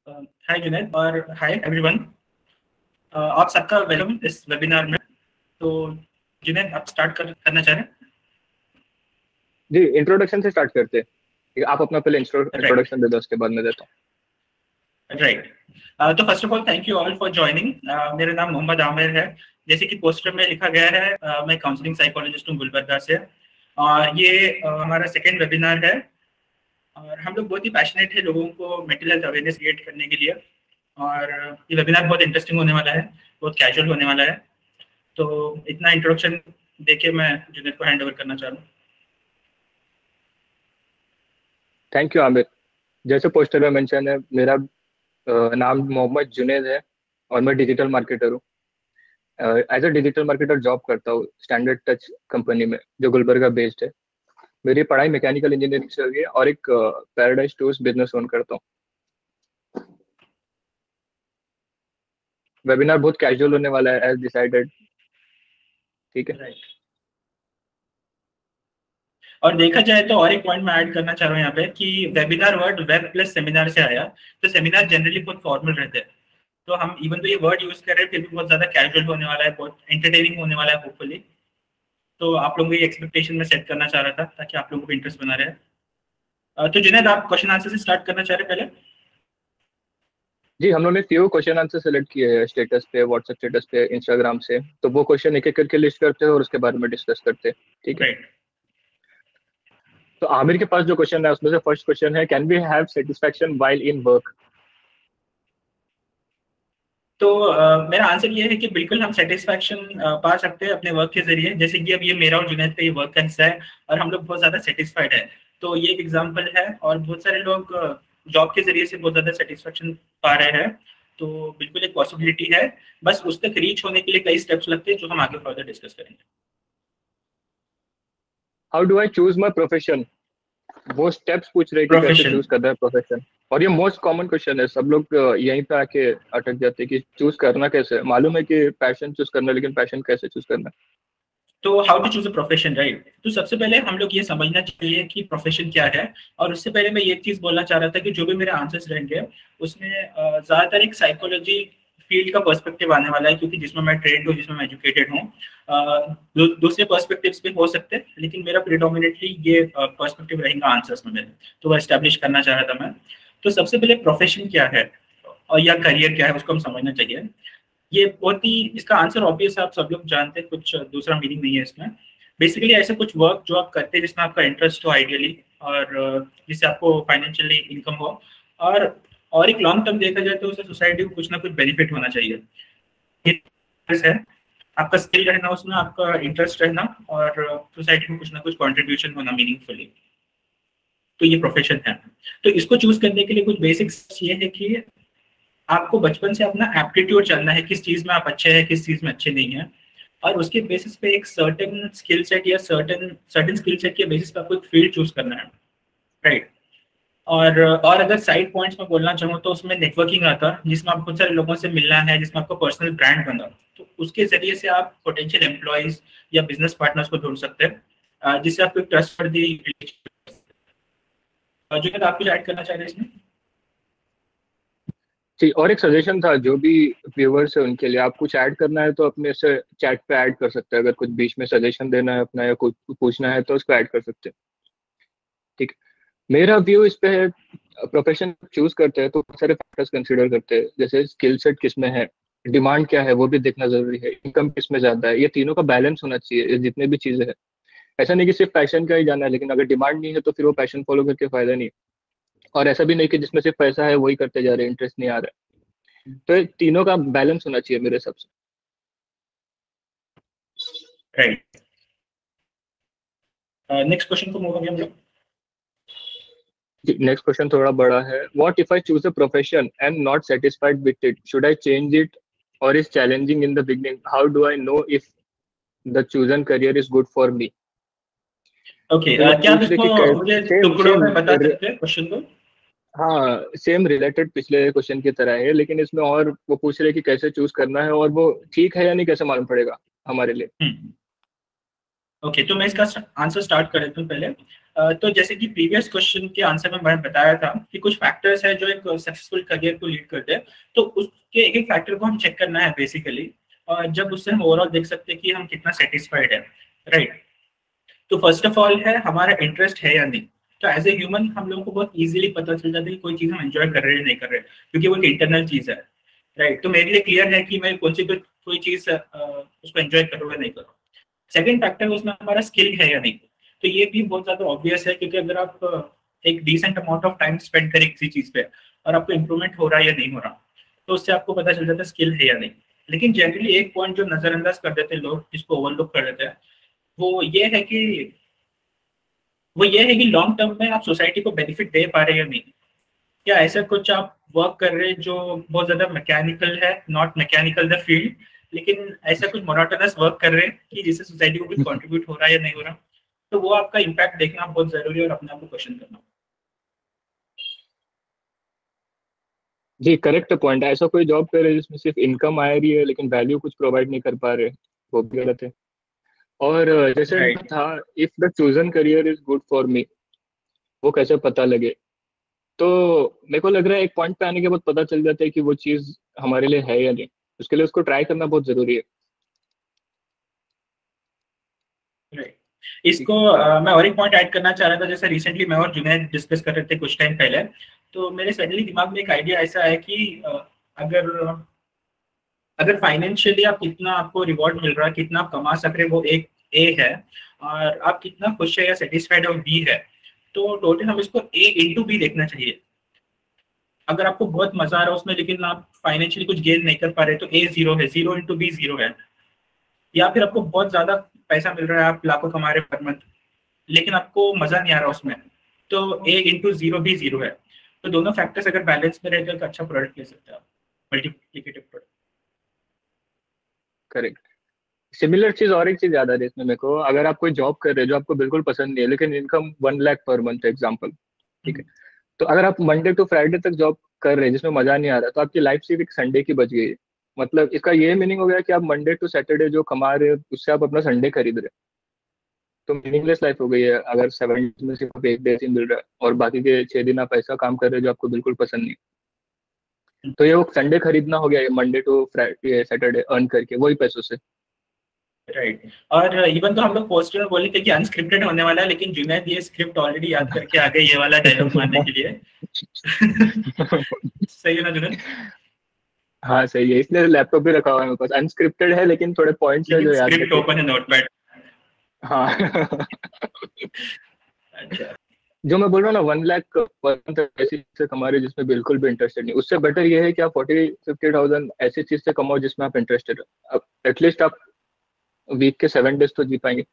हाय जुनैद और hi everyone. आप सबका वेलकम इस वेबिनार में। तो जुनैद आप स्टार्ट करना चाह रहे हैं? जी, इंट्रोडक्शन से स्टार्ट करते हैं। ठीक है, आप अपना पहले इंट्रोडक्शन दे दो, उसके बाद मैं देता हूँ। राइट। तो first of all thank you all for joining. मेरा नाम मोहम्मद आमिर है। जैसे कि पोस्टर में लिखा गया है, मैं काउंसलिंग साइकोलॉजिस्ट हूँ गुलबर्गा से। ये हमारा सेकेंड वेबिनार है और हम लोग बहुत ही पैशनेट है लोगों को मेंटल हेल्थ अवेयरनेस क्रिएट करने के लिए। और ये वेबिनार बहुत इंटरेस्टिंग होने वाला है, बहुत कैजुअल होने वाला है। तो इतना इंट्रोडक्शन देके मैं जुनैद को हैंड ओवर करना चाह रहा हूँ। Thank you Aamir. जैसे पोस्टर में मेंशन है, मेरा नाम मोहम्मद जुनैद है और मैं डिजिटल मार्केटर हूँ। As a digital marketer job करता हूँ स्टैंडर्ड टच कंपनी में, जो गुलबर्गा बेस्ड है। मेरी पढ़ाई मैकेनिकल इंजीनियरिंग से हुई है और एक पैराडाइज टूर्स बिजनेस ओन करता हूँ। वेबिनार बहुत कैजुअल होने वाला है एज डिसाइडेड। ठीक है, राइट। और देखा जाए तो और एक पॉइंट मैं ऐड करना चाह रहा हूँ यहाँ पे कि webinar word web plus seminar से आया। तो सेमिनार जनरली बहुत फॉर्मल रहते हैं, तो हम इवन तो ये वर्ड यूज कर रहे हैं फिर भी बहुत ज्यादा कैजुअल होने वाला है, बहुत एंटरटेनिंग होने वाला है होपफुली। तो आप लोगों की एक्सपेक्टेशन में सेट करना चाह रहा था ताकि आप लोगों को इंटरेस्ट बना रहे। तो जुनैद आप क्वेश्चन आंसर से स्टार्ट करना चाह रहे पहले? जी, हम लोगों ने few क्वेश्चन आंसर सेलेक्ट किए हैं स्टेटस पे, व्हाट्सएप स्टेटस पे, इंस्टाग्राम से। तो वो क्वेश्चन एक एक करके लिस्ट करते हैं और उसके बारे में डिस्कस करते हैं। ठीक है, राइट। तो आमिर के पास जो क्वेश्चन है उसमें से फर्स्ट क्वेश्चन है, can we have satisfaction while in work? तो मेरा आंसर ये है कि बिल्कुल हम सेटिस्फैक्शन पा सकते हैं अपने वर्क के जरिए। जैसे कि अब ये मेरा और जुनैद का ये वर्क का हिस्सा है और हम लोग बहुत ज्यादा सेटिस्फाइड है। तो ये एक एग्जांपल है और बहुत सारे लोग जॉब के जरिए से बहुत ज्यादा सेटिस्फैक्शन पा रहे हैं। तो बिल्कुल एक पॉसिबिलिटी है, बस उस तक रीच होने के लिए कई स्टेप्स लगते हैं जो हम आगे फर्दर डिस्कस करेंगे। How do I choose my profession? वो स्टेप्स पूछ रहे हैं कि कैसे प्रोफेशन। चूज करना है प्रोफेशन। और ये मोस्ट कॉमन क्वेश्चन है, सब लोग यहीं पे आके अटक जाते हैं कि चूज करना कैसे है। मालूम है कि पैशन चूज करना है, लेकिन पैशन कैसे चूज करना है। तो how to choose a profession, right? तो सबसे पहले हम लोग ये समझना चाहिए कि प्रोफेशन क्या है। और उससे पहले मैं ये चीज बोलना चाह रहा था कि जो भी मेरे आंसर्स रहेंगे उसमें ज्यादातर एक साइकोलॉजी फील्ड का पर्सपेक्टिव आने वाला है, क्योंकि जिसमें मैं ट्रेंड हूँ, जिसमें मैं एजुकेटेड हूँ। दूसरे पर्सपेक्टिव्स भी हो सकते हैं, लेकिन मेरा प्रिडोमिनेटली ये पर्सपेक्टिव रहेगा आंसर्स में मेरे। तो वो एस्टेब्लिश करना चाह रहा था मैं। तो सबसे पहले प्रोफेशन क्या है और या करियर क्या है उसको हम समझना चाहिए। ये बहुत ही, इसका आंसर ऑब्वियस है, आप सब लोग जानते हैं, कुछ दूसरा मीनिंग नहीं है इसमें। बेसिकली ऐसे कुछ वर्क जो आप करते हैं जिसमें आपका इंटरेस्ट हो आइडियली, और जिससे आपको फाइनेंशियली इनकम हो। और एक लॉन्ग टर्म देखा जाए तो उसे सोसाइटी को कुछ ना कुछ बेनिफिट होना चाहिए। ये है आपका स्किल रहना, उसमें आपका इंटरेस्ट रहना, और सोसाइटी को कुछ ना कुछ कॉन्ट्रीब्यूशन होना मीनिंगफुली। तो ये प्रोफेशन है। तो इसको चूज करने के लिए कुछ बेसिक्स ये है कि आपको बचपन से अपना एप्टीट्यूड जानना है, किस चीज में आप अच्छे हैं, किस चीज में अच्छे नहीं है। और उसके बेसिस पे एक सर्टेन स्किल सेट या सर्टेन सर्टेन स्किल सेट के बेसिस पे आपको एक फील्ड चूज करना है, राइट? और अगर साइड पॉइंट्स में बोलना चाहूँ तो उसमें नेटवर्किंग आता है, जिसमें आप बहुत सारे लोगों से मिलना है, जिसमें आपको पर्सनल ब्रांड बना। तो उसके जरिए से आप पोटेंशियल एम्प्लॉयज या बिजनेस पार्टनर्स को ढूंढ सकते हैं, जिससे आपको एक ट्रस्टवर्दी जो आप कुछ ऐड करना चाह रहे हैं इसमें? जी, और एक सजेशन था जो भी व्यूवर्स है उनके लिए, आप कुछ ऐड करना है तो अपने से चैट पे ऐड कर सकते हैं। अगर कुछ बीच में सजेशन देना है अपना या कुछ पूछना है तो उसको ऐड कर सकते हैं। ठीक है, मेरा व्यू इस पे है, प्रोफेशन चूज करते हैं तो बहुत सारे फैक्टर्स कंसीडर करते हैं। जैसे स्किल सेट किसमें है, डिमांड क्या है वो भी देखना जरूरी है, इनकम किसमें ज्यादा है। ये तीनों का बैलेंस होना चाहिए, ये जितने भी चीजें हैं। ऐसा नहीं कि सिर्फ पैशन का ही जाना है, लेकिन अगर डिमांड नहीं है तो फिर वो पैशन फॉलो करके फायदा नहीं है। और ऐसा भी नहीं कि जिसमें सिर्फ पैसा है वही करते जा रहे हैं, इंटरेस्ट नहीं आ रहा है। तो ये तीनों का बैलेंस होना चाहिए मेरे हिसाब से। राइट। नेक्स्ट क्वेश्चन को मूव करें हम लोग। नेक्स्ट क्वेश्चन थोड़ा बड़ा है, what if I choose a profession and not satisfied with it, should I change it or is challenging in the beginning, how do I know if the chosen career is good for me? Okay, तो ये क्या आप पूछ रहे कि इसको मुझे same टुकड़ों सेम में बता सकते हैं क्वेश्चन को? हाँ, सेम रिलेटेड पिछले क्वेश्चन की तरह है, लेकिन इसमें और वो पूछ रहे कि कैसे चूज करना है और वो ठीक है या नहीं कैसे मालूम पड़ेगा हमारे लिए। ओके, तो मैं इसका आंसर स्टार्ट कर देता हूँ पहले। तो जैसे कि प्रीवियस क्वेश्चन के आंसर में मैंने बताया था कि कुछ फैक्टर्स है जो एक सक्सेसफुल करियर को लीड करते हैं, तो उसके एक एक फैक्टर को हम चेक करना है बेसिकली, और जब उससे हम ओवरऑल देख सकते हैं कि हम कितना सेटिस्फाइड है, राइट। तो फर्स्ट ऑफ ऑल है हमारा इंटरेस्ट है या नहीं। तो एज ए ह्यूमन हम लोगों को बहुत इजीली पता चल जाता है कि कोई चीज़ हम एंजॉय कर रहे हैं नहीं कर रहे, क्योंकि वो एक इंटरनल चीज़ है, राइट। तो मेरे लिए क्लियर है कि मैं कौन सी कोई चीज़ उसको एंजॉय करूँ या नहीं करूँ। सेकंड फैक्टर उसमें हमारा स्किल है या नहीं। तो ये भी बहुत ज्यादा ऑब्वियस है, क्योंकि अगर आप एक decent amount of time spend करें किसी चीज पे और आपको इंप्रूवमेंट हो रहा है या नहीं हो रहा, तो उससे आपको पता चल जाता है स्किल है या नहीं। लेकिन जनरली एक पॉइंट जो नजरअंदाज कर देते हैं लोग, जिसको ओवरलुक कर देते हैं, वो ये है कि लॉन्ग टर्म में आप सोसाइटी को बेनिफिट दे पा रहे हैं या नहीं। क्या ऐसा कुछ आप वर्क कर रहे हैं जो बहुत ज्यादा मैकेनिकल है, नॉट मैकेनिकल द फील्ड, लेकिन ऐसा कुछ मोनोटोनस वर्क कर रहे हैं कि जिससे सोसाइटी को कुछ कंट्रीब्यूट हो रहा है या नहीं हो रहा, तो वो आपका इम्पैक्ट देखना बहुत जरूरी है और अपने आप को क्वेश्चन करना। जी करेक्ट पॉइंट है। ऐसा कोई जॉब कर रहे हैं जिसमें सिर्फ इनकम आ रही है लेकिन वैल्यू कुछ प्रोवाइड नहीं कर पा रहे, वो भी गलत है। और जैसे राइट। था, if the chosen career is good for me, वो कैसे पता लगे? तो मेरे को लग रहा है एक पॉइंट पे आने के बाद पता चल जाता है कि वो चीज हमारे लिए है या नहीं। उसके लिए उसको ट्राई करना बहुत जरूरी है। राइट। इसको मैं और एक पॉइंट ऐड करना चाह रहा था। जैसे रिसेंटली मैं और जुनैद डिस्कस कर रहे थे कुछ टाइम पहले, तो मेरे सडनली दिमाग में एक आइडिया ऐसा है कि अगर अगर फाइनेंशियली आप कितना आपको रिवॉर्ड मिल रहा है, कितना आप कमा सक रहे हैं, वो एक ए है, और आप कितना खुश है या सेटिस्फाइड है वो बी है। तो टोटल हम इसको ए इंटू बी देखना चाहिए। अगर आपको बहुत मजा आ रहा है उसमें लेकिन आप फाइनेंशियली कुछ गेन नहीं कर पा रहे, तो ए जीरो है, जीरो इंटू बी जीरो है। या फिर आपको बहुत ज्यादा पैसा मिल रहा है, आप लाखों कमा रहे पर मंथ, लेकिन आपको मजा नहीं आ रहा उसमें, तो ए इंटू जीरो भी जीरो है। तो दोनों फैक्टर्स अगर बैलेंस में रहते हैं तो अच्छा प्रोडक्ट ले सकते हैं आप, मल्टीप्लिकेटिव प्रोडक्ट। करेक्ट। सिमिलर चीज और एक चीज याद आ रही है इसमें मेरे को। अगर आप कोई जॉब कर रहे हैं जो आपको बिल्कुल पसंद नहीं है लेकिन income 1 lakh per month example, ठीक है। तो अगर आप मंडे टू फ्राइडे तक जॉब कर रहे हैं जिसमें मजा नहीं आ रहा, तो आपकी लाइफ सिर्फ एक संडे की बच गई है। मतलब इसका ये मीनिंग हो गया कि आप मंडे टू सैटरडे जो कमा रहे हैं उससे आप अपना संडे खरीद रहे हैं। तो मीनिंगलेस लाइफ हो गई है अगर 7 में सिर्फ एक डे ही मिल रहा है और बाकी के 6 दिन आप ऐसा काम कर रहे हैं जो आपको बिल्कुल पसंद नहीं। तो ये वो संडे खरीदना हो गया, ये Monday to Friday Saturday earn करके वही पैसों से। राइट। और इवन तो हम लोग पोस्टर में बोले थे कि अनस्क्रिप्टेड होने वाला है, लेकिन जुनैद ये स्क्रिप्ट ऑलरेडी याद करके आ गए ये वाला डायलॉग मारने के लिए। सही है ना जुनैद? हाँ सही है, इसलिए लैपटॉप भी रखा हुआ है मेरे पास। अनस्क्रिप्टेड है लेकिन थोड़े पॉइंट्स है लेकिन जो याद स्क्रिप्ट रखे। ओपन है नोटपैड। हाँ। अच्छा। जो मैं बोल रहा हूँ ना 1 लाख ऐसी चीज से कमा रहे हो जिसमें बिल्कुल भी इंटरेस्टेड नहीं, उससे बेटर ये है कि आप 40-50 थाउजेंड ऐसी चीज से कमाओ जिसमें आप इंटरेस्टेड हो। एटलीस्ट आप वीक के 7 डेज तो जी पाएंगे।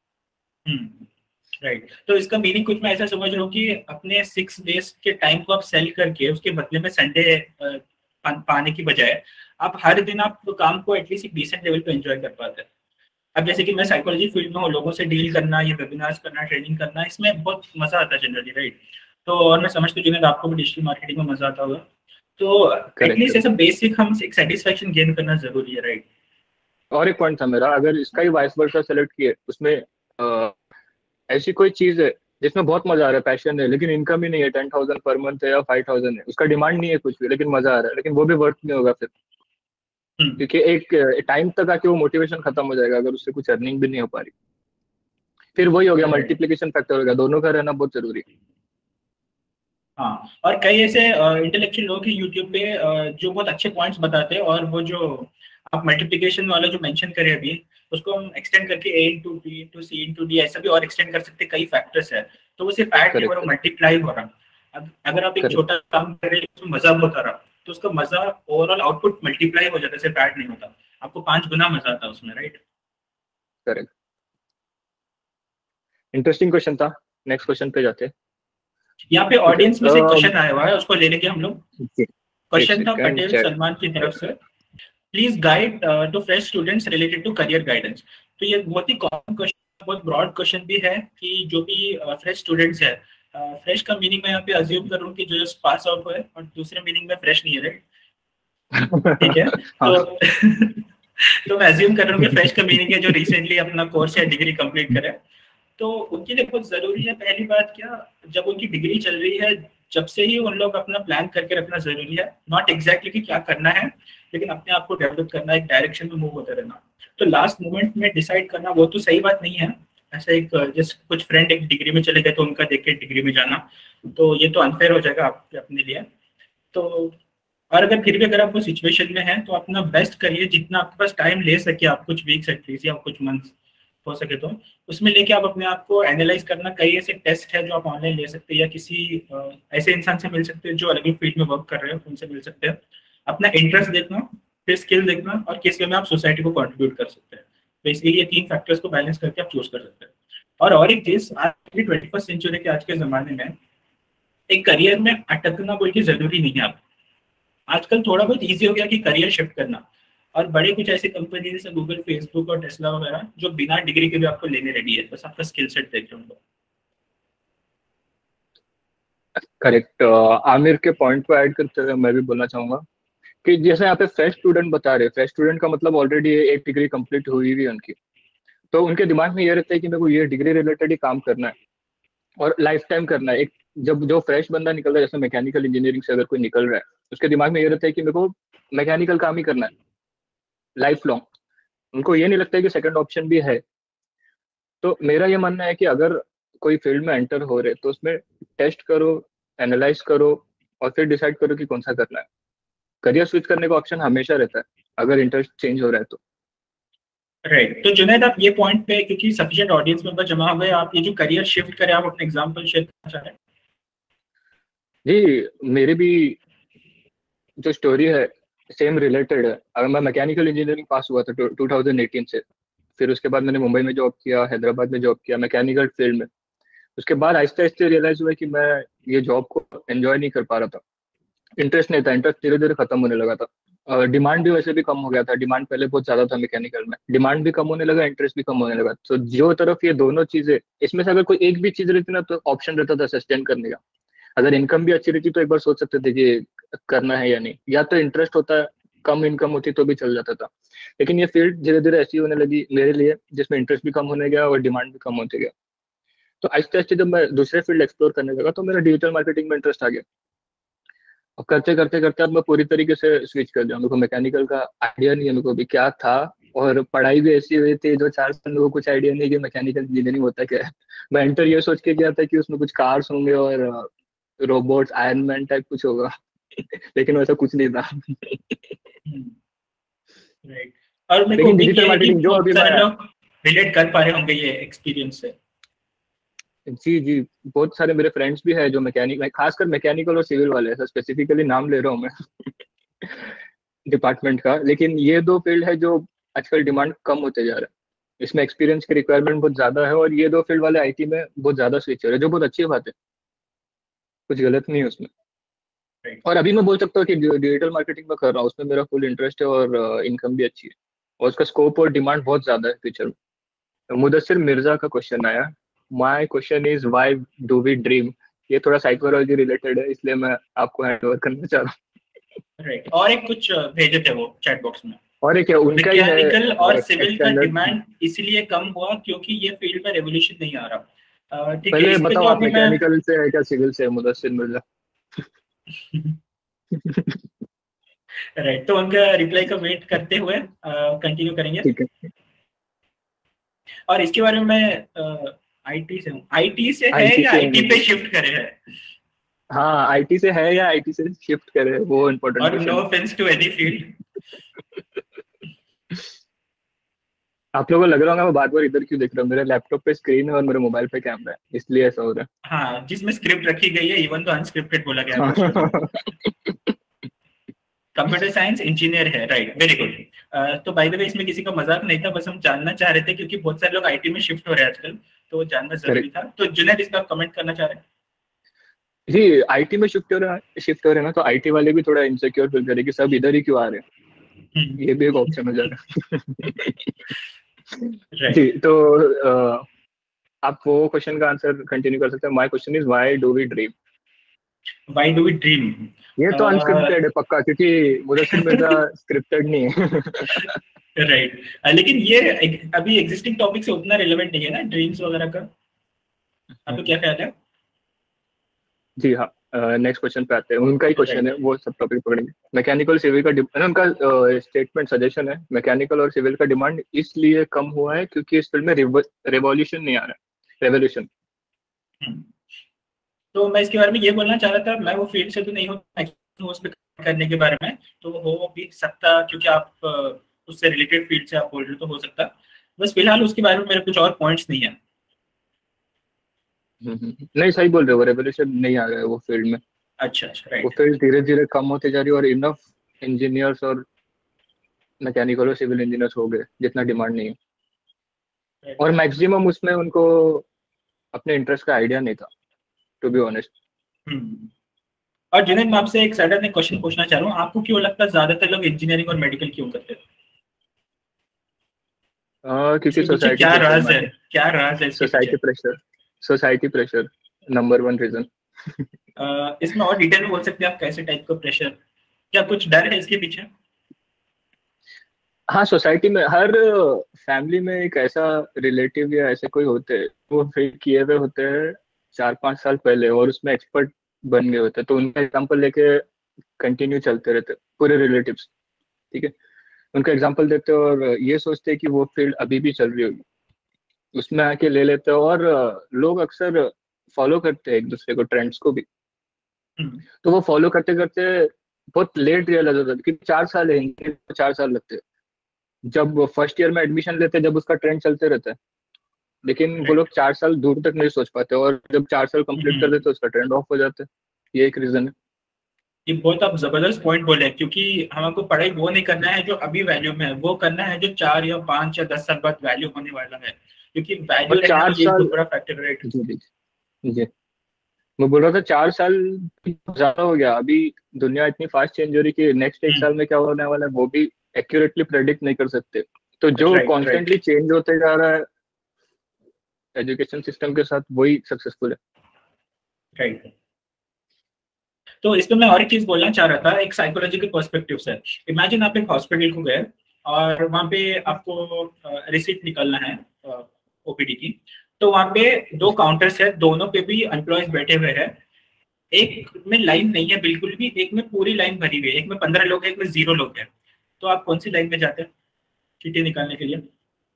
राइट। तो इसका मीनिंग कुछ मैं ऐसा समझ रहा हूँ कि अपने 6 डेज के टाइम को आप सेल करके उसके बदले में संडे पाने की बजाय आप हर दिन आप काम को एटलीस्ट एक डिसेंट लेवल पे एंजॉय कर पाते हैं। अब जैसे कि मैं साइकोलॉजी फील्ड में हूँ, लोगों से डील करना, ये वेबिनार्स करना, ट्रेनिंग करना, इसमें बहुत मजा आता है जनरली, राइट। तो और मैं समझती हूँ जिन्हें आपको भी डिजिटल मार्केटिंग में मजा आता होगा। तो करेक्ट। एटलीस्ट ऐसा बेसिक हम एक सेटिस्फेक्शन गेन करना जरूरी है, राइट। और एक पॉइंट था मेरा, अगर इसका ही वाइस वर्सा सेलेक्ट किए, उसमें ऐसी कोई चीज है जिसमें बहुत मजा आ रहा है, पैशन है, लेकिन इनकम ही नहीं है, 10,000 पर मंथ है या 5,000 है, उसका डिमांड नहीं है कुछ भी लेकिन मजा आ रहा है, लेकिन वो भी वर्थ नहीं होगा फिर। क्योंकि एक टाइम तक आके वो मोटिवेशन खत्म हो जाएगा अगर उससे कुछ अर्निंग भी नहीं हो पा रही। फिर वही हो गया, राइट। मल्टीप्लीकेशन फैक्टर हो गया, दोनों का रहना बहुत जरूरी है। हाँ, और कई ऐसे इंटेलेक्चुअल लोग हैं यूट्यूब पे जो बहुत अच्छे पॉइंट्स बताते हैं, और वो जो आप मल्टीप्लिकेशन वाला जो मेंशन करे अभी, उसको हम एक्सटेंड करके A into B into C into D ऐसा भी और एक्सटेंड कर सकते हैं। कई फैक्टर्स है, तो वो सिर्फ ऐड नहीं हो रहा, करेक्ट। मल्टीप्लाई हो रहा। अगर आप एक करेक्ट। छोटा काम कर रहे हैं उसमें मजा बहुत आ रहा, तो उसका मजा ओवरऑल आउटपुट मल्टीप्लाई हो जाता है, सिर्फ ऐड नहीं होता। आपको 5 गुना मजा आता है उसमें, राइट। करेक्ट। इंटरेस्टिंग क्वेश्चन था। नेक्स्ट क्वेश्चन पे जाते हैं। यहाँ पे ठीक है। ऑडियंस में से क्वेश्चन आया हुआ है, उसको ले लेंगे हम लोग। जी, एक क्वेश्चन था सेकंड पटेल चेक। सलमान की तरफ से। Please guide to fresh students related to career guidance. तो ये बहुत ही कॉमन क्वेश्चन, बहुत ब्रॉड क्वेश्चन भी है कि जो भी फ्रेश स्टूडेंट्स है, फ्रेश का मीनिंग मैं यहाँ पे अज्यूम करूँ कि जो जस्ट पास आउट हुए, और दूसरे मीनिंग में फ्रेश नहीं है, राइट। ठीक है। हाँ। तो तो मैं अज्यूम कर रहा हूँ कि फ्रेश का मीनिंग है जो रिसेंटली अपना कोर्स या डिग्री कंप्लीट करे। तो उनके लिए बहुत जरूरी है, पहली बात क्या, जब उनकी डिग्री चल रही है जब से ही उन लोग अपना प्लान करके रखना जरूरी है, नॉट एग्जैक्टली कि क्या करना है, लेकिन अपने आप को डेवलप करना, एक डायरेक्शन में मूव होते रहना। तो लास्ट मोमेंट में डिसाइड करना वो तो सही बात नहीं है। ऐसा एक जस्ट कुछ फ्रेंड एक डिग्री में चले गए तो उनका देख के डिग्री में जाना, तो ये तो अनफेयर हो जाएगा आपके अपने लिए। तो और अगर फिर भी अगर आप वो सिचुएशन में हैं तो अपना बेस्ट करिए, जितना आपके पास टाइम ले सके आप, कुछ वीक्स एटलीस्ट या कुछ मंथ्स हो सके तो उसमें लेके आप अपने आप को एनालाइज करना। कई ऐसे टेस्ट है जो आप ऑनलाइन ले सकते हैं या किसी ऐसे इंसान से मिल सकते हैं जो अलग अलग फील्ड में वर्क कर रहे हैं, उनसे मिल सकते हैं। अपना इंटरेस्ट देखना, फिर स्किल देखना, और किस वे में आप सोसाइटी को कंट्रीब्यूट कर सकते हैं। बेसिकली ये 3 फैक्टर्स को बैलेंस करके आप चूज कर सकते हैं। और एक चीज, आज की 21st सेंचुरी के आज के जमाने में एक करियर में अटकना कोई की जरूरी नहीं है। आप आजकल थोड़ा बहुत इजी हो गया कि करियर शिफ्ट करना, और बड़े कुछ ऐसी कंपनी जैसे गूगल, फेसबुक और टेस्ला वगैरह जो बिना डिग्री के भी आपको लेने रेडी है, बस आपका स्किल सेट देख रहे हो। करेक्ट। आमिर के पॉइंट को ऐड करते हुए मैं भी बोलना चाहूंगा कि जैसे यहाँ पे फ्रेश स्टूडेंट बता रहे, फ्रेश स्टूडेंट का मतलब ऑलरेडी एक डिग्री कंप्लीट हुई हुई है उनकी, तो उनके दिमाग में ये रहता है कि मेरे को ये डिग्री रिलेटेड ही काम करना है और लाइफ टाइम करना है। एक जब जो फ्रेश बंदा निकल रहा है, जैसे मैकेनिकल इंजीनियरिंग से अगर कोई निकल रहा है, उसके दिमाग में ये रहता है कि मेरे को मैकेनिकल काम ही करना है लाइफ लॉन्ग। उनको ये नहीं लगता है कि सेकंड ऑप्शन भी है। तो मेरा ये मानना है कि अगर कोई फील्ड में एंटर हो रहे तो उसमें टेस्ट करो, एनालाइज करो और फिर डिसाइड करो कि कौन सा करना है। करियर स्विच करने का ऑप्शन हमेशा रहता है अगर इंटरेस्ट चेंज हो रहा है तो। राइट। तो जुनैद, आप ये पॉइंट पे, क्योंकि सफिशिएंट ऑडियंस मेंबर जमा हो गए, आप ये जो करियर शिफ्ट करें आप अपने एग्जांपल शेयर करना चाह रहे हैं? जी, मेरी भी जो स्टोरी है सेम रिलेटेड है। अगर मैं मैकेनिकल इंजीनियरिंग पास हुआ था 2018 से, फिर उसके बाद मैंने मुंबई में जॉब किया, हैदराबाद में जॉब किया मैकेनिकल फील्ड में। उसके बाद आहिस्ते आहिस्ते रियलाइज हुआ कि मैं ये जॉब को एंजॉय नहीं कर पा रहा था, इंटरेस्ट नहीं था, इंटरेस्ट धीरे धीरे खत्म होने लगा था। डिमांड भी वैसे भी कम हो गया था, डिमांड पहले बहुत ज्यादा था मैकेनिकल में, डिमांड भी कम होने लगा, इंटरेस्ट भी कम होने लगा। तो जो तरफ ये दोनों चीजें, इसमें से अगर कोई एक भी चीज रहती ना तो ऑप्शन रहता था सस्टेन करने का। अगर इनकम भी अच्छी रहती तो एक बार सोच सकते थे कि करना है या नहीं, या तो इंटरेस्ट होता, कम इनकम होती तो भी चल जाता था। लेकिन ये फील्ड धीरे धीरे ऐसी होने लगी मेरे लिए जिसमें इंटरेस्ट भी कम होने गया और डिमांड भी कम होते गया। तो आहिस्ते आहिस्ते जब मैं दूसरे फील्ड एक्सप्लोर करने लगा तो मेरा डिजिटल मार्केटिंग में इंटरेस्ट आ गया। और करते करते करते अब मैं पूरी तरीके से स्विच कर दिया। मेरे को मैकेनिकल का आइडिया नहीं है, मेरे को भी क्या था। और पढ़ाई भी ऐसी हुई थी जो 4 साल मेरे को कुछ आइडिया नहीं कि मैकेनिकल इंजीनियरिंग होता क्या है। मैं एंटर ये सोच के गया था कि उसमें कुछ कार्स होंगे और रोबोट्स, आयरन मैन टाइप कुछ होगा। लेकिन वैसा कुछ नहीं था। राइट। और मेरे को लेकिन उम्मीद डिजिटल ये है कि मार्केटिंग जो बहुत अभी सारे मैं, लोग रिलेट कर पा रहे होंगे ये एक्सपीरियंस से। जी जी, बहुत सारे मेरे फ्रेंड्स भी है जो मैकेनिक, खासकर मैकेनिकल और सिविल वाले, ऐसा स्पेसिफिकली नाम ले रहा हूँ मैं डिपार्टमेंट का। लेकिन ये दो फील्ड है जो आजकल डिमांड कम होते जा रहा है, इसमें एक्सपीरियंस की रिक्वायरमेंट बहुत ज्यादा है, और ये दो फील्ड वाले आईटी में बहुत ज्यादा स्विच हो रहे हैं, जो बहुत अच्छी बात है, कुछ गलत नहीं है उसमें। और अभी मैं बोल सकता हूँ कि डिजिटल मार्केटिंग में कर रहा हूँ, उसमें मेरा फुल इंटरेस्ट है और इनकम भी अच्छी है, और उसका स्कोप और डिमांड बहुत ज्यादा है फ्यूचर में। तो मुदस्सिर मिर्जा का क्वेश्चन आया, my question is why do we dream. ये थोड़ा साइकोलॉजी रिलेटेड है, इसलिए मैं आपको हैंड ओवर करना चाह रहा हूँ। राइट। और एक कुछ भेजे थे वो चैट बॉक्स में, और एक है उनका ही है, मैकेनिकल और सिविल का स्टैंडर्ड। डिमांड इसलिए कम हुआ क्योंकि ये फील्ड में रेवोल्यूशन नहीं आ रहा। ठीक है, पहले इस पे बताओ जो आप अभी मैं मैकेनिकल से है क्या सिविल से है मुदस्सिर मिर्जा? राइट, तो उनका रिप्लाई का वेट करते हुए कंटिन्यू करेंगे। ठीक है। और इसके बारे में मैं आईटी से हूँ, आईटी से है आईटी या से आईटी पे शिफ्ट करे है? हाँ, आईटी से है या आईटी से शिफ्ट करे, वो इम्पोर्टेंट और no question offence to any field. है। आप लोगों को लग रहा होगा मैं बार बार इधर क्यों देख रहा हूँ, मेरे लैपटॉप पे स्क्रीन है और मेरे मोबाइल पे कैमरा है, इसलिए ऐसा हो रहा हाँ, जिसमें स्क्रिप्ट रखी गई है, इवन तो अनस्क्रिप्टेड बोला गया है क्वेश्चन में। है। कंप्यूटर साइंस इंजीनियर है, राइट, वेरी गुड। तो बाय द वे इसमें किसी का मजाक नहीं था, बस हम जानना चाह रहे थे क्योंकि बहुत सारे लोग आईटी में शिफ्ट हो रहे हैं आजकल, तो जानना जरूरी करेक्ट। था। तो जुनैद, इस पर आप कमेंट करना चाह रहे हैं? जी, आईटी में शिफ्ट हो रहे हैं ना, तो आईटी वाले भी थोड़ा इनसिक्योर फील करें कि सब इधर ही क्यों आ रहे हैं, ये भी एक ऑप्शन हो जाता है। जी, राइट। तो आप वो क्वेश्चन का आंसर कंटिन्यू कर सकते हैं। My question is why do we dream. Why do we dream? ये तो अनस्क्रिप्टेड है पक्का, क्योंकि मुदस्सिर मिर्जा स्क्रिप्टेड नहीं है। राइट। लेकिन ये अभी एग्जिस्टिंग टॉपिक से उतना रिलेवेंट नहीं है ना, ड्रीम्स वगैरह का। आपको क्या ख्याल है? जी हाँ, नेक्स्ट क्वेश्चन पे आते हैं। उनका ही क्वेश्चन है, राइट। वो सब टॉपिक पकड़ेंगे। मैकेनिकल सिविल का उनका स्टेटमेंट सजेशन है, मैकेनिकल और सिविल का डिमांड इसलिए कम हुआ है क्योंकि इस फील्ड में रेवोल्यूशन नहीं आ रहा है, रेवोल्यूशन। तो मैं इसके बारे में ये बोलना चाह रहा था, मैं वो फील्ड से तो नहीं हूँ उस पर करने के बारे में, तो हो भी सकता क्योंकि आप उससे रिलेटेड फील्ड से आप बोल रहे हो तो हो सकता। बस फिलहाल उसके बारे में मेरे कुछ और पॉइंट्स नहीं है। नहीं, सही बोल रहे हो, रेवोल्यूशन नहीं आ रहा है वो फील्ड में। अच्छा अच्छा, वो राइट। फील्ड धीरे धीरे कम होते जा रही है और इनफ इंजीनियर्स और मैकेनिकल और सिविल इंजीनियर्स हो गए जितना डिमांड नहीं है। और मैक्सिमम उसमें उनको अपने इंटरेस्ट का आइडिया नहीं था, टू बी ऑनेस्ट। और जुनैद, मैं आपसे एक सडन क्वेश्चन पूछना चाह रहा हूँ, आपको क्यों लगता है ज्यादातर लोग इंजीनियरिंग और मेडिकल क्यों करते हैं? क्योंकि इसके पीछे सोसाइटी क्या प्रेशर राज है? मान लो। क्या राज है इसके सोसाइटी पीछे? Pressure, society pressure number 1 reason. इसमें और डिटेल में बोल सकते हैं आप, कैसे टाइप का प्रेशर? क्या कुछ डर है इसके पीछे? हाँ, सोसाइटी में हर फैमिली में एक ऐसा रिलेटिव या ऐसे कोई होते हैं, वो फेल किए हुए होते हैं 4-5 साल पहले और उसमें एक्सपर्ट बन गए होते हैं, तो उनका एग्जाम्पल लेके कंटिन्यू चलते रहते हैं पूरे रिलेटिव्स। ठीक है, उनका एग्जाम्पल देते हैं और ये सोचते हैं कि वो फील्ड अभी भी चल रही होगी, उसमें आके ले लेते हैं। और लोग अक्सर फॉलो करते हैं एक दूसरे को, ट्रेंड्स को भी। तो वो फॉलो करते करते बहुत लेट रियलाइज होता है कि 4 साल है, 4 साल लगते हैं। जब फर्स्ट ईयर में एडमिशन लेते हैं, जब उसका ट्रेंड चलते रहता है, लेकिन वो लोग 4 साल दूर तक नहीं सोच पाते और जब 4 साल कंप्लीट कर देते हैं उसका ट्रेंड ऑफ हो जाता है। ये एक रीजन है। ये बहुत आप जबरदस्त पॉइंट बोले हैं, क्योंकि हमको पढ़ाई वो नहीं करना है जो अभी वैल्यू में है, वो करना है जो 4 या 5 या 10 साल बाद वैल्यू होने वाला है, क्योंकि वैल्यू और रहना चार भी एक साल बहुत बड़ा फैक्टर है। जी जी जी, मैं बोल रहा था 4 साल ज्यादा हो गया। अभी दुनिया इतनी फास्ट चेंज हो रही है कि नेक्स्ट 1 साल में क्या होने वाला है वो भी एक्यूरेटली प्रेडिक्ट नहीं कर सकते। तो जो राइट राइट कॉन्स्टेंटली चेंज होते जा रहा है एजुकेशन सिस्टम के साथ, वही सक्सेसफुल है। राइट। तो इस पे मैं और एक चीज बोलना चाह रहा था, एक साइकोलॉजी के पर्सपेक्टिव से। इमेजिन आप एक हॉस्पिटल को गए और वहां पे आपको रिसीट निकलना है ओपीडी की। तो वहां पे 2 काउंटर्स है, दोनों पे भी एम्प्लॉयज बैठे हुए हैं। एक में लाइन नहीं है बिल्कुल भी, एक में पूरी लाइन भरी हुई है, एक में 15 लोग है, एक में 0 लोग हैं। तो आप कौन सी लाइन में जाते हैं चीटी निकालने के लिए?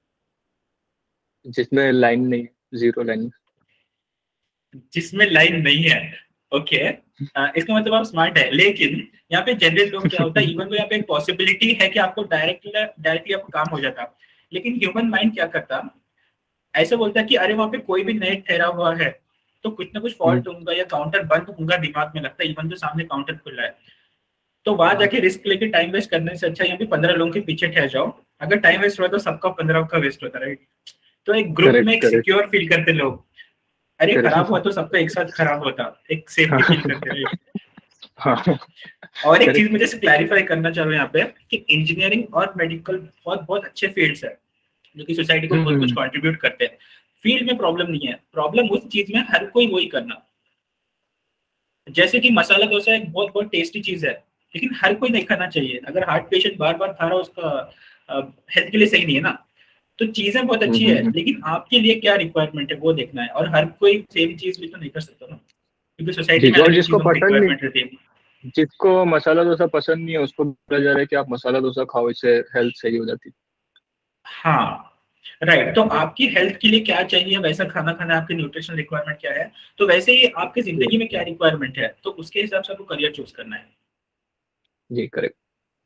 जिसमें लाइन नहीं, जीरो लाइन। जिसमें लाइन नहीं है। ओके। इसका मतलब आप स्मार्ट है, लेकिन यहाँ पे जनरल लोग क्या होता है, इवन तो यहाँ पे एक पॉसिबिलिटी है कि आपको डायरेक्टली आपको काम हो जाता, लेकिन ह्यूमन माइंड क्या करता, ऐसा बोलता है कि अरे वहां पे कोई भी नेट ठहरा हुआ है तो कुछ ना कुछ फॉल्ट होगा या काउंटर बंद होगा, दिमाग में लगता है, इवन तो सामने काउंटर खुल रहा है। तो वहां जाके रिस्क लेके टाइम वेस्ट करने से अच्छा यहाँ पे 15 लोगों के पीछे ठहर जाओ। अगर टाइम वेस्ट हुआ तो सबका 15 का वेस्ट होता है, राइट? तो एक ग्रुप में करेक्ट एक करेक्ट सिक्योर फील करते लोग, अरे खराब हुआ करेक्ट। तो सबका एक साथ खराब होता, एक सेफ्टी फील करते, राइट? हाँ, और एक चीज करेक्ट। मुझे क्लैरिफाई करना चाह रहा हूँ यहाँ पे, कि इंजीनियरिंग और मेडिकल बहुत बहुत अच्छे फील्ड्स है जो कि सोसाइटी को बहुत कुछ कंट्रीब्यूट करते हैं। फील्ड में प्रॉब्लम नहीं है, प्रॉब्लम उस चीज में हर कोई वही करना। जैसे कि मसाला डोसा एक बहुत बहुत टेस्टी चीज है, लेकिन हर कोई नहीं खाना चाहिए। अगर हार्ट पेशेंट बार बार खा रहा है, उसका हेल्थ के लिए सही नहीं है ना। तो चीजें बहुत अच्छी है, लेकिन आपके लिए क्या रिक्वायरमेंट है वो देखना है, और हर कोई सेम चीज भी तो नहीं कर सकता ना, क्योंकि सोसाइटी जी में जी, अलग और अलग जिसको चीजों की पसंद नहीं, रिक्वायरमेंट रहती है। जिसको मसाला डोसा पसंद नहीं है उसको बोला जा रहा है कि आप मसाला डोसा खाओ, इससे हेल्थ सही हो जाती हाँ, राइट। तो आपकी हेल्थ के लिए क्या चाहिए वैसा खाना खाना, आपकी न्यूट्रिशन रिक्वायरमेंट क्या है, तो वैसे ही आपकी है। जिंदगी में क्या रिक्वायरमेंट है, तो उसके हिसाब से आपको करियर चूज करना है। जी करेक्ट।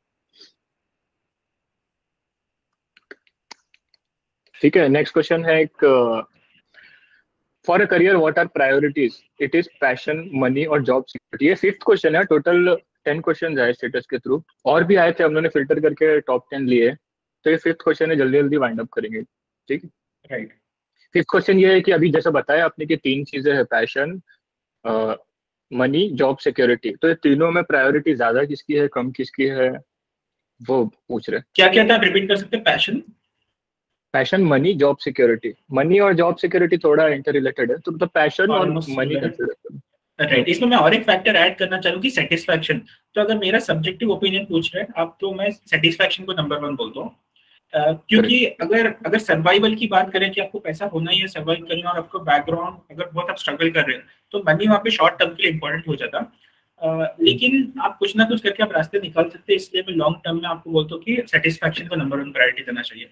ठीक है, नेक्स्ट क्वेश्चन है एक, for a career what are priorities? It is passion, money और जॉब सिक्योरिटी। ये 5th क्वेश्चन है, टोटल 10 क्वेश्चन आए स्टेटस के थ्रू, और भी आए थे, हम लोगों ने फिल्टर करके टॉप 10 लिए। तो ये 5th क्वेश्चन है, जल्दी जल्दी वाइंड अप करेंगे। ठीक है, राइट। 5th क्वेश्चन ये है कि अभी जैसा बताया आपने कि 3 चीजें हैं, पैशन, मनी, जॉब सिक्योरिटी। तो ये तीनों में प्रायोरिटी ज्यादा किसकी है, कम किसकी है, वो पूछ रहे हैं। क्या क्या था, आप रिपीट कर सकते हैं? Passion, passion, money, job security. Money और जॉब सिक्योरिटी थोड़ा इंटर रिलेटेड है, तो मतलब पैशन और ऑलमोस्ट मनी सिमिलर है। कंसिडर करो। राइट। इसमें मैं और एक फैक्टर ऐड करना चाहूँ कि सेटिस्फैक्शन। तो अगर मेरा सब्जेक्टिव ओपिनियन पूछ रहे हैं आप, तो मैं सेटिस्फैक्शन को नंबर 1 बोलता हूँ। क्योंकि अगर अगर सर्वाइवल की बात करें कि आपको पैसा होना ही है सर्वाइव करना, और आपको बैकग्राउंड अगर बहुत आप स्ट्रगल कर रहे हैं, तो मनी वहाँ पे शॉर्ट टर्म के लिए इंपॉर्टेंट हो जाता। लेकिन आप कुछ ना कुछ करके आप रास्ते निकाल सकते हैं। इसलिए मैं लॉन्ग टर्म में आपको बोलता हूँ कि सेटिस्फैक्शन को नंबर 1 प्रायोरिटी देना चाहिए।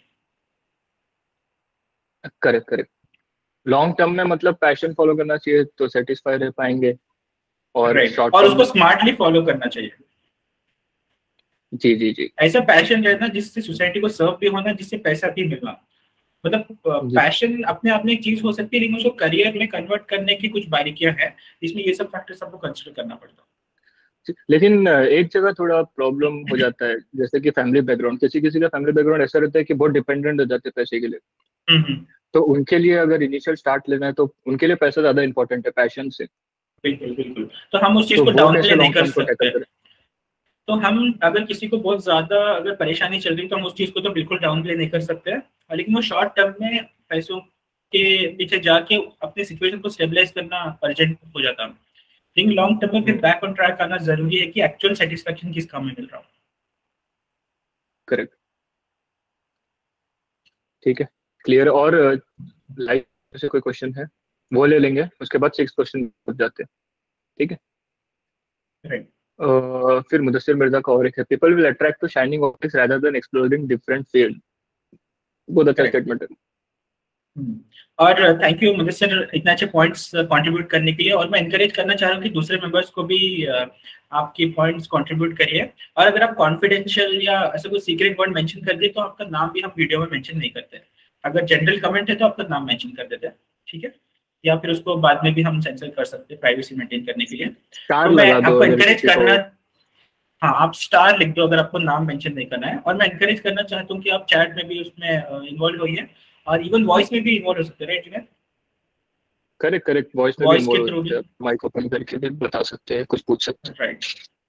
Correct correct. लॉन्ग टर्म में मतलब पैशन फॉलो करना चाहिए तो सेटिस्फाई रह पाएंगे, और राइट, शॉर्ट और टर्म उसको में स्मार्टली फॉलो करना चाहिए। जी जी जी ऐसा पैशन रहना जिससे सोसाइटी को सर्व भी होना, जिससे पैसा भी मिलना। मतलब जी। पैशन अपने आप में एक चीज हो सकती है, लेकिन उसको करियर में कन्वर्ट करने की कुछ बारीकियां हैं, इसमें ये सब फैक्टर्स आपको कंसिडर करना पड़ता लेकिन एक जगह थोड़ा प्रॉब्लम हो जाता है, जैसे कि फैमिली बैकग्राउंड, किसी किसी का फैमिली बैकग्राउंड ऐसा रहता है कि बहुत डिपेंडेंट हो जाते हैं पैसे के लिए। है। तो उनके लिए अगर इनिशियल स्टार्ट लेना है तो उनके लिए पैसा ज्यादा इंपॉर्टेंट है पैशन से। बिल्कुल बिल्कुल। तो हम उस चीज तो को वो डाउन प्ले कैसे नहीं लॉन्ग कर टर्म को टैकल सकते। करें? तो हम अगर किसी को बहुत ज्यादा अगर परेशानी चल रही, तो हम उस चीज को तो बिल्कुल डाउन प्ले नहीं कर सकते हैं। लेकिन वो शॉर्ट टर्म में पैसों के पीछे जाके अपने सिचुएशन को स्टेबलाइज करना अर्जेंट हो जाता है। लेकिन लॉन्ग टर्म में फिर बैक ऑन ट्रैक आना जरूरी है कि एक्चुअल सेटिस्फेक्शन किस काम में मिल रहा हो। करेक्ट। ठीक है, क्लियर। और लाइफ से कोई क्वेश्चन है वो ले लेंगे, उसके बाद 6 क्वेश्चन पूछ जाते हैं। ठीक है। राइट। फिर मुदस्सिर मिर्जा का और एक है, people will attract to shining objects rather than exploring different field. बहुत अच्छा करेक्ट। स्टेटमेंट है। और थैंक यू मुझे सर इतने अच्छे पॉइंट्स कंट्रीब्यूट करने के लिए। और मैं इनकरेज करना चाह रहा हूँ कि दूसरे मेंबर्स को भी आपकी पॉइंट्स कंट्रीब्यूट करिए। और अगर आप कॉन्फिडेंशियल या ऐसा कोई सीक्रेट वर्ड मेंशन कर दिए, तो आपका नाम भी हम वीडियो में मेंशन नहीं करते। अगर जनरल कमेंट है तो आपका नाम मेंशन कर देते हैं, ठीक है? या फिर उसको बाद में भी हम सेंसर कर सकते हैं प्राइवेसी मेंटेन करने के लिए। स्टार तो मैं लगा दो आपको अगर इनकरेज किसी को। करना, हाँ आप स्टार लिख दो अगर आपको नाम मेंशन नहीं करना है। और मैं इनकरेज करना चाहता हूँ कि आप चैट में भी उसमें इन्वॉल्व होइए, और इवन वॉइस में भी इन्वॉल्व हो सकते हैं, राइट? करेक्ट करेक्ट, वॉइस में भी वॉइस के इन्वॉल्व हो थ्रू सकते भी। हैं, माइक ओपन करके भी बता सकते हैं, कुछ पूछ सकते हैं। राइट।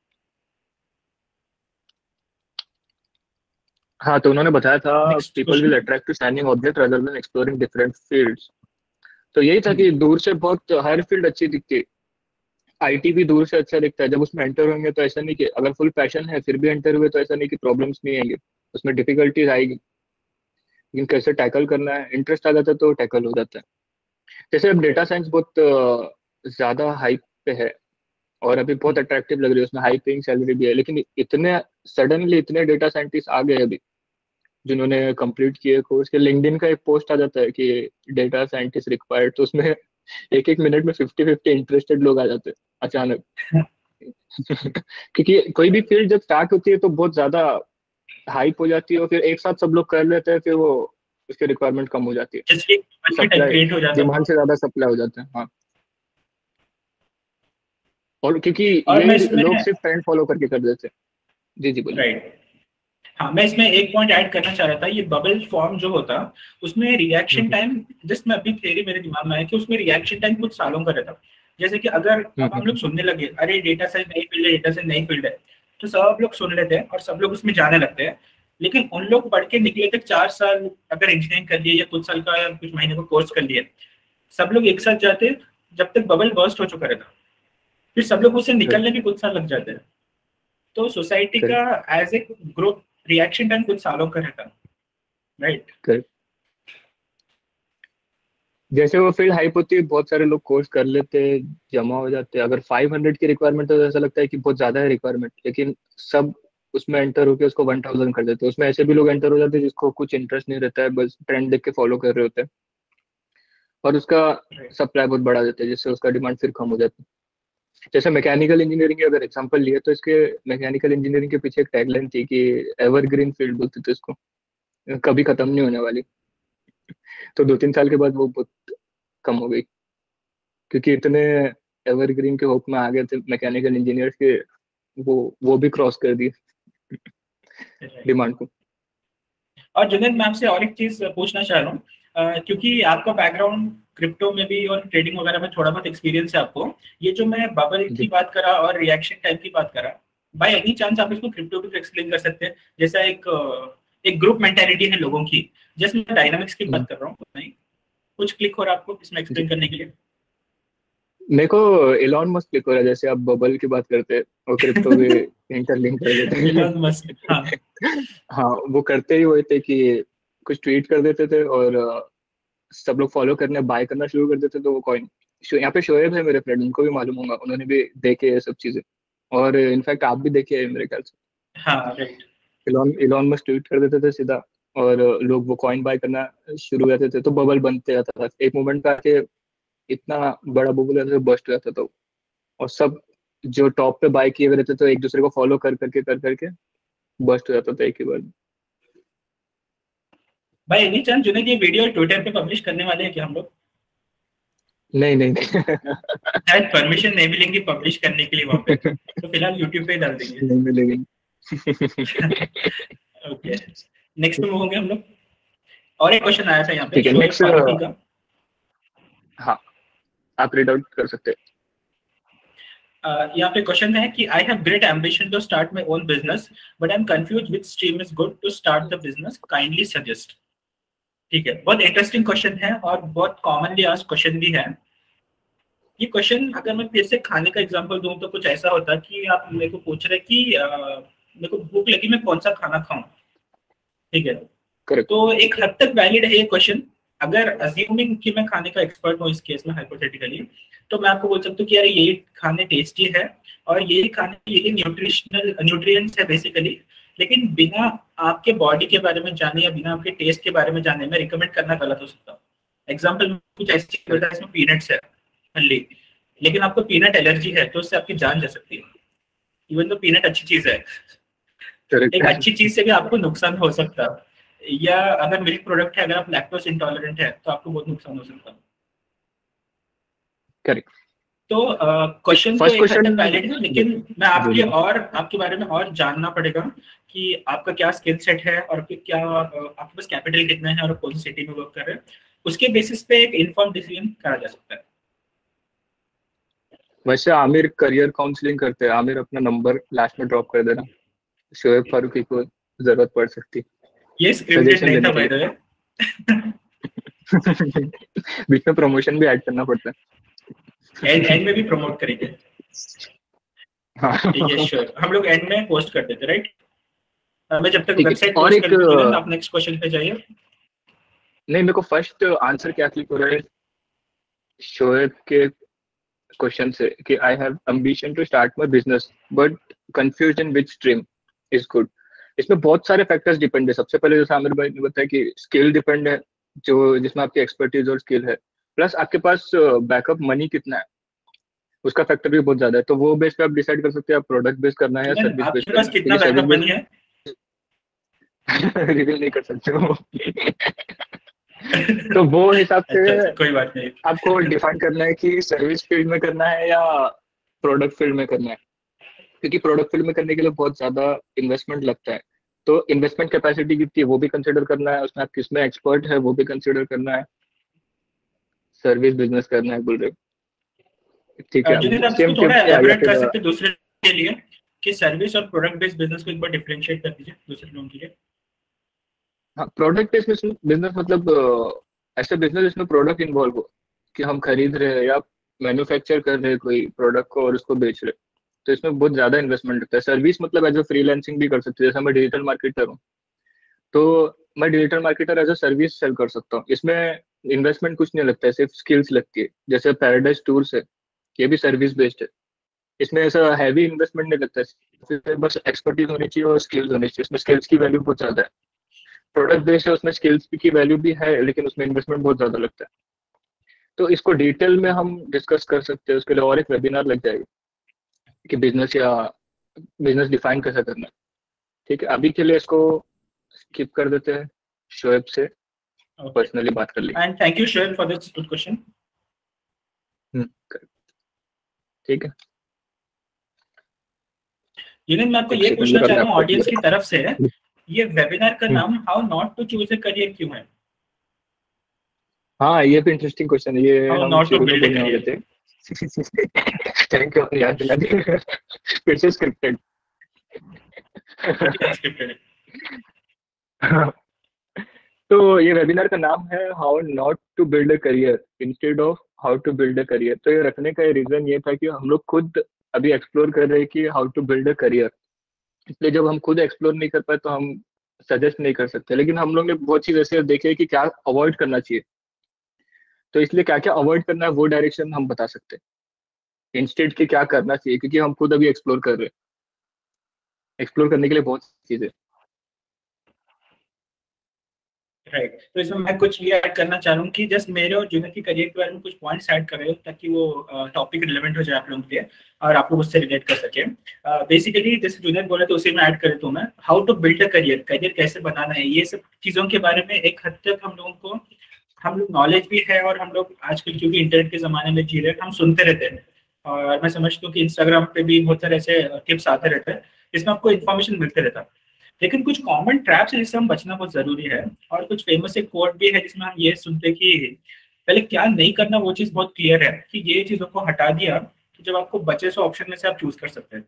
हाँ, तो उन्होंने बताया था next people will question. Attract to standing object rather than exploring different fields. तो यही था कि दूर से बहुत हर फील्ड अच्छी दिखती है। आईटी भी दूर से अच्छा दिखता है, जब उसमें एंटर होंगे तो ऐसा नहीं कि अगर फुल पैशन है फिर भी एंटर हुए तो ऐसा नहीं कि प्रॉब्लम्स नहीं आएंगे, उसमें डिफिकल्टीज आएगी। लेकिन कैसे टैकल करना है, इंटरेस्ट आ जाता है तो टैकल हो जाता है। जैसे अब डेटा साइंस बहुत ज्यादा हाइप पे है, और अभी बहुत अट्रैक्टिव लग रही है, उसमें हाई पेइंग सैलरी भी है। लेकिन इतने सडनली इतने डेटा साइंटिस्ट आ गए अभी, जिन्होंने कंप्लीट किए कोर्स के। लिंक्डइन का एक पोस्ट आ जाता है कि डेटा साइंटिस्ट रिक्वायर्ड, तो उसमें एक एक मिनट में 50-50 इंटरेस्टेड लोग आ जाते हैं अचानक। क्योंकि कोई भी फील्ड जब स्टार्ट होती है तो बहुत ज्यादा हाइप हो जाती है, और फिर एक साथ सब लोग कर लेते हैं, फिर वो उसकी रिक्वायरमेंट कम हो जाती है। जैसे एक मार्केट सप्लाई, क्रिएट हो जाता डिमांड है। से ज्यादा सप्लाई हो जाता है। हाँ, और क्योंकि और मैं यही इसमें, लोग सिर्फ ट्रेंड फॉलो करके कर देते हैं। जी जी बोलिए। राइट, हाँ मैं इसमें एक पॉइंट ऐड करना चाह रहा था। ये बबल फॉर्म जो होता, उसमें रिएक्शन हम्म टाइम, जिसमें अभी थ्योरी मेरे दिमाग में है कि उसमें रिएक्शन टाइम कुछ सालों का रहता। जैसे कि अगर हम्म अब हम हम्म, लोग सुनने लगे अरे डेटा साइंस नई फील्ड है, डेटा साइंस नई फील्ड है, तो सब लोग सुन लेते हैं और सब लोग उसमें जाने लगते हैं। लेकिन उन लोग पढ़ के निकले तक 4 साल अगर इंजीनियरिंग कर लिए, या कुछ साल का या कुछ महीने का कोर्स कर लिए, सब लोग एक साथ जाते, जब तक बबल बर्स्ट हो चुका रहता। फिर सब लोग उससे correct, निकलने भी कुछ साल लग जाते हैं। तो सोसाइटी का correct, as a growth reaction time कुछ सालों का रहता, राइट? correct। जैसे वो फील्ड हाइप होती है, बहुत सारे लोग कोर्स कर लेते हैं, जमा हो जाते हैं। अगर 500 की रिक्वायरमेंट है तो ऐसा लगता है कि बहुत ज्यादा है रिक्वायरमेंट, लेकिन सब उसमें एंटर होकर उसको 1000 कर देते हैं। उसमें ऐसे भी लोग एंटर हो जाते हैं जिसको कुछ इंटरेस्ट नहीं रहता है, बस ट्रेंड देख के फॉलो कर रहे होते हैं, और उसका सप्लाई बहुत बढ़ा देते हैं, जिससे उसका डिमांड फिर कम हो जाता है। जैसे मैकेनिकल इंजीनियरिंग की अगर एग्जांपल लिए, तो इसके मैकेनिकल इंजीनियरिंग के पीछे एक टैगलाइन थी कि एवरग्रीन फील्ड बोलते थे इसको, कभी खत्म नहीं होने वाली। तो 2-3 साल के बाद वो बहुत कम हो गई, क्योंकि इतने एवरग्रीन के होप में आ गए थे मैकेनिकल इंजीनियर्स के, वो भी क्रॉस कर दिए राइट। डिमांड को। और जुनेद, मैं आपसे और एक चीज पूछना चाह रहा हूँ, क्योंकि आपका बैकग्राउंड क्रिप्टो में भी और ट्रेडिंग वगैरह में थोड़ा बहुत एक्सपीरियंस है आपको। ये जो मैं बबल की जी बात करा और रिएक्शन टाइम की बात करा, बाय एनी चांस आप इसको क्रिप्टो भी एक्सप्लेन कर सकते हैं? जैसा एक ग्रुप मेंटेलिटी है लोगों की, जैसे मैं डायनामिक्स की जी बात कर रहा हूँ, नहीं कुछ क्लिक हो रहा है आपको इसमें जी। एक्सप्लेन करने के लिए? मेरे को एलॉन मस्क क्लिक हो रहा है, जैसे आप बबल की बात करते हैं और क्रिप्टो के इंटरलिंक कर देते इलॉन मस्क, हाँ। थे। हाँ, वो करते ही वही थे कि कुछ ट्वीट कर देते थे और सब लोग फॉलो करने बाय करना शुरू कर देते, तो वो कॉइन। यहाँ पे शोएब है मेरे फ्रेंड, उनको भी मालूम होगा, उन्होंने भी देखे ये सब चीजें, और इनफैक्ट आप भी देखे हैं मेरे ख्याल से। हाँ right. Elon Elon Musk tweet कर देते थे सीधा, और लोग वो कॉइन बाय करना शुरू हो जाते थे, तो बबल बनते जाता था, एक मोमेंट पे आके इतना बड़ा बबल रहता था, बस्ट हो जाता था। और सब जो टॉप पे बाय किए हुए रहते थे एक दूसरे को फॉलो कर करके बस्ट हो जाता था एक ही बार में। भाई एनी चांस जुनेद ये वीडियो ट्विटर पे पब्लिश करने वाले हैं क्या हम लोग? नहीं नहीं नहीं। शायद परमिशन नहीं मिलेंगी पब्लिश करने के लिए वहाँ पे, तो फिलहाल यूट्यूब पे ही डाल देंगे। नहीं मिलेगी। ओके, नेक्स्ट में होंगे हम लोग। और एक क्वेश्चन आया था यहाँ पे ठीक है, शोएब नेक्स्ट। फारूकी का। हाँ, आप रीड आउट कर सकते हैं। यहाँ पे क्वेश्चन है कि I have great ambition to start my own business but I am confuse which stream is good to start the business, kindly suggest. ठीक है, बहुत इंटरेस्टिंग क्वेश्चन है और बहुत कॉमनली आस्क्ड क्वेश्चन भी है। ये क्वेश्चन अगर मैं फिर से खाने का एग्जांपल दूं तो कुछ ऐसा होता कि आप मेरे को पूछ रहे कि मेरे को भूख लगी, मैं कौन सा खाना खाऊं। ठीक है, करेक्ट। तो एक हद तक वैलिड है ये क्वेश्चन। अगर अज्यूमिंग कि मैं खाने का एक्सपर्ट हूँ इस केस में हाइपोथेटिकली, तो मैं आपको बोल सकता हूँ कि यार ये खाने टेस्टी है और ये खाने ये न्यूट्रिशनल न्यूट्रिएंट्स है बेसिकली, लेकिन बिना आपके बॉडी के बारे में जाने या बिना आपके टेस्ट के बारे में जाने में रिकमेंड करना गलत हो सकता है। एग्जाम्पल कुछ ऐसी चीज होता है इसमें पीनट्स है only, लेकिन आपको पीनट एलर्जी है तो उससे आपकी जान जा सकती है। इवन तो पीनट अच्छी चीज है, करेक्ट। एक अच्छी चीज से भी आपको नुकसान हो सकता है। या अगर मिल्क प्रोडक्ट है, अगर आप लैक्टोज इंटॉलरेंट है तो आपको बहुत नुकसान हो सकता है। करेक्ट। तो क्वेश्चन तो फर्स्ट एक हद तक क्वेश्चन। वैलिड है, लेकिन मैं आपके लिए बोलिए। और आपके बारे में और जानना पड़ेगा कि आपका क्या स्किल सेट है और क्या आपके पास कैपिटल कितना है और कौन सी सिटी में वर्क कर रहे हैं। उसके बेसिस पे एक इन्फॉर्म डिसीजन करा जा सकता है। वैसे आमिर करियर काउंसलिंग करते हैं, आमिर अपना नंबर लास्ट में ड्रॉप कर देना, शोएब फारूकी को जरूरत पड़ सकती ये स्क्रिप्टेड सजेशन नहीं था लेने के बाय द लिए। वे। बीच में प्रमोशन भी ऐड करना पड़ता एंड है। में भी प्रमोट करेंगे। हाँ। ठीक है श्योर, हम लोग एंड में पोस्ट कर देते राइट। मैं जब तक ठीक है, वेबसाइट और पोस्ट एक कर दूंगा आप नेक्स्ट क्वेश्चन पे जाइए। नहीं, मेरे को फर्स्ट आंसर क्या क्लिक हो रहा है शोएब के क्वेश्चन से कि I have ambition to start my business but confuse in which stream is good. इसमें बहुत सारे फैक्टर्स डिपेंड है। सबसे पहले जैसे आमिर भाई ने बताया कि स्किल डिपेंड है, जो जिसमें आपकी एक्सपर्टीज और स्किल है, प्लस आपके पास बैकअप मनी कितना है, उसका फैक्टर भी बहुत ज्यादा है। तो वो बेस पे आप डिसाइड कर सकते हैं आप प्रोडक्ट बेस करना है या सर्विस बेस आपके पास करना है, कितना क्योंकि सर्विस बैकअप बेस मनी है? रिवील नहीं कर सकते हो। तो वो हिसाब से अच्छा अच्छा, कोई बात नहीं। आपको डिफाइन करना है कि सर्विस फील्ड में करना है या प्रोडक्ट फील्ड में करना है, क्योंकि प्रोडक्ट फील्ड में करने के लिए बहुत ज्यादा इन्वेस्टमेंट लगता है। तो इन्वेस्टमेंट कैपेसिटी कितनी है वो भी कंसिडर करना है, उसमें आप किसमें एक्सपर्ट है वो भी कंसिडर करना है, सर्विस बिजनेस करना है बोल रहे हो। ठीक है, जुनेद अब आप इसको सेम थोड़ा टिप्स या एलेबोरेट कर फिर सकते हैं दूसरे के लिए कि सर्विस और प्रोडक्ट बेस्ड बिजनेस को एक बार डिफरेंशिएट कर दीजिए दूसरे लोगों के लिए। हाँ, प्रोडक्ट बेस्ड बिजनेस मतलब ऐसे बिजनेस जिसमें प्रोडक्ट इन्वॉल्व हो, कि हम खरीद रहे हैं या मैन्युफैक्चर कर रहे हैं कोई प्रोडक्ट को और उसको बेच रहे हैं, तो इसमें बहुत ज्यादा इन्वेस्टमेंट लगता है। सर्विस मतलब एज अ फ्रीलांसिंग भी कर सकते हैं, जैसे मैं डिजिटल मार्केटर हूँ, तो मैं digital marketer as a service sell कर सकता हूँ। इसमें इन्वेस्टमेंट कुछ नहीं लगता है, सिर्फ स्किल्स लगती है। जैसे पैराडाइज टूर्स है, ये भी सर्विस बेस्ड है, इसमें ऐसा हैवी इन्वेस्टमेंट नहीं लगता है, सिर्फ बस एक्सपर्टीज होनी चाहिए और स्किल्स होनी चाहिए। इसमें स्किल्स की वैल्यू बहुत ज्यादा है। प्रोडक्ट बेस्ड है, उसमें स्किल्स की वैल्यू भी है लेकिन उसमें इन्वेस्टमेंट बहुत ज्यादा लगता है। तो इसको डिटेल में हम डिस्कस कर सकते हैं, उसके लिए और एक वेबिनार लग जाएगा कि बिजनेस या बिजनेस डिफाइन कैसे करना है। ठीक है, अभी के लिए इसको स्किप कर देते हैं, शोएब से ओके, पर्सनली बात कर ली। And thank you sure for this good question. ठीक है, जुनेद मैं आपको एक ये सेकंड पूछना जरा चाह मैं रहा हूँ आपको। ऑडियंस की तरफ से, ये वेबिनार का हम्म, नाम how not to choose a career क्यों है? हाँ, ये भी इंटरेस्टिंग क्वेश्चन है, ये हाउ हम नॉट टू शुरू में बिल्ड ए बोलने वाले करियर। थे। थैंक यू, आपने याद दिला दिया। फिर से स्क्रिप्टेड। ओके अनस्क्रिप्टेड है। तो ये वेबिनार का नाम है how not to build a career instead of how to build a career. तो ये रखने का रीजन ये था कि हम लोग खुद अभी एक्सप्लोर कर रहे हैं कि how to build a career, इसलिए जब हम खुद एक्सप्लोर नहीं कर पाए तो हम सजेस्ट नहीं कर सकते। लेकिन हम लोग ने बहुत चीज ऐसे देखे कि क्या अवॉइड करना चाहिए, तो इसलिए क्या क्या अवॉइड करना है वो डायरेक्शन हम बता सकते हैं इंस्टेड के क्या करना चाहिए, क्योंकि हम खुद अभी एक्सप्लोर कर रहे हैं। एक्सप्लोर करने के लिए बहुत चीजें। राइट, तो इसमें मैं कुछ ये ऐड करना चाह रहा हूँ कि जस्ट मेरे और जूनियर के करियर के बारे में कुछ पॉइंट्स ऐड कर रहे हो ताकि वो टॉपिक रिलेवेंट हो जाए आप लोगों के लिए और आप लोग उससे रिलेट कर सके। बेसिकली जैसे जूनियर बोला तो उसी में ऐड कर देता हूँ मैं, how to build a career, career कैसे बनाना है, ये सब चीज़ों के बारे में एक हद तक हम लोगों को, हम लोग नॉलेज भी है और हम लोग आजकल क्योंकि इंटरनेट के ज़माने में जी रहे हैं हम सुनते रहते हैं। और मैं समझता हूँ कि इंस्टाग्राम पे भी बहुत सारे ऐसे टिप्स आते रहते हैं जिसमें आपको इन्फॉर्मेशन मिलते रहता है। लेकिन कुछ कॉमन ट्रैप्स है जिससे हम बचना बहुत जरूरी है। और कुछ फेमस एक कोट भी है जिसमें हम ये सुनते हैं कि पहले क्या नहीं करना वो चीज बहुत क्लियर है कि ये चीजों को हटा दिया तो जब आपको बचे सो ऑप्शन में से आप चूज कर सकते हैं।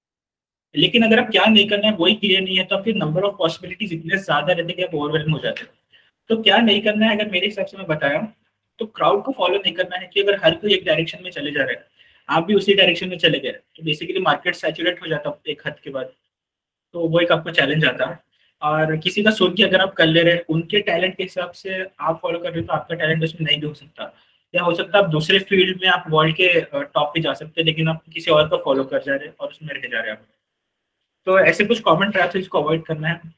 लेकिन अगर आप क्या नहीं करना है वही क्लियर नहीं है तो आपके नंबर ऑफ पॉसिबिलिटीज इतने ज्यादा रहते हैं कि आप ओवरवेलम हो जाते हैं। तो क्या नहीं करना है अगर मेरे हिसाब से मैं बताया तो क्राउड को फॉलो नहीं करना है कि अगर हर कोई एक डायरेक्शन में चले जा रहे हैं आप भी उसी डायरेक्शन में चले गए तो बेसिकली मार्केट सैचुरेट हो जाता है एक हद के बाद। तो वो एक आपको चैलेंज आता है। और किसी का सुन के अगर आप कर ले रहे हैं उनके टैलेंट के हिसाब से आप फॉलो कर रहे हो तो आपका टैलेंट उसमें नहीं भी हो सकता। या हो सकता है आप दूसरे फील्ड में आप वर्ल्ड के टॉप पे जा सकते हैं लेकिन आप किसी और का फॉलो कर जा रहे हैं और उसमें रह जा रहे हैं आप। तो ऐसे कुछ कॉमन ट्रैप्स है जिसको अवॉइड करना है।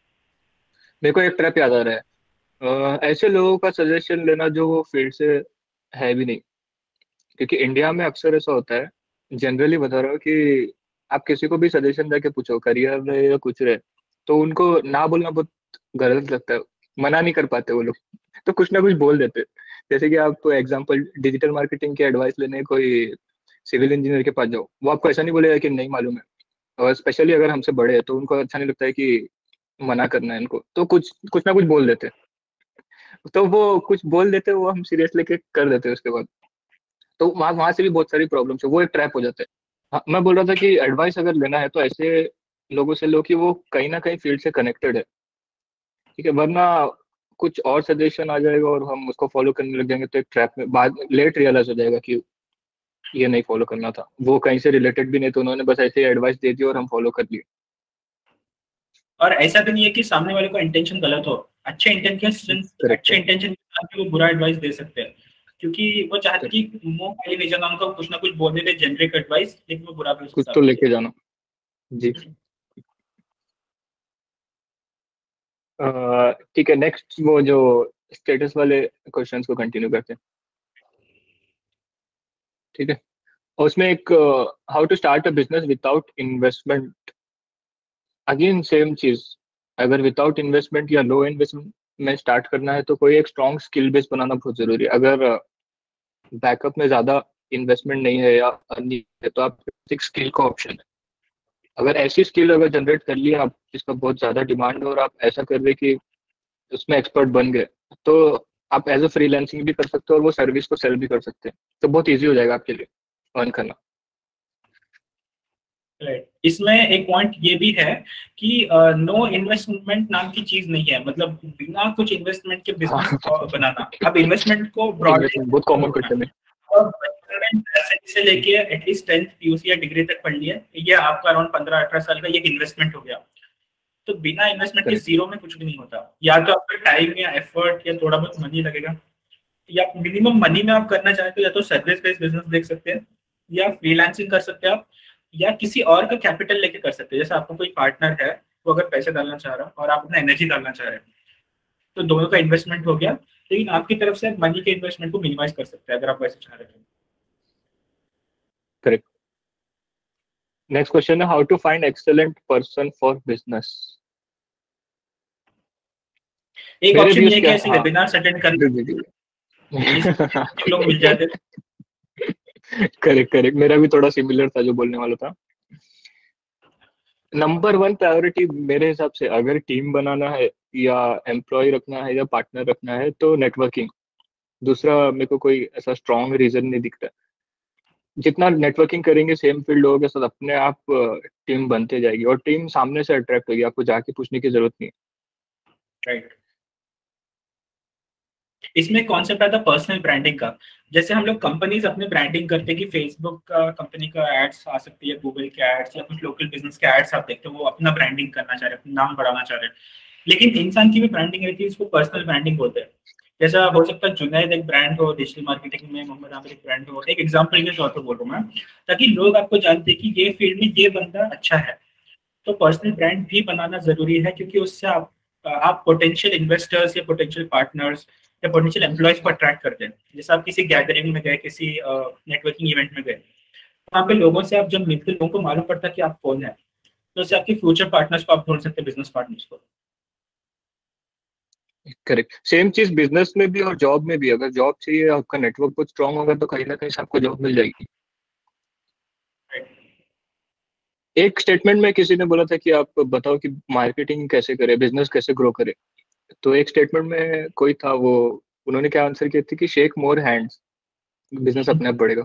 मेरे को एक ट्रैप याद आ रहा है। ऐसे लोगों का सजेशन लेना जो वो फील्ड से है भी नहीं, क्योंकि इंडिया में अक्सर ऐसा होता है। जनरली बता रहा हूँ कि आप किसी को भी सजेशन देके पूछो करियर रहे या कुछ रहे, तो उनको ना बोलना बहुत गलत लगता है। मना नहीं कर पाते वो लोग, तो कुछ ना कुछ बोल देते। जैसे कि आप एग्जांपल डिजिटल मार्केटिंग की एडवाइस लेने कोई सिविल इंजीनियर के पास जाओ, वो आपको ऐसा नहीं बोलेगा कि नहीं मालूम है। और स्पेशली अगर हमसे बड़े हैं तो उनको अच्छा नहीं लगता है कि मना करना है इनको, तो कुछ कुछ ना कुछ बोल देते। तो वो कुछ बोल देते वो हम सीरियस लेके कर देते उसके बाद। तो वहां वहां से भी बहुत सारी प्रॉब्लम्स है, वो एक ट्रैप हो जाता है। हाँ, मैं बोल रहा था कि एडवाइस अगर लेना है तो ऐसे लोगों से लो कि वो कहीं ना कहीं फील्ड से कनेक्टेड है, ठीक है। वरना कुछ और सजेशन आ जाएगा और हम उसको फॉलो करने लग जाएंगे तो एक ट्रैप में बाद लेट रियलाइज हो जाएगा कि ये नहीं फॉलो करना था, वो कहीं से रिलेटेड भी नहीं, तो उन्होंने बस ऐसे एडवाइस दे दी और हम फॉलो कर लिए। और ऐसा भी नहीं है कि सामने वाले का इंटेंशन गलत हो। करेक्ट अच्छे है। इंटेंशन के साथ भी वो बुरा एडवाइस दे सकते हैं क्योंकि वो चाहते correct। कि मुंह खाली नहीं जाना उनका कुछ ना कुछ बोल देते जेनरिक एडवाइस लेकिन वो बुरा भी हो कुछ सकता है तो आपके लिए। लेके जाना। जी। ठीक है, नेक्स्ट वो जो स्टेटस वाले क्वेश्चंस को कंटिन्यू करते हैं, ठीक है। और उसमें एक how to start a business without investment. Again same चीज, अगर विदाउट इन्वेस्टमेंट या लो इन्वेस्टमेंट में स्टार्ट करना है तो कोई एक स्ट्रॉन्ग स्किल बेस बनाना बहुत जरूरी है। अगर बैकअप में ज्यादा इन्वेस्टमेंट नहीं है या नहीं है तो आप एक स्किल का ऑप्शन है। अगर ऐसी स्किल अगर जनरेट कर लिया आप जिसका बहुत ज्यादा डिमांड है और आप ऐसा कर रहे कि उसमें एक्सपर्ट बन गए, तो आप एज अ फ्रीलांसिंग भी कर सकते हो और वो सर्विस को सेल भी कर सकते हैं, तो बहुत ईजी हो जाएगा आपके लिए अर्न करना। राइट, इसमें एक पॉइंट ये भी है कि नो इन्वेस्टमेंट नाम की चीज नहीं है, मतलब बिना कुछ इन्वेस्टमेंट के बिजनेस हाँ। बनाना। अब इन्वेस्टमेंट को ब्रॉडली इन्वेस्टमेंट बहुत कॉमन क्वेश्चन है। और बचपन में नर्सरी से लेके एटलीस्ट 10th पीयूसी या डिग्री तक पढ़ लिया, ये आपका अराउंड 15-18 साल का ये इन्वेस्टमेंट हो गया। तो बिना इन्वेस्टमेंट के करेक्ट। जीरो में कुछ भी नहीं होता। या तो आपका टाइम या एफर्ट या थोड़ा बहुत मनी लगेगा, या मिनिमम मनी में आप करना चाहते हो या तो सर्विस बेस्ड बिजनेस देख सकते हैं या फ्रीलांसिंग कर सकते हैं आप, या किसी और का कैपिटल लेके कर सकते हैं। जैसे आपको कोई पार्टनर है वो अगर पैसे डालना चाह रहा है और आप अपना एनर्जी डालना चाह रहे हैं तो दोनों का इन्वेस्टमेंट हो गया। लेकिन आपकी तरफ से मनी के इन्वेस्टमेंट को मिनिमाइज कर सकते हैं अगर आप वैसे चाह रहे हैं। करेक्ट। नेक्स्ट क्वेश्चन है how to find excellent person for business. एक मेरे ऑप्शन ये व्यूज है कि क्या, ऐसे हाँ। वेबिनार अटेंड जी करना जी जी। जिससे लोग मिल जाते हैं। करेक्ट करेक्ट, मेरा भी थोड़ा सिमिलर था जो बोलने वाला था। नंबर वन प्रायोरिटी मेरे हिसाब से अगर टीम बनाना है या एम्प्लॉय रखना है या पार्टनर रखना है तो नेटवर्किंग। दूसरा मेरे को कोई ऐसा स्ट्रॉन्ग रीजन नहीं दिखता। जितना नेटवर्किंग करेंगे सेम फील्ड लोगों के साथ अपने आप टीम बनते जाएगी और टीम सामने से अट्रैक्ट होगी, आपको जाके पूछने की जरूरत नहीं। राइट। इसमें कॉन्सेप्ट आता है पर्सनल ब्रांडिंग का। जैसे हम लोग कंपनीज अपने ब्रांडिंग करते हैं कि फेसबुक का कंपनी का एड्स आ सकती है, गूगल के एड्स या कुछ लोकल बिजनेस के एड्स आप देखते हो, वो अपना ब्रांडिंग करना चाह रहे हैं, अपना नाम बढ़ाना चाह रहे हैं। लेकिन इंसान की भी ब्रांडिंग रहती है, इसको पर्सनल ब्रांडिंग बोलते हैं। जैसा हो सकता है जुनैद एक ब्रांड हो डिजिटल मार्केटिंग में, मोहम्मद आमिर एक ब्रांड हो, एक एग्जांपल के तौर पर बोल रहा हूँ मैं, ताकि लोग आपको जानते हैं कि ये फील्ड में ये बंदा अच्छा है। तो पर्सनल ब्रांड भी बनाना जरूरी है, क्योंकि उससे आप पोटेंशियल इन्वेस्टर्स या पोटेंशियल पार्टनर्स या पोटेंशियल एम्प्लॉयज को अट्रैक्ट करते हैं। जैसे आप किसी गैदरिंग में गए, किसी नेटवर्किंग इवेंट में गए, वहाँ पे लोगों से आप जब मिलते, लोगों को मालूम पड़ता है कि आप कौन है, तो उससे आपके फ्यूचर पार्टनर्स को आप ढूंढ सकते हैं, बिजनेस पार्टनर्स को। करेक्ट, सेम चीज बिजनेस में भी और जॉब में भी। अगर जॉब चाहिए, आपका नेटवर्क बहुत स्ट्रांग होगा तो कहीं ना कहीं से आपको जॉब मिल जाएगी। एक स्टेटमेंट में किसी ने बोला था कि आप बताओ कि मार्केटिंग कैसे करे, बिजनेस कैसे ग्रो करे। तो एक स्टेटमेंट में कोई था, वो उन्होंने क्या आंसर किया थी कि शेक मोर हैंड्स, बिजनेस अपने आप बढ़ेगा।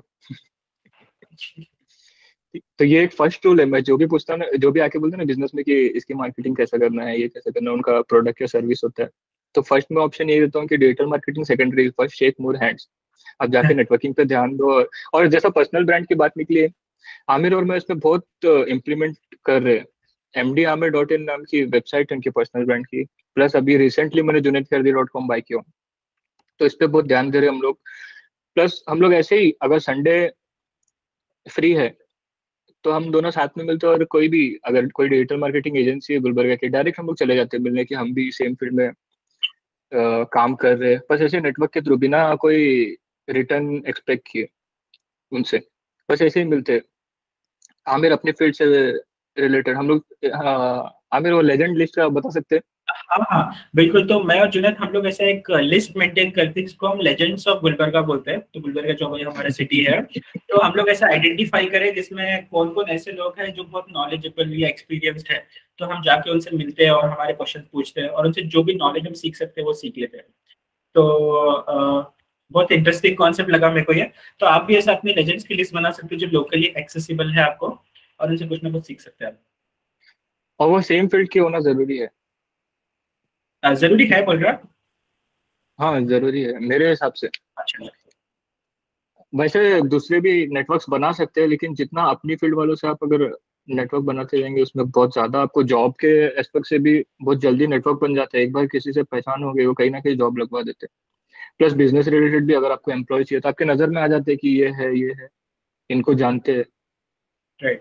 तो ये एक फर्स्ट रूल है। मैं जो भी पूछता हूँ ना, जो भी आके बोलते हैं ना बिजनेस में कि इसकी मार्केटिंग कैसे करना है, ये कैसे करना है, उनका प्रोडक्ट या सर्विस होता है, तो फर्स्ट में ऑप्शन ये देता हूँ कि digital marketing secondary, first shake more hands. आप जाके नेटवर्किंग पे ध्यान दो। और जैसा पर्सनल ब्रांड की बात निकली है, आमिर और मैं इसमें बहुत इम्प्लीमेंट कर रहे हैं। mdaamir.in नाम की वेबसाइट है उनकी पर्सनल ब्रांड की, प्लस अभी रिसेंटली मैंने junaidkhardi.com बाय किया। तो इस पे बहुत ध्यान दे रहे हैं हम लोग। प्लस हम लोग ऐसे ही, अगर संडे फ्री है तो हम दोनों साथ में मिलते हैं, और कोई भी अगर कोई डिजिटल मार्केटिंग एजेंसी है गुलबर्गा की, डायरेक्ट हम लोग चले जाते हैं मिलने, की हम भी सेम फील्ड में काम कर रहे हैं, बस ऐसे नेटवर्क के थ्रू, बिना कोई रिटर्न एक्सपेक्ट किए उनसे, बस ऐसे ही मिलते हैं। आमिर अपने फील्ड से रिलेटेड हम लोग, आमिर वो लेजेंड लिस्ट आप बता सकते हैं? हाँ हाँ बिल्कुल। तो मैं और जुनैद हम लोग ऐसा एक लिस्ट मेंटेन करते हैं, जिसको हम लेजेंड्स ऑफ गुलबर्गा बोलते हैं। तो गुलबर्गा जो हमारा सिटी है, तो हम लोग ऐसा आइडेंटिफाई करें जिसमें कौन कौन ऐसे लोग हैं जो बहुत नॉलेजेबल या एक्सपीरियंस्ड है। तो हम जाके उनसे मिलते हैं और हमारे क्वेश्चन पूछते हैं, और उनसे जो भी नॉलेज हम सीख सकते हैं वो सीख लेते हैं। तो बहुत इंटरेस्टिंग कॉन्सेप्ट लगा मेरे को ये। तो आप भी ऐसा अपने लेजेंड्स की लिस्ट बना सकते हो जो लोकली एक्सेसिबल है आपको, और उनसे कुछ ना कुछ सीख सकते हैं और वो सेम फील्ड की होना जरूरी है। आप। जरूरी है बोल रहा? हाँ जरूरी है मेरे हिसाब से। अच्छा। वैसे दूसरे भी नेटवर्क्स बना सकते हैं, लेकिन जितना अपनी फील्ड वालों से आप अगर नेटवर्क बनाते जाएंगे, उसमें बहुत ज्यादा आपको जॉब के एस्पेक्ट से भी बहुत जल्दी नेटवर्क बन जाता है। एक बार किसी से पहचान हो गई, वो कहीं ना कहीं जॉब लगवा देते हैं। प्लस बिजनेस रिलेटेड भी अगर आपको एम्प्लॉय चाहिए तो आपके नजर में आ जाते हैं कि ये है, इनको जानते हैं। राइट।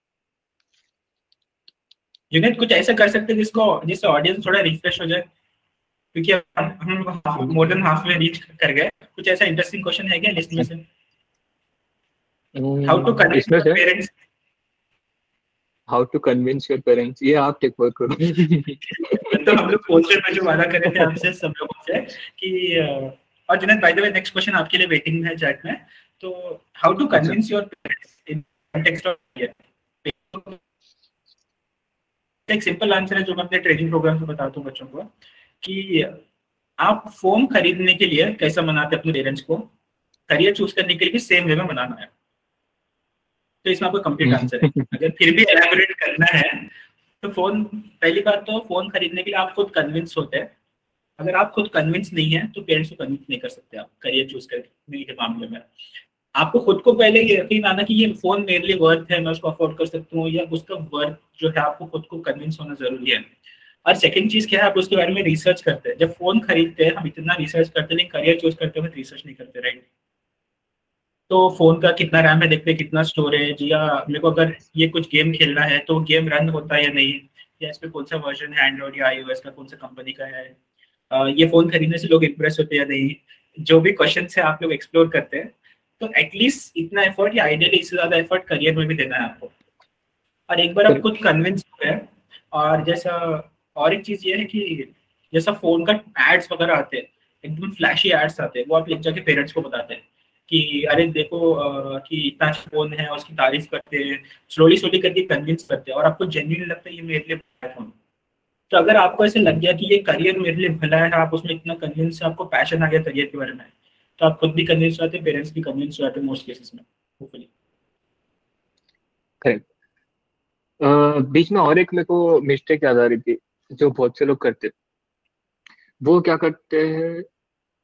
जुनेद कुछ ऐसा कर सकते हैं जिससे ऑडियंस थोड़ा रिफ्रेश हो जाए, क्योंकि हम मोर देन हाफ में रीच कर गए। कुछ ऐसा इंटरेस्टिंग क्वेश्चन है क्या लिस्ट में से? हाउ टू कनेक्ट इसमें योर से parents. How to convince your parents, ये आप टेक वर्क करो। तो हम लोग पोस्टर में जो वादा करे थे आपसे सब लोगों से कि और Junaid by the way next question आपके लिए वेटिंग में है चैट में। तो हाउ टू अच्छा। Convince your parents in context of एक सिंपल आंसर है जो मैं अपने ट्रेनिंग प्रोग्राम में बताता हूँ बच्चों को, कि आप फोन खरीदने के लिए कैसा मनाते हैं अपने पेरेंट्स को, करियर चूज करने के लिए भी सेम वे में मनाना है। तो इसमें आपको कंप्लीट आंसर है। अगर फिर भी एलैबोरेट करना है, तो फोन, पहली बात तो फोन खरीदने के लिए आप खुद कन्विंस होते हैं। अगर आप खुद कन्विंस नहीं है तो पेरेंट्स को कन्विंस नहीं कर सकते आप करियर चूज करने के मामले में। आपको खुद को पहले ये यकीन आना कि ये फोन मेरे लिए वर्थ है, मैं उसको अफोर्ड कर सकता हूँ, या उसका वर्थ जो है आपको खुद को कन्विंस होना जरूरी है। और सेकंड चीज क्या है, आप उसके बारे में रिसर्च करते हैं। जब फोन खरीदते हैं हम इतना रिसर्च करते हैं, लेकिन करियर चूज करते हुए रिसर्च नहीं करते, राइट? तो फोन का कितना रैम है देखते हैं, कितना स्टोरेज, या मेरे को अगर ये कुछ गेम खेलना है तो गेम रन होता है या नहीं, या इस पे कौन सा वर्जन है एंड्रॉइड या आईओएस का, कौन सा कंपनी का है। ये फोन खरीदने से लोग इंप्रेस होते हैं या नहीं, जो भी क्वेश्चन है आप लोग एक्सप्लोर करते हैं। तो एटलीस्ट इतना एफर्ट, या आइडियली इससे ज्यादा एफर्ट करियर में भी देना है आपको। और एक बार आप खुद कन्विंस हो गए, और जैसा, और एक चीज ये है कि जैसा फोन का एड्स वगैरह आते हैं, एकदम फ्लैशी एड्स आते हैं, वो आप लिख जाके पेरेंट्स को बताते हैं कि अरे देखो कि इतना अच्छा फोन है, और उसकी तारीफ करते हैं, स्लोली स्लोली करके कन्विंस करते हैं, और आपको जेन्युइन लगता है ये मेरे लिए अच्छा फोन। तो अगर आपको ऐसे लग गया कि ये करियर मेरे लिए भला है, आप उसमें इतना कन्विंस है, आपको पैशन आ गया करियर के बारे में, तो आप खुद भी कन्विंस हो जाते हैं, पेरेंट्स भी कन्विंस हो जाते हैं मोस्ट केसेस में, होपफुली। करेक्ट। बीच में और एक मेरे को मिस्टेक याद आ रही थी, जो बहुत से लोग करते। वो क्या करते हैं,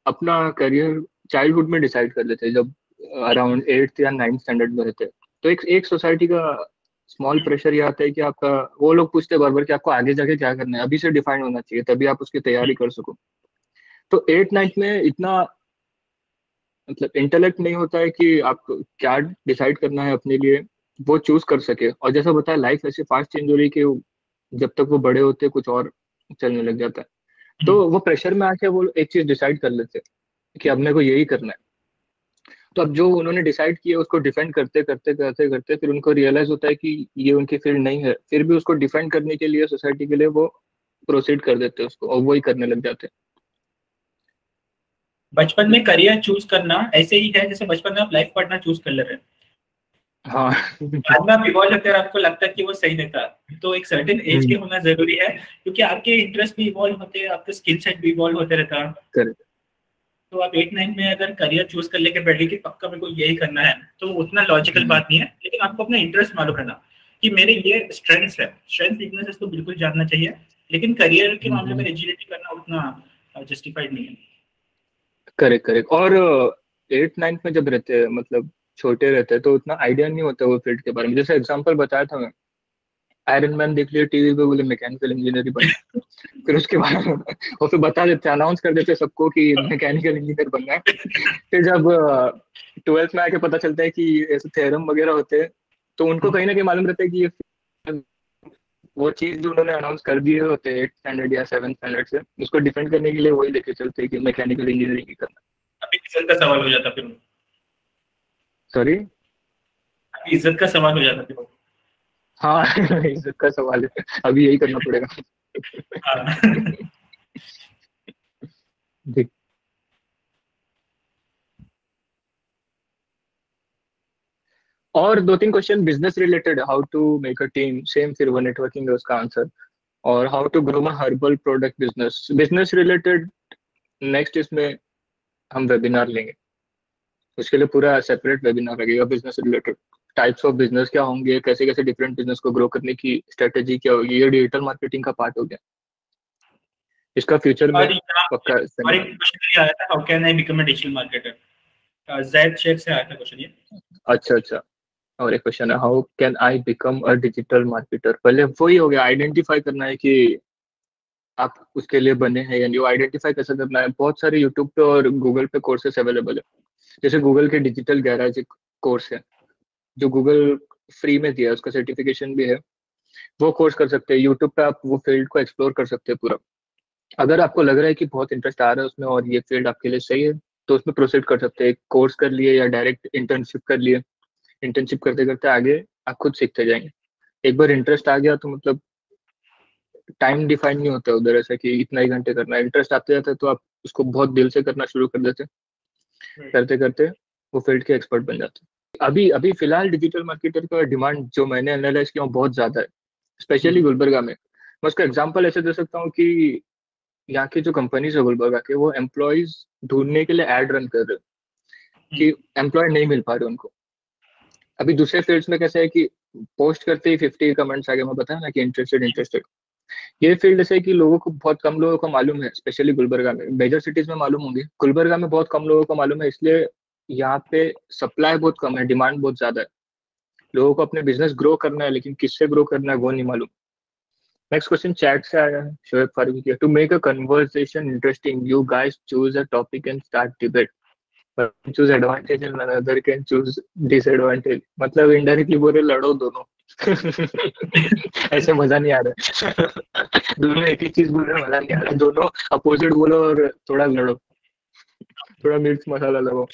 अपना करियर चाइल्डहुड में डिसाइड कर लेते हैं, जब अराउंड 8th या 9th स्टैंडर्ड में रहते हैं। तो एक एक सोसाइटी का स्मॉल प्रेशर ये आता है कि आपका, वो लोग पूछते हैं बार बार कि आपको आगे जाके क्या करना है, अभी से डिफाइन होना चाहिए तभी आप उसकी तैयारी कर सको। तो 8th 9th में इतना मतलब इंटेलेक्ट नहीं होता है कि आप क्या डिसाइड करना है अपने लिए, वो चूज कर सके। और जैसा बताया, लाइफ ऐसे फास्ट चेंज हो रही है कि जब तक वो बड़े होते हैं कुछ और चलने लग जाता है। तो वो प्रेशर में आके वो एक चीज डिसाइड कर लेते हैं कि अब मेरे को यही करना है। तो अब जो उन्होंने डिसाइड किया उसको डिफेंड करते करते करते करते फिर उनको रियलाइज होता है कि ये उनकी फील्ड नहीं है, फिर भी उसको डिफेंड करने के लिए सोसाइटी के लिए वो प्रोसीड कर देते हैं उसको, और वही करने लग जाते हैं। बचपन में करियर चूज करना ऐसे ही है जैसे बचपन में आप लाइफ पार्टनर चूज कर ले रहे हैं, हाँ। बाद में आप इवॉल्व होते हैं, आपको लगता है कि वो सही नहीं था। तो एक सर्टेन एज के होना जरूरी है, क्योंकि आपके इंटरेस्ट भी इवॉल्व होते हैं, आपके स्किल सेट भी इवॉल्व होते रहता है। करेक्ट। तो आप 8 9 में अगर करियर चूज कर लेके बैठे कि पक्का मेरे को यही करना है, तो उतना लॉजिकल बात नहीं है। लेकिन आपको अपना इंटरेस्ट मालूम रहना कि मेरे ये स्ट्रेंथ्स है, स्ट्रेंथ वीकनेसेस तो बिल्कुल जानना चाहिए, लेकिन करियर के मामले में एजिलिटी करना उतना जस्टिफाइड नहीं है। Correct correct. और 8th 9th में जब रहते हैं, मतलब छोटे रहते हैं, तो उतना आइडिया नहीं होता वो फील्ड के बारे में। जैसे एग्जांपल बताया था मैं, आयरन मैन देख लिया टीवी पे, बोले मैकेनिकल इंजीनियर बनना। फिर उसके बाद वो फिर बता देते, अनाउंस कर देते सबको कि मैकेनिकल इंजीनियर बनना है। फिर जब 12th में आके पता चलता है कि ऐसे थ्योरम वगैरह होते हैं, तो उनको कहीं ना कहीं मालूम रहता है कि ये वो चीज जो उन्होंने अनाउंस कर दिए होते हैं 8th स्टैंडर्ड या 7th स्टैंडर्ड से, उसको डिफेंड करने के लिए वही लेके चलते हैं कि मैकेनिकल इंजीनियरिंग ही करना। अभी इज्जत का सवाल हो जाता फिर, सॉरी। अभी इज्जत का सवाल हो जाता फिर। हाँ। इज्जत का सवाल है, अभी यही करना पड़ेगा। हाँ। जी। और 2 3 question business related, how to make a team, same, फिर वो नेटवर्किंग है उसका आंसर। और how to grow my herbal product business, business related. Next इसमें हम वेबिनार लेंगे, उसके लिए पूरा सेपरेट वेबिनार लगेगा। Business related types of business क्या होंगे, कैसे कैसे डिफरेंट बिजनेस को ग्रो करने की स्ट्रेटेजी क्या होगी, ये डिजिटल मार्केटिंग का पार्ट हो गया, इसका फ्यूचर में और पक्का और एक क्वेश्चन ये आया था, how can I become a digital marketer, Zaid Sheikh से आया था क्वेश्चन ये। अच्छा अच्छा। और एक क्वेश्चन है, how can I become a digital marketer. पहले वही हो गया, आइडेंटिफाई करना है कि आप उसके लिए बने हैं या नहीं। आइडेंटिफाई कैसे करना है, बहुत सारे यूट्यूब पे और गूगल पे कोर्सेस अवेलेबल है। जैसे गूगल के डिजिटल गैराज एक कोर्स है जो गूगल फ्री में दिया है, उसका सर्टिफिकेशन भी है, वो कोर्स कर सकते हैं। यूट्यूब पे आप वो फील्ड को एक्सप्लोर कर सकते हैं पूरा। अगर आपको लग रहा है कि बहुत इंटरेस्ट आ रहा है उसमें और ये फील्ड आपके लिए सही है, तो उसमें प्रोसीड कर सकते हैं। कोर्स कर लिए या डायरेक्ट इंटर्नशिप कर लिए, इंटर्नशिप करते करते आगे आप खुद सीखते जाएंगे। एक बार इंटरेस्ट आ गया तो मतलब टाइम डिफाइन नहीं होता उधर, ऐसा कि इतना ही घंटे करना है। इंटरेस्ट आते जाता है तो आप उसको बहुत दिल से करना शुरू कर देते, करते करते वो फील्ड के एक्सपर्ट बन जाते हैं। अभी अभी फिलहाल डिजिटल मार्केटर का डिमांड जो मैंने एनालाइज किया बहुत ज्यादा है, स्पेशली गुलबर्गा में। मैं उसका एग्जांपल ऐसे दे सकता हूँ कि यहाँ की जो कंपनीज है गुलबर्गा के, वो एम्प्लॉयज ढूंढने के लिए एड रन कर रहे हैं कि एम्प्लॉय नहीं मिल पा रहे उनको। अभी दूसरे फील्ड्स में कैसे है कि पोस्ट करते ही 50 कमेंट्स आगे, मैं बताया ना कि इंटरेस्टेड इंटरेस्टेड। ये फील्ड ऐसे है कि लोगों को, बहुत कम लोगों को मालूम है, स्पेशली गुलबर्गा में। मेजर सिटीज में मालूम होंगे, गुलबर्गा में बहुत कम लोगों को मालूम है, इसलिए यहाँ पे सप्लाई बहुत कम है, डिमांड बहुत ज्यादा है। लोगों को अपने बिजनेस ग्रो करना है, लेकिन किससे ग्रो करना है वो नहीं मालूम। नेक्स्ट क्वेश्चन चैट से आया है, शोएब फारूकी की। To make a conversation interesting you guys choose a topic and start debate, choose advantage and another can choose disadvantage. मतलब इनडायरेक्टली बोल रहे लड़ो दोनों। ऐसे मजा नहीं आ रहा है। दोनों एक ही चीज बोल रहे, मजा नहीं आ रहा। दोनों अपोजिट बोलो और थोड़ा लड़ो, थोड़ा मिर्च मसाला लगाओ।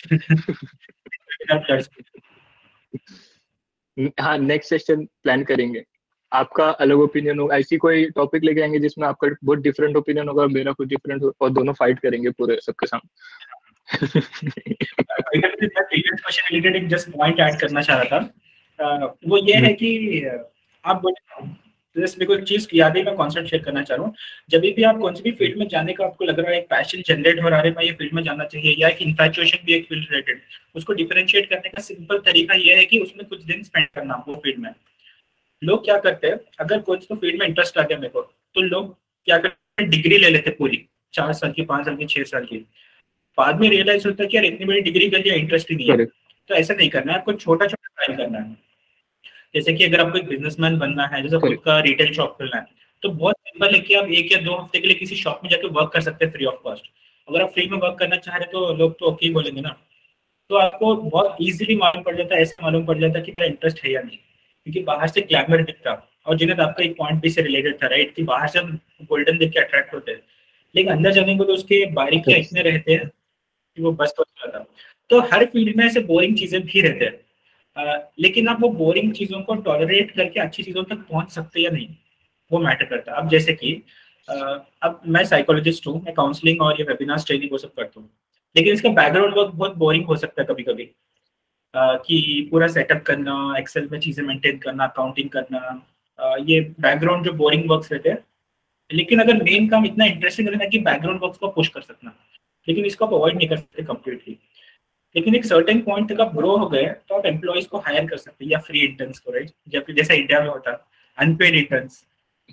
हाँ, नेक्स्ट सेशन प्लान करेंगे। आपका अलग ओपिनियन हो, ऐसी कोई टॉपिक लेके आएंगे जिसमें आपका बहुत डिफरेंट ओपिनियन होगा, मेरा कुछ डिफरेंट हो, और दोनों फाइट करेंगे पूरे सबके सामने। क्वेश्चन रिलेटेड एक जस्ट पॉइंट ऐड करना चाह रहा था, वो ये है कि आप बोले, जैसे मेरे को एक चीज याद है, मैं कॉन्सेप्ट शेयर करना चाह रहा हूँ। जब भी आप कौन सी भी फील्ड में जाने का आपको लग रहा है, एक पैशन जनरेट हो रहा है, मैं ये फील्ड में जाना चाहिए, या एक इन्फैचुएशन भी एक फील्ड रिलेटेड, उसको डिफरेंशिएट करने का सिंपल तरीका ये है कि उसमें कुछ दिन स्पेंड करना वो फील्ड में। लोग क्या करते हैं, अगर कुछ तो फील्ड में इंटरेस्ट आ गया मेरे को, तो लोग क्या करते हैं, डिग्री ले लेते पूरी 4 साल की, 5 साल की, 6 साल की। बाद में रियलाइज होता है कि यार इतनी बड़ी डिग्री कर लिया, इंटरेस्ट ही नहीं है। तो ऐसा नहीं करना है, आपको छोटा छोटा ट्राई करना है। जैसे कि अगर आपको एक बिजनेसमैन बनना है, जैसे खुद का रिटेल शॉप खोलना है, तो बहुत सिंपल है कि आप 1 या 2 हफ्ते के लिए किसी शॉप में जाके वर्क कर सकते हैं फ्री ऑफ कॉस्ट। अगर आप फ्री में वर्क करना चाह रहे तो लोग तो ओके बोलेंगे ना। तो आपको बहुत इजीली मालूम पड़ जाता है, ऐसे मालूम पड़ जाता है कि मेरा इंटरेस्ट है या नहीं, क्योंकि बाहर से ग्लैमर दिखता। और जिन्हें आपका एक पॉइंट भी से रिलेटेड था, राइट, कि बाहर से हम गोल्डन देख के अट्रैक्ट होते हैं, लेकिन अंदर जाने को तो उसके बारीकियां इतने रहते हैं कि वो बस तो जाता। तो हर फील्ड में ऐसे बोरिंग चीजें भी रहते हैं, लेकिन आप वो बोरिंग चीजों को टॉलरेट करके अच्छी चीजों तक पहुंच सकते या नहीं, वो मैटर करता है। अब जैसे कि अब मैं साइकोलॉजिस्ट हूँ, मैं काउंसलिंग और ये वेबिनार्स ट्रेनिंग वो सब करता हूँ, लेकिन इसका बैकग्राउंड वर्क बहुत बोरिंग हो सकता है कभी कभी, कि पूरा सेटअप करना, एक्सेल में चीजें मेंटेन करना, अकाउंटिंग करना, ये बैकग्राउंड जो बोरिंग वर्क्स रहते हैं। लेकिन अगर मेन काम इतना इंटरेस्टिंग रहना कि बैकग्राउंड वर्क्स को पुश कर सकना, लेकिन इसको आप अवॉइड नहीं कर सकते कम्प्लीटली। लेकिन एक सर्टेन पॉइंट तक आप ग्रो हो गए तो आप एम्प्लॉइज को हायर कर सकते हैं, या फ्री इंटर्न्स को, राइट, जब जैसा इंडिया में होता अनपेड इंटर्न्स।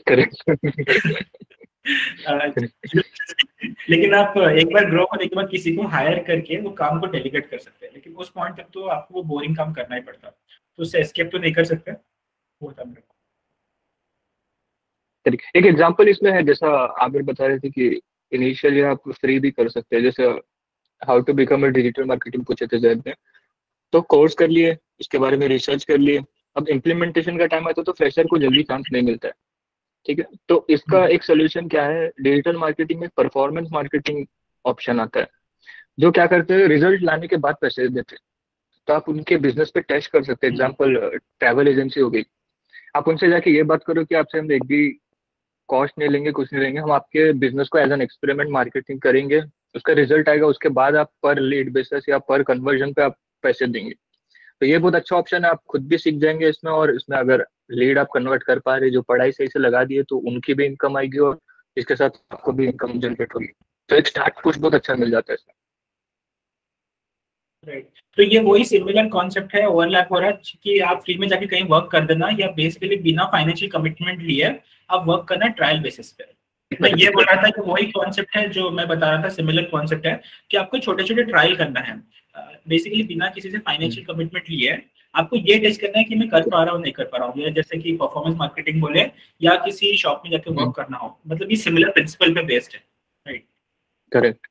लेकिन आप एक बार ग्रो होने के बाद किसी को हायर करके वो काम को डेलीगेट कर सकते हैं, लेकिन उस पॉइंट तक तो आपको वो बोरिंग काम करना ही पड़ता, तो उससे एस्केप तो नहीं कर सकते। वो था मेरा। एक एग्जांपल इसमें है, जैसा आमिर बता रहे थे कि इनिशियली आप फ्री भी कर सकते हैं, जैसे how to become a digital marketing पूछे थे जैद ने, तो कोर्स कर लिए, इसके बारे में रिसर्च कर लिए। अब इम्प्लीमेंटेशन का टाइम आता है तो फ्रेशर को जल्दी चांस नहीं मिलता है, ठीक है। तो इसका एक सोल्यूशन क्या है, डिजिटल मार्केटिंग में परफॉर्मेंस मार्केटिंग ऑप्शन आता है, जो क्या करते हैं, रिजल्ट लाने के बाद पैसे देते हैं। तो आप उनके बिजनेस पे टेस्ट कर सकते हैं। एग्जाम्पल ट्रैवल एजेंसी हो गई, आप उनसे जाके ये बात करो कि आपसे हम एक भी कॉस्ट नहीं लेंगे, कुछ नहीं लेंगे, हम आपके बिजनेस को एज एन एक्सपेरिमेंट मार्केटिंग करेंगे, उसका रिजल्ट आएगा, उसके बाद आप पर लीड बेसिस या पर कन्वर्जन पे आप पैसे देंगे। तो ये बहुत अच्छा ऑप्शन है, आप खुद भी सीख जाएंगे इसमें, और इसमें अगर लीड आप कन्वर्ट कर पा रहे, जो पढ़ाई सही से लगा दिए, तो उनकी भी इनकम आएगी और इसके साथ आपको भी इनकम जनरेट होगी। तो एक स्टार्ट पुश बहुत अच्छा मिल जाता है इसमें। राइट, तो ये वही सिमिलर कॉन्सेप्ट है, ओवरलैप हो रहा है कि आप फ्री में जाके कहीं वर्क कर देना, या बेसिकली बिना फाइनेंशियल कमिटमेंट लिए आप वर्क करना ट्रायल बेसिस पे। मैं ये बोल रहा था कि वही कॉन्सेप्ट है जो मैं बता रहा था, सिमिलर कॉन्सेप्ट है कि आपको छोटे छोटे ट्रायल करना है, बेसिकली बिना किसी से फाइनेंशियल कमिटमेंट लिए आपको ये टेस्ट करना है कि मैं कर पा रहा हूँ नहीं कर पा रहा हूँ, जैसे कि परफॉर्मेंस मार्केटिंग बोले या किसी शॉप में जाके वर्क करना हो, मतलब ये सिमिलर प्रिंसिपल पे बेस्ड है, राइट। करेक्ट।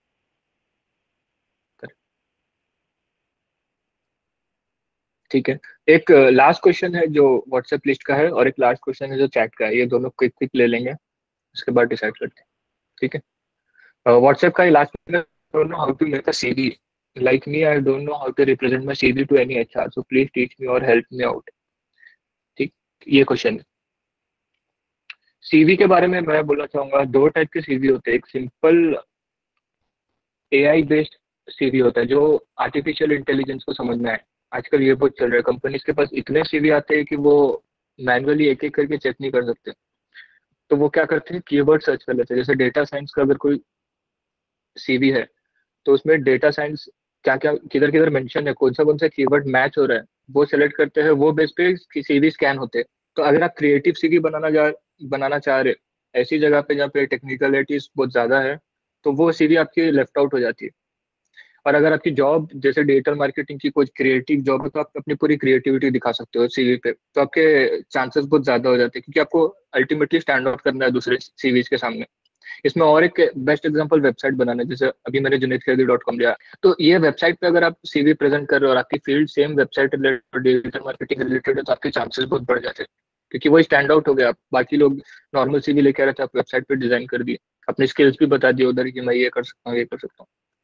ठीक है, एक लास्ट क्वेश्चन है जो व्हाट्सएप लिस्ट का है, और एक लास्ट क्वेश्चन है जो चैट का है, ये दोनों क्विक क्विक ले लेंगे, उसके बाद डिसाइड करते हैं, ठीक है। व्हाट्सएप का last question, don't know how to make a CV, like me, I don't know how to represent my CV to any HR, so please teach me or help me out। ठीक, ये question है। CV के बारे में मैं बोलना चाहूंगा, दो टाइप के सीवी होते हैं। एक सिंपल एआई बेस्ड सीवी होता है जो आर्टिफिशियल इंटेलिजेंस को समझ में आए। आजकल ये बहुत चल रहा है, कंपनीज के पास इतने सीवी आते हैं कि वो मैनुअली एक एक करके चेक नहीं कर सकते, तो वो क्या करते हैं, कीवर्ड सर्च कर लेते हैं। जैसे डेटा साइंस का अगर कोई सीवी है, तो उसमें डेटा साइंस क्या क्या किधर किधर मेंशन है, कौन सा कीवर्ड मैच हो रहा है, वो सेलेक्ट करते हैं, वो बेस पे सीवी स्कैन होते हैं। तो अगर आप क्रिएटिव सीवी बनाना चाह रहे ऐसी जगह पे जहाँ पे टेक्निकलिटीज बहुत ज्यादा है, तो वो सीवी आपकी लेफ्ट आउट हो जाती है। और अगर आपकी जॉब जैसे डिजिटल मार्केटिंग की कोई क्रिएटिव जॉब है, तो आप अपनी पूरी क्रिएटिविटी दिखा सकते हो सीवी पे, तो आपके चांसेस बहुत ज्यादा हो जाते हैं, क्योंकि आपको अल्टीमेटली स्टैंड आउट करना है दूसरे सीवीज के सामने। इसमें और एक बेस्ट एग्जांपल वेबसाइट बनाना है, जैसे अभी मैंने junaidkhildi.com लिया, तो ये वेबसाइट पे अगर आप सीवी प्रेजेंट कर रहे हो और आपकी field same website related digital marketing related है, तो आपके चांसेस बहुत बढ़ जाते हैं, क्योंकि वो स्टैंड आउट हो गया। बाकी लोग नॉर्मल सीवी लेके आ रहे थे, आप वेबसाइट पे डिजाइन कर दिए, अपने स्किल्स भी बता दिए उधर कि मैं ये कर सकता हूँ, ये कर सकता हूँ।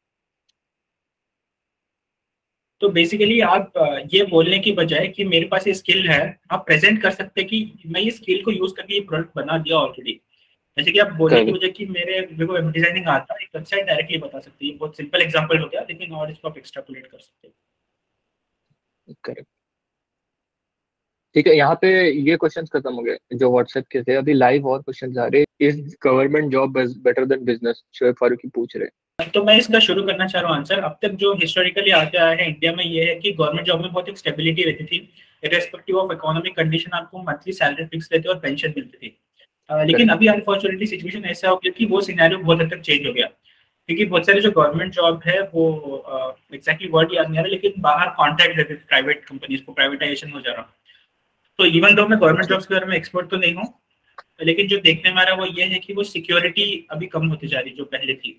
तो बेसिकली आप ये बोलने की बजाय कि मेरे पास ये स्किल है, आप प्रेजेंट कर सकते हैं कि मैं ये स्किल को यूज करके ये प्रोडक्ट बना दिया ऑलरेडी। जैसे कि आप बोलने की वजह कि मेरे को वेब डिजाइनिंग आता है, एक वेबसाइट डायरेक्टली बता सकती है। बहुत सिंपल एग्जांपल हो गया, लेकिन और इसको आप एक्सट्रापोलेट कर सकते हैं। करेक्ट। ठीक है, यहाँ पे ये क्वेश्चंस खत्म हो गए जो व्हाट्सएप के थे। अभी लाइव और क्वेश्चंस आ रहे हैं। Is government job better than business, Shoaib Farooqui पूछ रहे हैं। तो मैं इसका शुरू करना चाह रहा हूँ आंसर। अब तक जो हिस्टोरिकली आते आया है इंडिया में, ये है कि गवर्नमेंट जॉब में बहुत एक स्टेबिलिटी रहती थी, इरेस्पेक्टिव ऑफ इकोनॉमिक कंडीशन आपको मंथली सैलरी फिक्स रहती और पेंशन मिलती थी। लेकिन अभी अनफॉर्चुनेटली सिचुएशन ऐसा हो गया कि वो सिनेरियो बहुत हद तक चेंज हो गया। क्योंकि बहुत सारे जो गवर्नमेंट जॉब है वो एग्जैक्टली वर्ड याद नहीं आ रहा, लेकिन बाहर कॉन्ट्रैक्ट है प्राइवेट कंपनीज को, प्राइवेटाइजेशन हो जा रहा। तो इवन दो मैं गवर्नमेंट अच्छा। जॉब्स के बारे में एक्सपर्ट तो नहीं हूँ, लेकिन जो देखने में आ रहा है वो ये है कि वो सिक्योरिटी अभी कम होती जा रही जो पहले थी।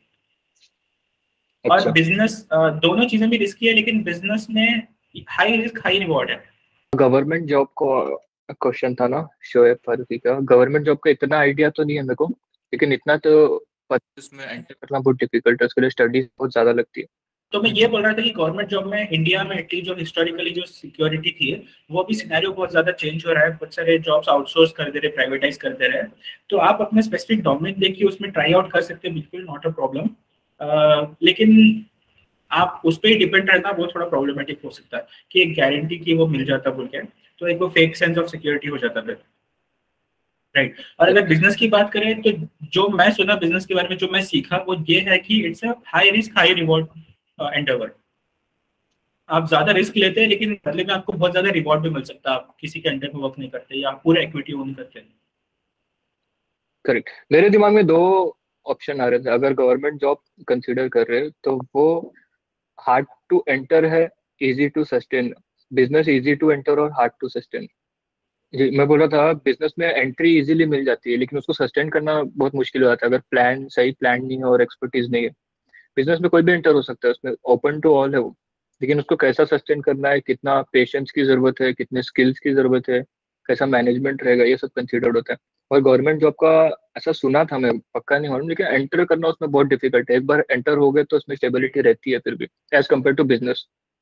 और अच्छा, बिजनेस, दोनों चीजें भी रिस्की है, लेकिन बिजनेस में हाई रिस्क हाई रिवॉर्ड है। गवर्नमेंट जॉब को क्वेश्चन था ना शोएब फारूकी का, गवर्नमेंट जॉब का इतना आइडिया तो नहीं है मेरे को, लेकिन इतना तो पता उसमें एंटर करना बहुत डिफिकल्ट है, उसके लिए स्टडीज बहुत ज्यादा लगती है। तो मैं ये बोल रहा था कि गवर्नमेंट जॉब में इंडिया में एटलीस्ट जो हिस्टोरिकली जो सिक्योरिटी थी, वो अभी सिनेरियो बहुत ज्यादा चेंज हो रहा है, बहुत सारे जॉब्स आउटसोर्स कर दे रहे, प्राइवेटाइज कर दे रहे हैं। तो आप अपने स्पेसिफिक डोमेन देखिए, उसमें ट्राई आउट कर सकते हैं, बिल्कुल नॉट अ प्रॉब्लम। लेकिन आप उस पर ही डिपेंड रहना वो थोड़ा प्रॉब्लमेटिक हो सकता है कि एक गारंटी की वो मिल जाता बोल के, तो एक वो फेक सेंस ऑफ सिक्योरिटी हो जाता है। राइट। और अगर बिजनेस की बात करें तो जो मैं सुना बिजनेस के बारे में, जो मैं सीखा वो ये है कि it's a high risk high reward endeavour. आप ज्यादा रिस्क लेते हैं, लेकिन बदले में आपको बहुत ज्यादा रिवॉर्ड भी मिल सकता है, आप किसी के अंडर में वर्क नहीं करते या पूरा इक्विटी ओन करते हैं। करेक्ट। मेरे दिमाग में दो ऑप्शन आ रहे थे, अगर गवर्नमेंट जॉब कंसिडर कर रहे हो तो वो हार्ड टू एंटर है, easy to sustain. Business easy to enter और हार्ड टू सस्टेन। जी, मैं बोल रहा था बिजनेस में एंट्री इजीली मिल जाती है, लेकिन उसको सस्टेन करना बहुत मुश्किल हो जाता है अगर प्लान सही प्लान नहीं है और एक्सपर्टीज नहीं है। बिजनेस में कोई भी एंटर हो सकता है, उसमें ओपन टू ऑल है वो, लेकिन उसको कैसा सस्टेन करना है, कितना पेशेंस की जरूरत है, कितने स्किल्स की जरूरत है, कैसा मैनेजमेंट रहेगा, ये सब कंसिडर्ड होता है। और गवर्नमेंट जॉब का ऐसा सुना था, मैं पक्का नहीं मालूम, लेकिन एंटर करना उसमें बहुत डिफिकल्ट है। एक बार एंटर हो गए तो उसमें स्टेबिलिटी रहती है फिर भी, as compared to business.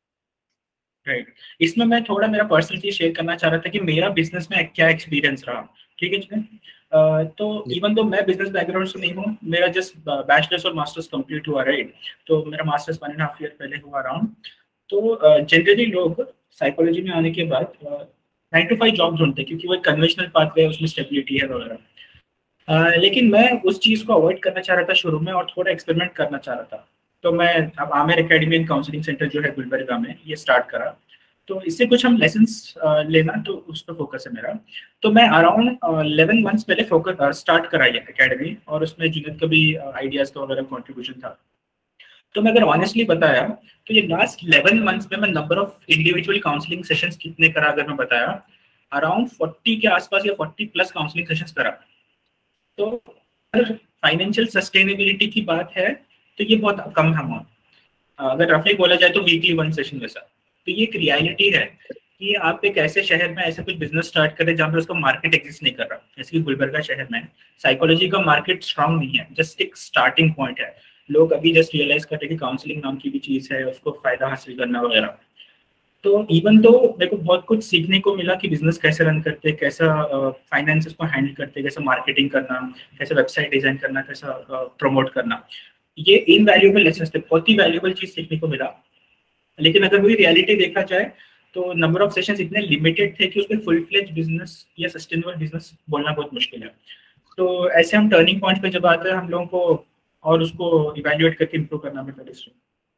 Right. इसमें मैं थोड़ा मेरा पर्सनल चीज शेयर करना चाह रहा था कि मेरा बिजनेस में क्या एक्सपीरियंस रहा। ठीक है जी। तो इवन दो मैं बिजनेस बैकग्राउंड से नहीं हूँ, मेरा जस्ट बैचलर्स और मास्टर्स कंप्लीट हुआ। राइट। तो मेरा मास्टर्स 1.5 ईयर पहले हुआ अराउंड। तो जनरली लोग साइकोलॉजी में आने के बाद 9 to 5 जॉब ढूंढते हैं, क्योंकि वो एक कन्वेंशनल पाथवे है, उसमें स्टेबिलिटी है वगैरह। लेकिन मैं उस चीज को अवॉइड करना चाह रहा था शुरू में, और थोड़ा एक्सपेरिमेंट करना चाह रहा था। तो मैं अब Aamir academy and counselling centre जो है गुलबर्गा में, ये स्टार्ट करा। तो इससे कुछ हम लेसन्स लेना, तो उस पर फोकस है मेरा। तो मैं अराउंड 11 मंथ्स पहले फोकस स्टार्ट करा ये एकेडमी, और उसमें जुनेद का भी आइडियाज का वगैरह कॉन्ट्रीब्यूशन था। तो मैं अगर ऑनेस्टली बताया तो ये लास्ट 11 मंथ्स में मैं number of individual counselling sessions कितने करा, अगर मैं बताया अराउंड 40 के आसपास या 40+ काउंसलिंग सेशंस करा। तो अगर फाइनेंशियल सस्टेनेबिलिटी की बात है तो ये बहुत कम है अमाउंट। अगर रफली बोला जाए तो वीकली 1 सेशन जैसा। तो ये एक रियलिटी है कि आप एक ऐसे शहर में ऐसा कुछ बिजनेस स्टार्ट करें जहाँ पे उसका मार्केट एग्जिस्ट नहीं कर रहा, जैसे कि गुलबर्गा शहर में साइकोलॉजी का मार्केट स्ट्रांग नहीं है, जस्ट एक स्टार्टिंग पॉइंट है। लोग अभी जस्ट रियलाइज करते हैं कि काउंसलिंग नाम की भी चीज है, उसको फायदा हासिल करना वगैरह। तो इवन तो मेरे को बहुत कुछ सीखने को मिला कि बिजनेस कैसे रन करते हैं, कैसा फाइनेंसेस को हैंडल करते हैं, कैसे मार्केटिंग करना, कैसे वेबसाइट डिजाइन करना, कैसा प्रमोट करना। ये इनवैल्यूएबल लेसन थे, बहुत ही वैल्यूएबल चीज सीखने को मिला। लेकिन अगर वही रियलिटी देखा जाए तो नंबर ऑफ सेशंस इतने लिमिटेड थे कि उसमें फुल फ्लेज बिजनेस या सस्टेनेबल बिजनेस बोलना बहुत मुश्किल है। तो ऐसे हम टर्निंग पॉइंट पे जब आते हैं हम लोगों को, और उसको इवेल्युएट करके इम्प्रूव करना पड़ता है।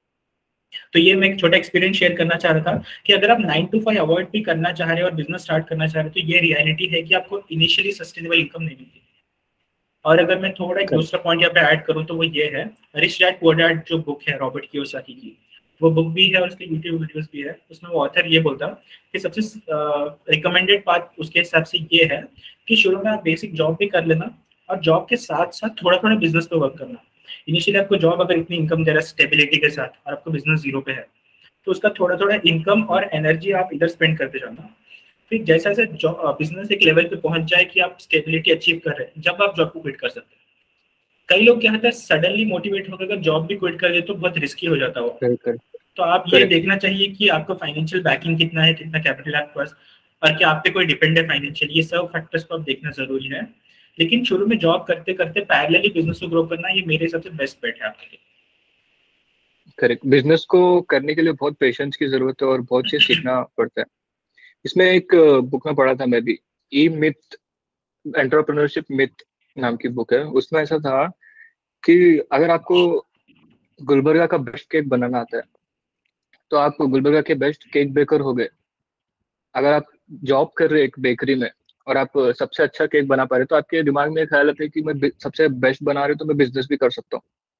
तो ये मैं एक छोटा एक्सपीरियंस शेयर करना चाह रहा था कि अगर आप 9 to 5 अवॉइड भी करना चाह रहे हैं और बिजनेस स्टार्ट करना चाह रहे हैं, तो ये रियलिटी है कि आपको इनिशियली सस्टेनेबल इनकम नहीं मिलती। और अगर मैं थोड़ा एक दूसरा पॉइंट यहाँ पे ऐड करूँ तो वो ये है, रिच डैड पुअर डैड जो बुक है रॉबर्ट कियोसाकी की, वो बुक भी है और उसके यूट्यूब वीडियोस भी है। उसमें वो ऑथर ये बोलता कि सबसे रिकमेंडेड पार्ट उसके हिसाब से ये है कि शुरू में आप बेसिक जॉब भी कर लेना, और जॉब के साथ साथ थोड़ा थोड़ा बिजनेस पे वर्क करना। इनिशियली आपको जॉब अगर इतनी इनकम दे रहा है स्टेबिलिटी के साथ, और आपको बिजनेस जीरो पे है, तो उसका थोड़ा थोड़ा इनकम और एनर्जी आप इधर स्पेंड करते जाना। फिर जैसा जैसे बिजनेस एक लेवल पे पहुंच जाए कि आप स्टेबिलिटी अचीव कर रहे हैं, जब आप जॉब को क्विट कर सकते हैं। कई लोग क्या होता है सडनली मोटिवेट होकर अगर जॉब भी क्विट कर दे तो बहुत रिस्की हो जाता हो। करेक्ट। तो आप ये करेक्ट। देखना चाहिए कि आपका फाइनेंशियल बैकिंग कितना है, कितना कैपिटल है आपके पास, और क्या आप पे कोई डिपेंड है फाइनेंशियल, ये सब फैक्टर्स को आप देखना जरूरी है। लेकिन शुरू में जॉब करते करते पैरेलली बिजनेस को ग्रो करना, ये मेरे हिसाब से बेस्ट बेट है आपके लिए। करेक्ट। बिजनेस को करने के लिए बहुत पेशेंस की जरूरत है और बहुत चीज सीखना पड़ता है। इसमें एक बुक में पढ़ा था मैं भी, ई मिथ, एंटरप्रेन्योरशिप मिथ नाम की बुक है। उसमें ऐसा था कि अगर आपको गुलबर्गा का बेस्ट केक बनाना आता है तो आप गुलबर्गा के बेस्ट केक बेकर हो गए। अगर आप जॉब कर रहे हैं एक बेकरी में और आप सबसे अच्छा केक बना पा रहे, तो आपके दिमाग में एक ख्याल आता है कि मैं सबसे बेस्ट बना रही हूँ तो मैं बिजनेस भी कर सकता हूँ।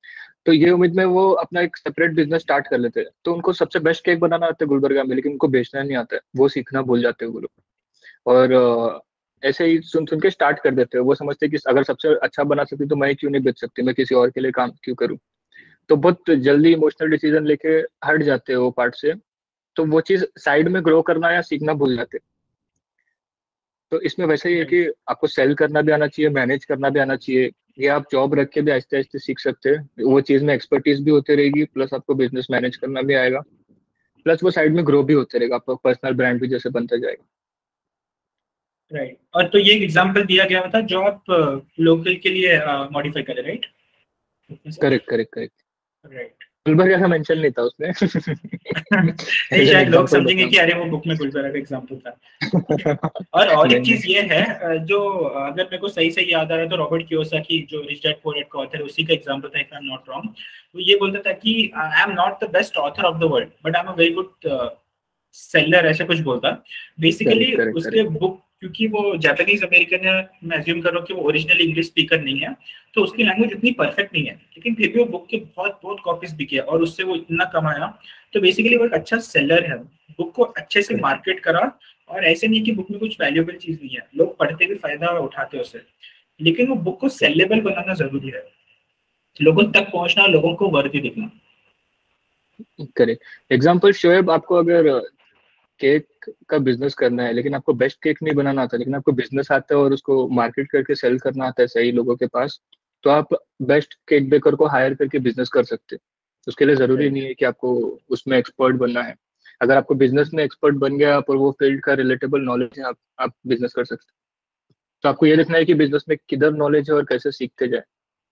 तो ये उम्मीद में वो अपना एक सेपरेट बिजनेस स्टार्ट कर लेते हैं। तो उनको सबसे बेस्ट केक बनाना आता है गुलबर्गा में, लेकिन उनको बेचना नहीं आता है, वो सीखना भूल जाते हैं वो लोग। और ऐसे ही सुन सुन के स्टार्ट कर देते हैं। वो समझते हैं कि अगर सबसे अच्छा बना सकती तो मैं क्यों नहीं बेच सकती, मैं किसी और के लिए काम क्यों करूँ। तो बहुत जल्दी इमोशनल डिसीजन लेके हट जाते हैं वो पार्ट से। तो वो चीज साइड में ग्रो करना या सीखना भूल जाते हैं। तो इसमें वैसे ही है कि आपको सेल करना भी आना चाहिए, मैनेज करना भी आना चाहिए। ये आप जॉब रख के भी आहिस्ते आहिस्ते सीख सकते हैं, वो चीज में एक्सपर्टीज भी होती रहेगी, प्लस आपको बिजनेस मैनेज करना भी आएगा, प्लस वो साइड में ग्रो भी होते रहेगा, आपका पर्सनल ब्रांड भी जैसे बनता जाएगा। राइट। और तो ये एक एग्जांपल दिया गया था जो आप लोकल के लिए मॉडिफाई करें, right? Correct correct correct. Right. Gulbarga का मेंशन नहीं था उसमें। नहीं, एज एन शायद लोग एग्जांपल समझेंगे बता कि अरे वो बुक में गुलबर्गा का एग्जांपल था। और नहीं एक नहीं। चीज ये है जो अगर मेरे को सही सही याद आ रहा है तो रॉबर्ट कियोसाकी जो रिच डैड पुअर डैड का ऑथर है, उसी का एग्जांपल था, if I am not wrong. वो ये बोलता था कि I am not the best author of the world but I am a very good seller, ऐसा कुछ बोलता। बेसिकली करेक्ट करेक्ट उसके करेक्ट। बुक, क्योंकि वो जापानीज अमेरिकन है, मैं अज्यूम कर रहा हूँ कि वो ओरिजिनल इंग्लिश स्पीकर नहीं है, तो उसकी लैंग्वेज उतनी परफेक्ट नहीं है, लेकिन फिर भी वो बुक के बहुत बहुत कॉपीज बिके और उससे वो इतना कमाया। तो बेसिकली वो एक अच्छा सेलर है, बुक को अच्छे से मार्केट करा। और ऐसे नहीं कि बुक में कुछ वैल्यूएबल चीज नहीं है, लोग पढ़ते भी फायदा उठाते उससे, लेकिन वो बुक को सेलेबल बनाना जरूरी है, लोगों तक पहुंचना, लोगों को वर्दी दिखना। करेक्ट एग्जाम्पल शोएब, आपको अगर केक का बिजनेस करना है, लेकिन आपको बेस्ट केक नहीं बनाना आता, लेकिन आपको बिजनेस आता है और उसको मार्केट करके सेल करना आता है सही लोगों के पास, तो आप बेस्ट केक बेकर को हायर करके बिजनेस कर सकते हैं। उसके लिए जरूरी नहीं राइट। है कि आपको उसमें एक्सपर्ट बनना है। अगर आपको बिजनेस में एक्सपर्ट बन गया आप और वो फील्ड का रिलेटेबल नॉलेज है, आप बिजनेस कर सकते हैं। तो आपको ये देखना है कि बिजनेस में किधर नॉलेज है और कैसे सीखते जाए।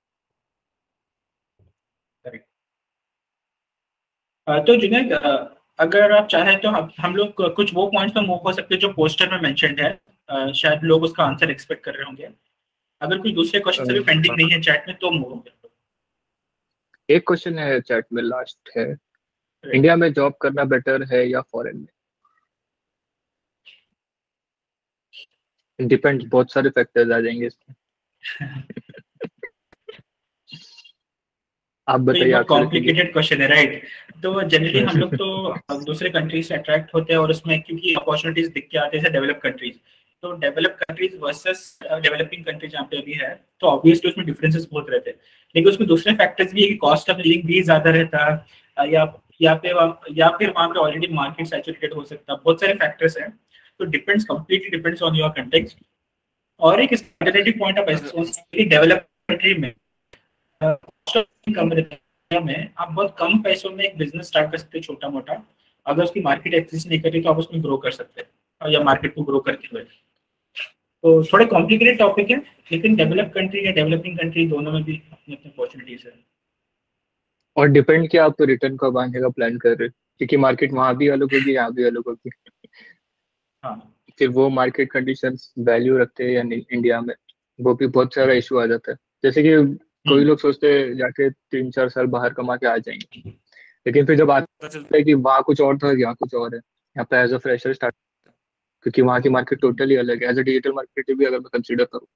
करेक्ट। तो जुनैद, अगर आप चाहें तो हम लोग कुछ वो पॉइंट्स पे मूव हो सकते हैं जो पोस्टर में मेंशन्ड है। शायद लोग उसका आंसर एक्सपेक्ट कर रहे होंगे। अगर कोई दूसरे क्वेश्चन अभी पेंडिंग नहीं है चैट में तो मूव होंगे। एक क्वेश्चन है चैट में, लास्ट है, राइट। इंडिया में जॉब करना बेटर है या फॉरेन में? डिपेंड, बहुत सारे फैक्टर्स आ जाएंगे इसमें। आप तो ये बताइए, बहुत आपसे रखेंगे। कॉम्प्लिकेटेड क्वेश्चन है, राइट? तो जनरली हम लोग तो दूसरे कंट्रीज से अट्रैक्ट होते हैं और उसमें क्योंकि अपॉर्चुनिटीज दिख के आते हैं डेवलप कंट्रीज। तो develop countries versus developing countries जहाँ पे अभी है, तो ऑब्वियसली उसमें डिफरेंसेस बहुत रहते हैं। लेकिन उसमें दूसरे फैक्टर्स भी है कि कॉस्ट ऑफ लिविंग भी ज्यादा रहता है, या फिर वहाँ पे ऑलरेडी मार्केट सैचुरेटेड हो सकता है, बहुत सारे फैक्टर्स हैं। तो depends, completely depends on your context. और एक alternative point of develop country में कम रहता में आप बहुत कम पैसों में एक बिजनेस स्टार्ट कर सकते हैं, छोटा मोटा। अगर उसकी मार्केट एक्सेस नहीं करी तो आप उसमें ग्रो कर सकते हैं, या मार्केट को ग्रो करते हुए। तो थोड़े कॉम्प्लिकेटेड टॉपिक है, लेकिन डेवलप कंट्री या डेवलपिंग कंट्री दोनों में भी अपनी अपनी अपॉर्चुनिटीज है। और डिपेंड कि आप रिटर्न कब आने का प्लान कर रहे हो, क्योंकि मार्केट वहां भी अलग होगी, यहाँ भी अलग होगी। हाँ। फिर वो मार्केट कंडीशंस वैल्यू रखते हैं या नहीं इंडिया में, वो भी बहुत सारा इशू आ जाता है। जैसे कि कोई हम्म। लोग सोचते हैं जाके 3-4 साल बाहर कमा के आ जाएंगे, लेकिन फिर जब आता चलता है कि वहाँ कुछ और था, यहाँ कुछ और है। यहाँ पे एज अ फ्रेशर स्टार्ट, क्योंकि वहाँ की मार्केट टोटली अलग है। एज अ डिजिटल मार्केटर भी अगर मैं कंसिडर करूँ,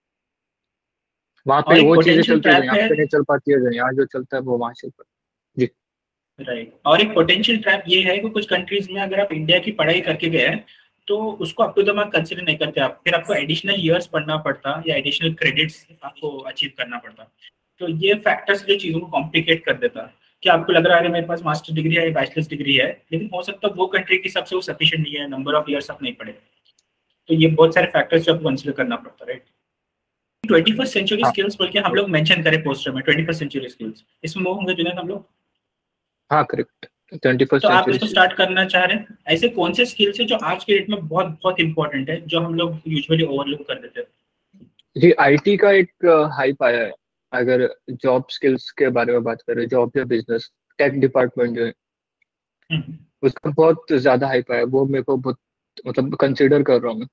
वहाँ पे और एक वो चीजें पोटेंशियल चलती है जो ट्रैप यहाँ है। पे नहीं चल पाती है, जो यहाँ जो चलता है वो वहाँ चल पाता है। जी। राइट। और एक पोटेंशियल ट्रैप ये है कि कुछ कंट्रीज में अगर आप इंडिया की पढ़ाई करके गए हैं तो उसको up to the mark consider नहीं करते आप, फिर आपको एडिशनल ईयर्स पढ़ना पड़ता या एडिशनल क्रेडिट्स आपको अचीव करना पड़ता। तो ये फैक्टर्स जो चीज़ों को कॉम्प्लिकेट कर देता है कि आपको लग रहा है मेरे पास मास्टर डिग्री है, बैचलर्स डिग्री है, लेकिन हो सकता है वो कंट्री के हिसाब से वो सफिशिएंट नहीं है, नंबर ऑफ ईयर्स आप नहीं पढ़े। तो ये बहुत सारे फैक्टर्स जो आपको कंसिडर करना पड़ता है, राइट? 21st सेंचुरी हाँ स्किल्स बोल के हम लोग मेंशन करें पोस्टर में, 21st सेंचुरी स्किल्स, इसमें वो होंगे जुनेद हम लोग। हाँ करेक्ट। ट्वेंटी तो फर्स्ट आप सेंचुरी। इसको स्टार्ट करना चाह रहे हैं, ऐसे कौन से स्किल्स है जो आज के डेट में बहुत बहुत इंपॉर्टेंट है, जो हम लोग यूजुअली ओवरलुक कर देते हैं? जी, आईटी का एक हाइप आया है। अगर जॉब स्किल्स के बारे में बात करें, जॉब या बिजनेस, टेक डिपार्टमेंट जो है हम्म। उसका बहुत ज्यादा हाइप आया है। वो मेरे को बहुत, मतलब कंसीडर कर रहा हूँ मैं।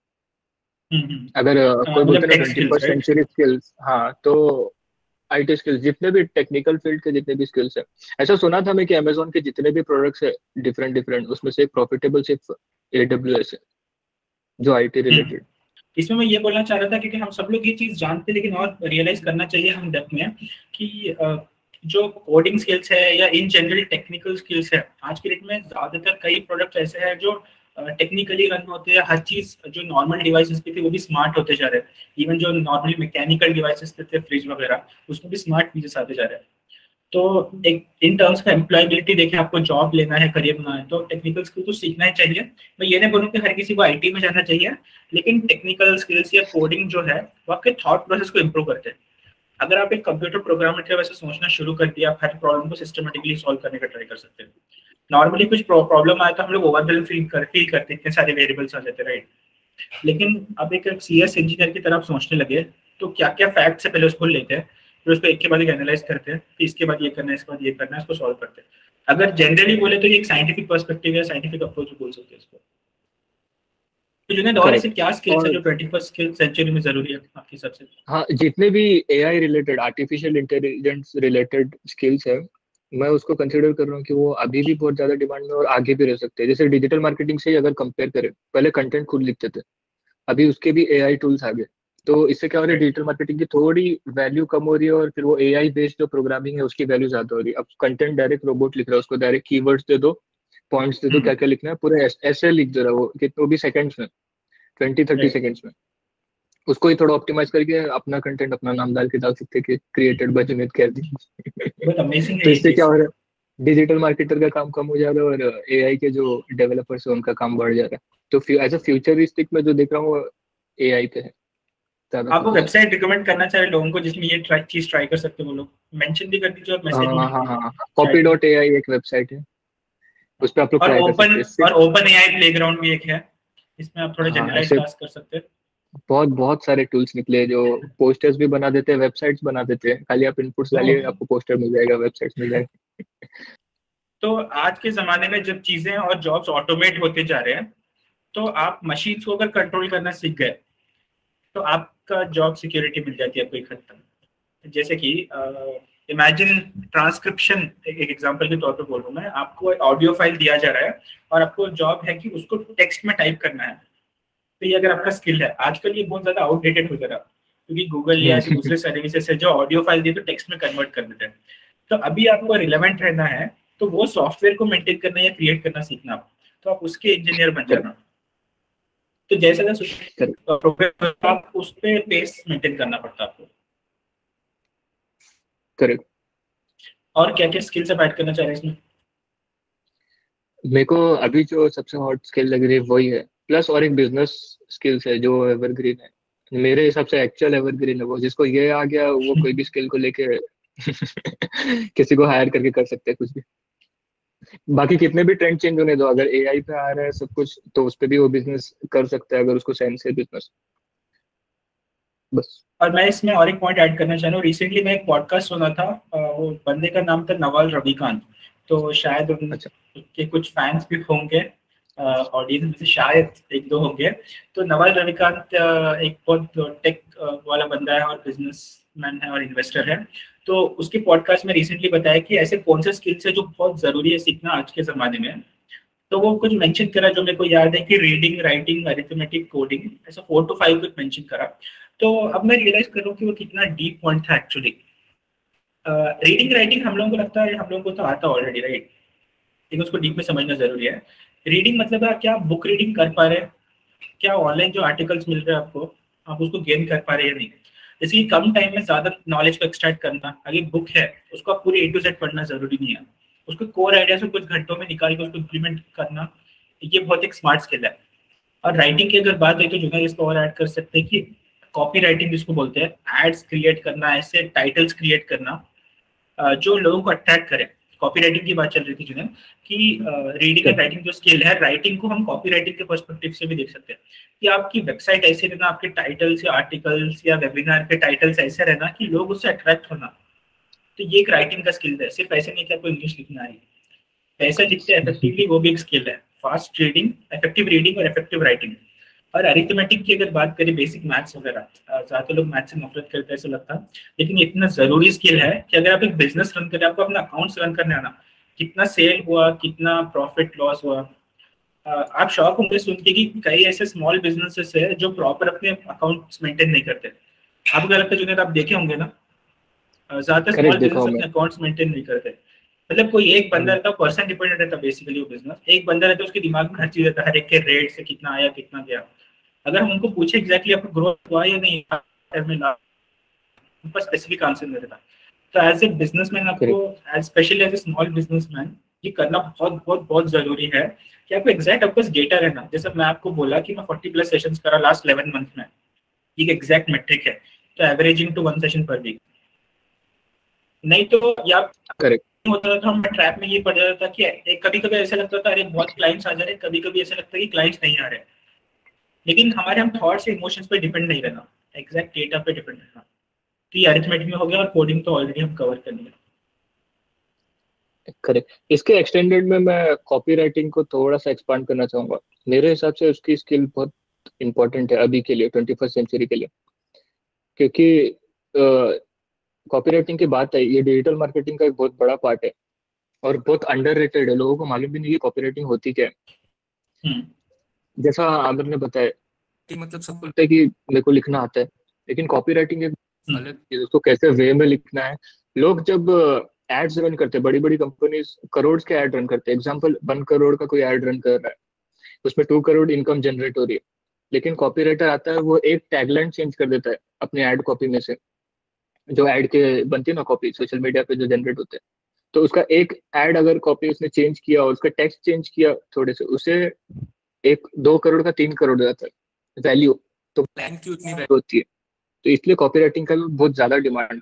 अगर कोई बोलते मतलब हैं ना take twenty skills, first right? Century skills, हाँ तो आईटी स्किल्स, जितने भी टेक्निकल फील्ड के जितने भी स्किल्स है। ऐसा सुना था मैं कि अमेजोन के जितने भी प्रोडक्ट्स है डिफरेंट डिफरेंट, उसमें से एक प्रॉफिटेबल सिर्फ AWS है, जो आईटी रिलेटेड। इसमें मैं ये बोलना चाह रहा था क्योंकि हम सब लोग ये चीज जानते हैं, लेकिन और रियलाइज करना चाहिए हम डेप्थ में कि जो कोडिंग स्किल्स है या इन जनरल टेक्निकल स्किल्स है, आज की डेट में ज्यादातर कई प्रोडक्ट ऐसे हैं जो टेक्निकली रन होते हैं, हर चीज जो नॉर्मल डिवाइसेस पे थी वो भी स्मार्ट होते जा रहे हैं। इवन जो नॉर्मली मैकेनिकल डिवाइसेस पे थे, फ्रिज वगैरह, उसमें भी स्मार्ट फीचर्स आते जा रहे हैं। तो एक इन टर्म्स का एम्प्लॉयबिलिटी देखें, आपको जॉब लेना है, करियर बनाना है, तो टेक्निकल स्किल तो सीखना ही चाहिए। मैं ये नहीं बोलूँ कि हर किसी को आईटी में जाना चाहिए, लेकिन टेक्निकल स्किल्स या कोडिंग जो है वो आपके थॉट प्रोसेस को इम्प्रूव करते हैं। अगर आप एक कंप्यूटर प्रोग्रामर के वैसे सोचना शुरू कर दिया, आप हर प्रॉब्लम को सिस्टमेटिकली सॉल्व करने का ट्राई कर सकते हैं। नॉर्मली कुछ प्रॉब्लम आया तो हम लोग ओवरवेल्म फील करते हैं, इतने सारे वेरिएबल्स आ जाते हैं, राइट। लेकिन अब एक सीएस इंजीनियर की तरफ सोचने लगे तो क्या क्या फैक्ट्स है पहले उसको लेते हैं, फिर उसको एक के बाद एक एनालाइज करते हैं कि इसके बाद ये करना है, इसके बाद ये करना है, इसको सॉल्व करते हैं। अगर जनरली बोले तो ये एक साइंटिफिक पर्सपेक्टिव या साइंटिफिक अप्रोच बोल सकते हैं इसको। तो जुनेद, और ऐसे क्या स्किल्स है जो 21st सेंचुरी में जरूरी है आपके हिसाब से? हाँ, जितने भी AI related, artificial intelligence related skills है, मैं उसको कंसिडर कर रहा हूँ कि वो अभी भी बहुत ज्यादा डिमांड में और आगे भी रह सकते हैं। जैसे डिजिटल मार्केटिंग से ही अगर कंपेयर करें, पहले कंटेंट खुद लिखते थे, अभी उसके भी एआई टूल्स आ गए। तो इससे क्या हो रहा है, डिजिटल मार्केटिंग की थोड़ी वैल्यू कम हो रही है और फिर वो एआई बेस्ड जो प्रोग्रामिंग है उसकी वैल्यू ज्यादा हो रही है। अब कंटेंट डायरेक्ट रोबोट लिख रहा है, उसको डायरेक्ट कीवर्ड्स दे दो, पॉइंट्स दे दो, क्या क्या लिखना है, पूरे ऐसे लिख दे रहा है वो, कितने भी सेकंड्स में, 20-30 सेकंड्स में। उसको ही थोड़ा ऑप्टिमाइज करके अपना कंटेंट अपना नाम डाल के डाल सकते हैं कि क्रिएटेड बाय जुनैद कैदी। बहुत अमेजिंग तो है ये इससे क्या चीज। हो रहा है, डिजिटल मार्केटर का काम कम हो जा रहा है और एआई के जो डेवलपर्स है उनका काम बढ़ जा रहा है। तो एज अ फ्यूचरिस्टिक में जो देख रहा हूँ एआई पे है ज्यादा आपको फोकस। वेबसाइट रिकमेंड करना चाहे लोगों को जिसमें ये चीज ट्राई कर सकते हैं, वो लोग मेंशन भी कर दीजिए और मैसेज में हाँ लिख हाँ दीजिए हाँ, चैट में। copy.ai एक वेबसाइट है, उस पर आप लोग और ट्राई कर ओपन सकते हैं इससे। और ओपन एआई प्लेग्राउंड भी एक है, इसमें आप थोड़े हाँ, जनरलाइज ऐसे टास्क कर सकते हैं। बहुत बहुत सारे टूल्स निकले जो पोस्टर्स भी बना देते हैं, वेबसाइट्स बना देते हैं, खाली आप इनपुट्स डालिए आपको पोस्टर मिल जाएगा, वेबसाइट्स मिल जाएगा। तो आज के जमाने में जब चीजें और जॉब्स ऑटोमेट होते जा रहे हैं, तो आप मशीन्स को अगर कंट्रोल करना सीख गए तो आपका जॉब सिक्योरिटी मिल जाती है आपको एक हद तक। जैसे कि इमेजिन ट्रांसक्रिप्शन, एक एग्जांपल के तौर पे बोल रहा हूँ मैं, आपको ऑडियो फाइल दिया जा रहा है और आपको जॉब है कि उसको टेक्स्ट में टाइप करना है। तो ये अगर आपका स्किल है, आजकल ये बहुत ज्यादा आउटडेटेड हो जा रहा है, क्योंकि गूगल या ऐसे दूसरे सर्विसेज है जो ऑडियो फाइल दिए तो टेक्स्ट में कन्वर्ट कर देते हैं। तो अभी आपको रिलेवेंट रहना है तो वो सॉफ्टवेयर को मेंटेन करना या क्रिएट करना सीखना आप, तो आप उसके इंजीनियर बन करेक्ट जाना। तो जैसा जैसा प्रोग्राम आप उस पर पेस मेंटेन करना पड़ता है आपको। करेक्ट। और क्या क्या स्किल्स आप ऐड करना चाह रहे हैं इसमें? मेरे को अभी जो सबसे हॉट स्किल लग रही है वही है, प्लस और एक बिजनेस स्किल्स है जो एवरग्रीन है। मेरे हिसाब से एक्चुअल एवरग्रीन है वो, जिसको ये आ गया वो कोई भी स्किल को लेके किसी को हायर करके कर सकते हैं कुछ भी। बाकी कितने भी ट्रेंड चेंज होने दो, अगर एआई पे आ रहा है सब कुछ तो उस पे भी वो बिजनेस कर सकता है अगर उसको सेंस है बिजनेस, बस। और मैं इसमें और एक पॉइंट ऐड करना चाह रहा हूँ। रिसेंटली मैं एक पॉडकास्ट सुना था, वो बंदे का नाम था नवल रविकांत। तो शायद अच्छा। उनके कुछ फैंस भी होंगे ऑडियंस में से, शायद एक दो होंगे। तो नवल रविकांत एक बहुत टेक वाला बंदा है और बिजनेसमैन है और इन्वेस्टर है। तो उसके पॉडकास्ट में रिसेंटली बताया कि ऐसे कौन से स्किल्स है जो बहुत जरूरी है सीखना आज के जमाने में। तो वो कुछ मेंशन करा जो मेरे को याद है कि रीडिंग, राइटिंग, अरिथमेटिक, कोडिंग, ऐसा 4 to 5 कुछ मेंशन करा। तो अब मैं रियलाइज कर रहा हूँ कि वो कितना डीप पॉइंट था एक्चुअली। रीडिंग राइटिंग हम लोगों को लगता है हम लोगों को तो आता ऑलरेडी, राइट, लेकिन उसको डीप में समझना जरूरी है। रीडिंग मतलब है क्या आप बुक रीडिंग कर पा रहे हैं, क्या ऑनलाइन जो आर्टिकल्स मिल रहे हैं आपको, आप उसको गेन कर पा रहे हैं या नहीं। जैसे कि कम टाइम में ज्यादा नॉलेज को एक्सट्रैक्ट करना, अगर बुक है उसको आप पूरी A to Z पढ़ना जरूरी नहीं है, उसको कोर आइडियाज को कुछ घंटों में निकाल के उसको इम्प्लीमेंट करना, ये बहुत एक स्मार्ट स्किल है। और राइटिंग की अगर बात है तो जो है इसको और ऐड कर सकते हैं कि कॉपी राइटिंग जिसको बोलते हैं, एड्स क्रिएट करना, ऐसे टाइटल्स क्रिएट करना जो लोगों को अट्रैक्ट करे। कॉपी राइटिंग की बात चल रही थी जिन्हें कि रीडिंग एंड राइटिंग जो स्किल है, राइटिंग को हम कॉपी राइटिंग के पर्सपेक्टिव से भी देख सकते हैं कि आपकी वेबसाइट ऐसे रहना, आपके टाइटल्स या आर्टिकल्स या वेबिनार के टाइटल्स ऐसे रहना कि लोग उससे अट्रैक्ट होना। तो ये एक राइटिंग का स्किल है, सिर्फ ऐसे नहीं कि आपको इंग्लिश लिखना आ रही है, पैसे लिखते हैं इफेक्टिवली, वो भी एक स्किल है। फास्ट रीडिंग, इफेक्टिव रीडिंग और इफेक्टिव राइटिंग। और अरिथमेटिक की अगर बात करें, बेसिक मैथ्स वगैरह, ज्यादा लोग मैथ्स से नफरत करते हैं ऐसा लगता है, लेकिन ये इतना जरूरी स्किल है कि अगर आप एक बिजनेस रन करें, आपको अपना अकाउंट्स रन करने आना, कितना सेल हुआ, कितना प्रॉफिट लॉस हुआ, आप शॉक होंगे सुन के कि कई ऐसे स्मॉल बिजनेसेस है जो प्रॉपर अपने अकाउंट्स मेंटेन नहीं करते। आपको क्या लगता है जुनेद, आप देखे होंगे ना? ज्यादातर स्मॉल करेक्ट, देखा बिजनेस हूँ मैं। अपने अकाउंट्स मेंटेन नहीं करते। मतलब कोई एक बंदा हम्म, रहता है, पर्सन डिपेंडेंट रहता है बेसिकली वो बिजनेस, एक बंदा रहता है उसके दिमाग में हर चीज रहता है, हर एक के रेट से कितना आया कितना गया। अगर हम उनको पूछे एग्जैक्टली आपका ग्रोथ हुआ या नहीं उनका स्पेसिफिक आंसर नहीं रहता। तो एज ए बिजनेसमैन आपको, correct. As specially as a small businessman, ये करना बहुत बहुत बहुत जरूरी है कि आपको एग्जैक्ट आपके पास डेटा रहना। जैसे मैं आपको बोला कि मैं 40 प्लस सेशंस करा लास्ट 11 मंथ में, ये एग्जैक्ट मेट्रिक है। तो averaging to 1 session per week. नहीं तो या करेक्ट। होता था, हम ट्रैप में ये पड़ जाता था कि कभी कभी ऐसा लगता था अरे बहुत क्लाइंट्स आ जा रहे हैं, कभी कभी ऐसा लगता है कि क्लाइंट्स नहीं आ रहे। लेकिन हमारे हम थॉट्स इमोशंस पे डिपेंड नहीं रहना, एग्जैक्ट डेटा पे डिपेंड रहना। तो ये अरिथमेटिक में हो गया, और कोडिंग तो ऑलरेडी हम कवर कर लिया। करेक्ट। इसके एक्सटेंडेड में मैं कॉपी राइटिंग को थोड़ा सा एक्सपांड करना चाहूंगा। मेरे हिसाब से उसकी स्किल बहुत इंपॉर्टेंट है अभी के लिए, 21st सेंचुरी के लिए। क्योंकि कॉपी राइटिंग की बात है, ये डिजिटल मार्केटिंग का एक बहुत बड़ा पार्ट है और बहुत अंडररेटेड है। लोगों को मालूम भी नहीं कि कॉपी राइटिंग होती क्या है। हम्म। जैसा आमिर ने बताया कि मतलब सब बोलते हैं कि मेरे को लिखना आता है, लेकिन कॉपी राइटिंग एक हम्म। अलग चीज है, उसको कैसे वे में लिखना है। लोग जब एड्स रन करते हैं, बड़ी बड़ी कंपनीज करोड़ के एड रन करते हैं, एग्जाम्पल 1 करोड़ का कोई एड रन कर रहा है, उसमें 2 करोड़ इनकम जनरेट हो रही है। लेकिन कॉपी राइटर आता है, वो एक टैगलाइन चेंज कर देता है अपने एड कॉपी में से, जो एड के बनती है ना कॉपी सोशल मीडिया पे जो जनरेट होते हैं। तो उसका एक एड अगर कॉपी उसने चेंज किया और उसका टेक्स्ट चेंज किया थोड़े से, उसे 1-2 करोड़ का 3 करोड़ हो जाता है वैल्यू। तो ब्रांड की उतनी वैल्यू होती है। तो इसलिए कॉपी राइटिंग का भी बहुत ज्यादा डिमांड।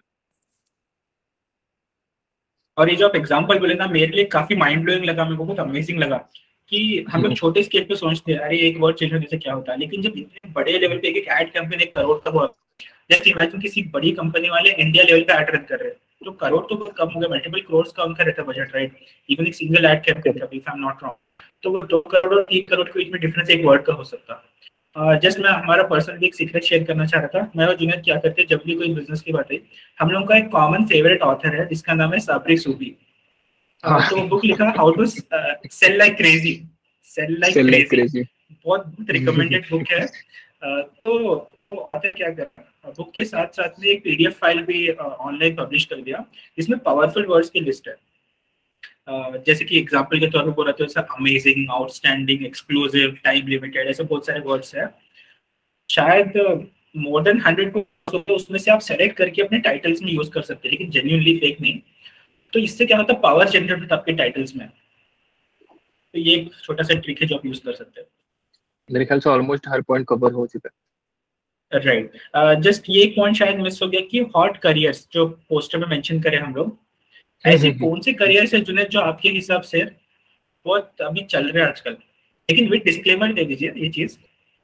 और ये जो आप एग्जांपल बोले ना, मेरे लिए काफी माइंड ब्लोइंग लगा, मेरे को बहुत अमेजिंग लगा कि हम लोग छोटे स्केल पे सोचते हैं अरे एक वर्ड चेंज होने से क्या होता है, लेकिन जब इतने बड़े लेवल पे एक एड कैंपेन 1 करोड़ का हुआ, जैसे इमेजिन किसी बड़ी कंपनी वाले इंडिया लेवल पे एड रन कर रहे हैं, तो करोड़ तो बहुत कम हो गया, मल्टीपल करोड़ का उनका रहता है बजट, राइट? इवन एक सिंगल एड कैंपेन का, if I am not wrong, तो वो 2 करोड़ और 3 करोड़ के बीच में डिफरेंस एक वर्ड का हो सकता है। जस्ट मैं हमारा पर्सनली एक सीक्रेट शेयर करना चाह रहा था। मैं और जूनियर क्या करते हैं, जब भी कोई बिजनेस की बात है, हम लोगों का एक कॉमन फेवरेट ऑथर है जिसका नाम है साबरी सूबी। हाँ। तो बुक लिखा how to sell like crazy, sell like sell like crazy, crazy. बहुत रिकमेंडेड बुक है। तो ऑथर क्या कर रहा है, बुक के साथ साथ में एक पीडीएफ फाइल भी ऑनलाइन पब्लिश कर दिया, जिसमें पावरफुल वर्ड्स की लिस्ट है। जैसे कि एग्जांपल के तौर पर बोला तो sir amazing, outstanding, exclusive, time limited, ऐसे बहुत सारे वर्ड्स हैं। शायद मोर देन 100 को, तो उसमें से आप सेलेक्ट करके अपने टाइटल्स में यूज कर सकते हैं, लेकिन जेन्युइनली फेक नहीं। तो इससे क्या होता है, पावर जनरेट होता है आपके टाइटल्स में। तो ये एक छोटा सा ट्रिक है जो आप यूज कर सकते हैं। मेरे ख्याल से ऑलमोस्ट हर पॉइंट कवर हो चुका राइट। जस्ट ये एक पॉइंट शायद मिस हो गया कि हॉट करियर्स जो पोस्टर में मेंशन करें हम लोग, है। ऐसे कौन से करियर्स है जुनेद जो आपके हिसाब से बहुत अभी चल रहे हैं आजकल, लेकिन विद डिस्क्लेमर दे दीजिए ये चीज।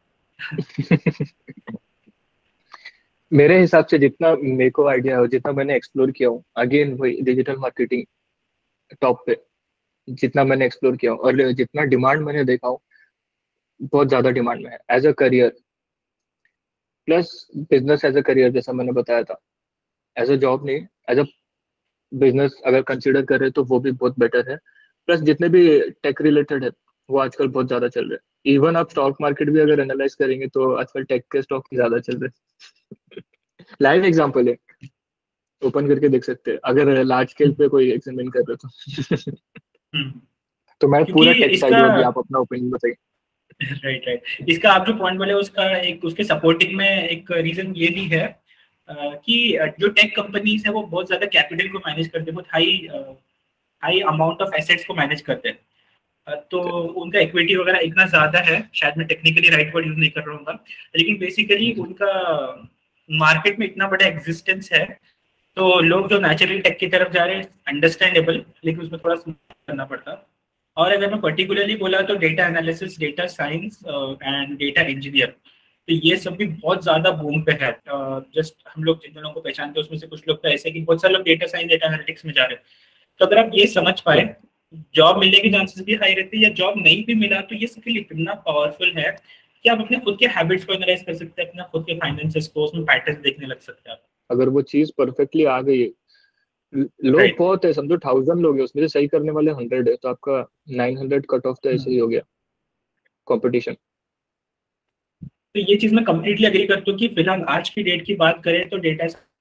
मेरे हिसाब से जितना मेरे को आइडिया हो, जितना मैंने एक्सप्लोर किया हूँ, अगेन वही डिजिटल मार्केटिंग टॉप पे, जितना मैंने एक्सप्लोर किया हूँ और जितना डिमांड मैंने देखा हूँ, बहुत ज्यादा डिमांड में है as a career. Plus business as a career, जैसा मैंने बताया था, एज अ जॉब नहीं, एज अ बिजनेस अगर कंसिडर करें तो वो भी बहुत बेटर है। प्लस जितने भी टेक रिलेटेड है वो आजकल बहुत ज्यादा चल रहे हैं। इवन आप स्टॉक मार्केट भी अगर एनालाइज करेंगे तो आजकल टेक के स्टॉक ही ज्यादा चल रहे हैं। लाइव एग्जांपल है, ओपन करके देख सकते हैं अगर लार्ज स्केल पे कोई एग्जामिन कर रहे हो तो। हम्म, तो मैं क्योंकि पूरा टेक साइड इसका, हूँ, अभी आप अपना ओपिनियन बताइए। राइट राइट, इसका आप जो पॉइंट बोले उसका एक उसके सपोर्टिंग में एक रीजन ये भी है कि जो टेक कंपनीज है वो बहुत ज्यादा कैपिटल को मैनेज करते हैं, बहुत high high amount of assets को मैनेज करते हैं। तो उनका इक्विटी वगैरह इतना ज्यादा है, शायद मैं टेक्निकली राइट वर्ड यूज नहीं कर रहा हूँ, लेकिन बेसिकली उनका मार्केट में इतना बड़ा एग्जिस्टेंस है। तो लोग जो नेचुरली टेक की तरफ जा रहे हैं, अंडरस्टैंडेबल, लेकिन उसमें थोड़ा करना पड़ता। और अगर मैं पर्टिकुलरली बोला तो data analysis, data science and data engineer, तो ये सब भी बहुत ज्यादा बूम पे है। जस्ट हम लोग जिन लोगों को पहचानते हैं उसमें से कुछ लोग तो ऐसे कि बहुत सारे लोग डेटा साइंस, डेटा एनालिटिक्स में जा रहे हैं। तो अगर आप ये समझ पाए, जॉब मिलने के चांसेस भी हाई रहते हैं, या जॉब नहीं भी मिला तो ये स्किल इतना पावरफुल है कि आप अपने खुद के हैबिट्स को एनालाइज कर सकते हैं, अपने खुद के फाइनेंसेस को, उसमें पैटर्न देखने लग सकते हैं आप। अगर वो चीज परफेक्टली आ गई है, लोग राइट। बहुत है, समझो 1000 लोग हैं, उसमें से सही करने वाले 100 है, तो आपका 900 कट ऑफ तो ऐसे ही हो गया कंपटीशन। तो ये चीज मैं कंप्लीटली एग्री करता हूँ कि फिलहाल आज की डेट की बात करें तो डेटा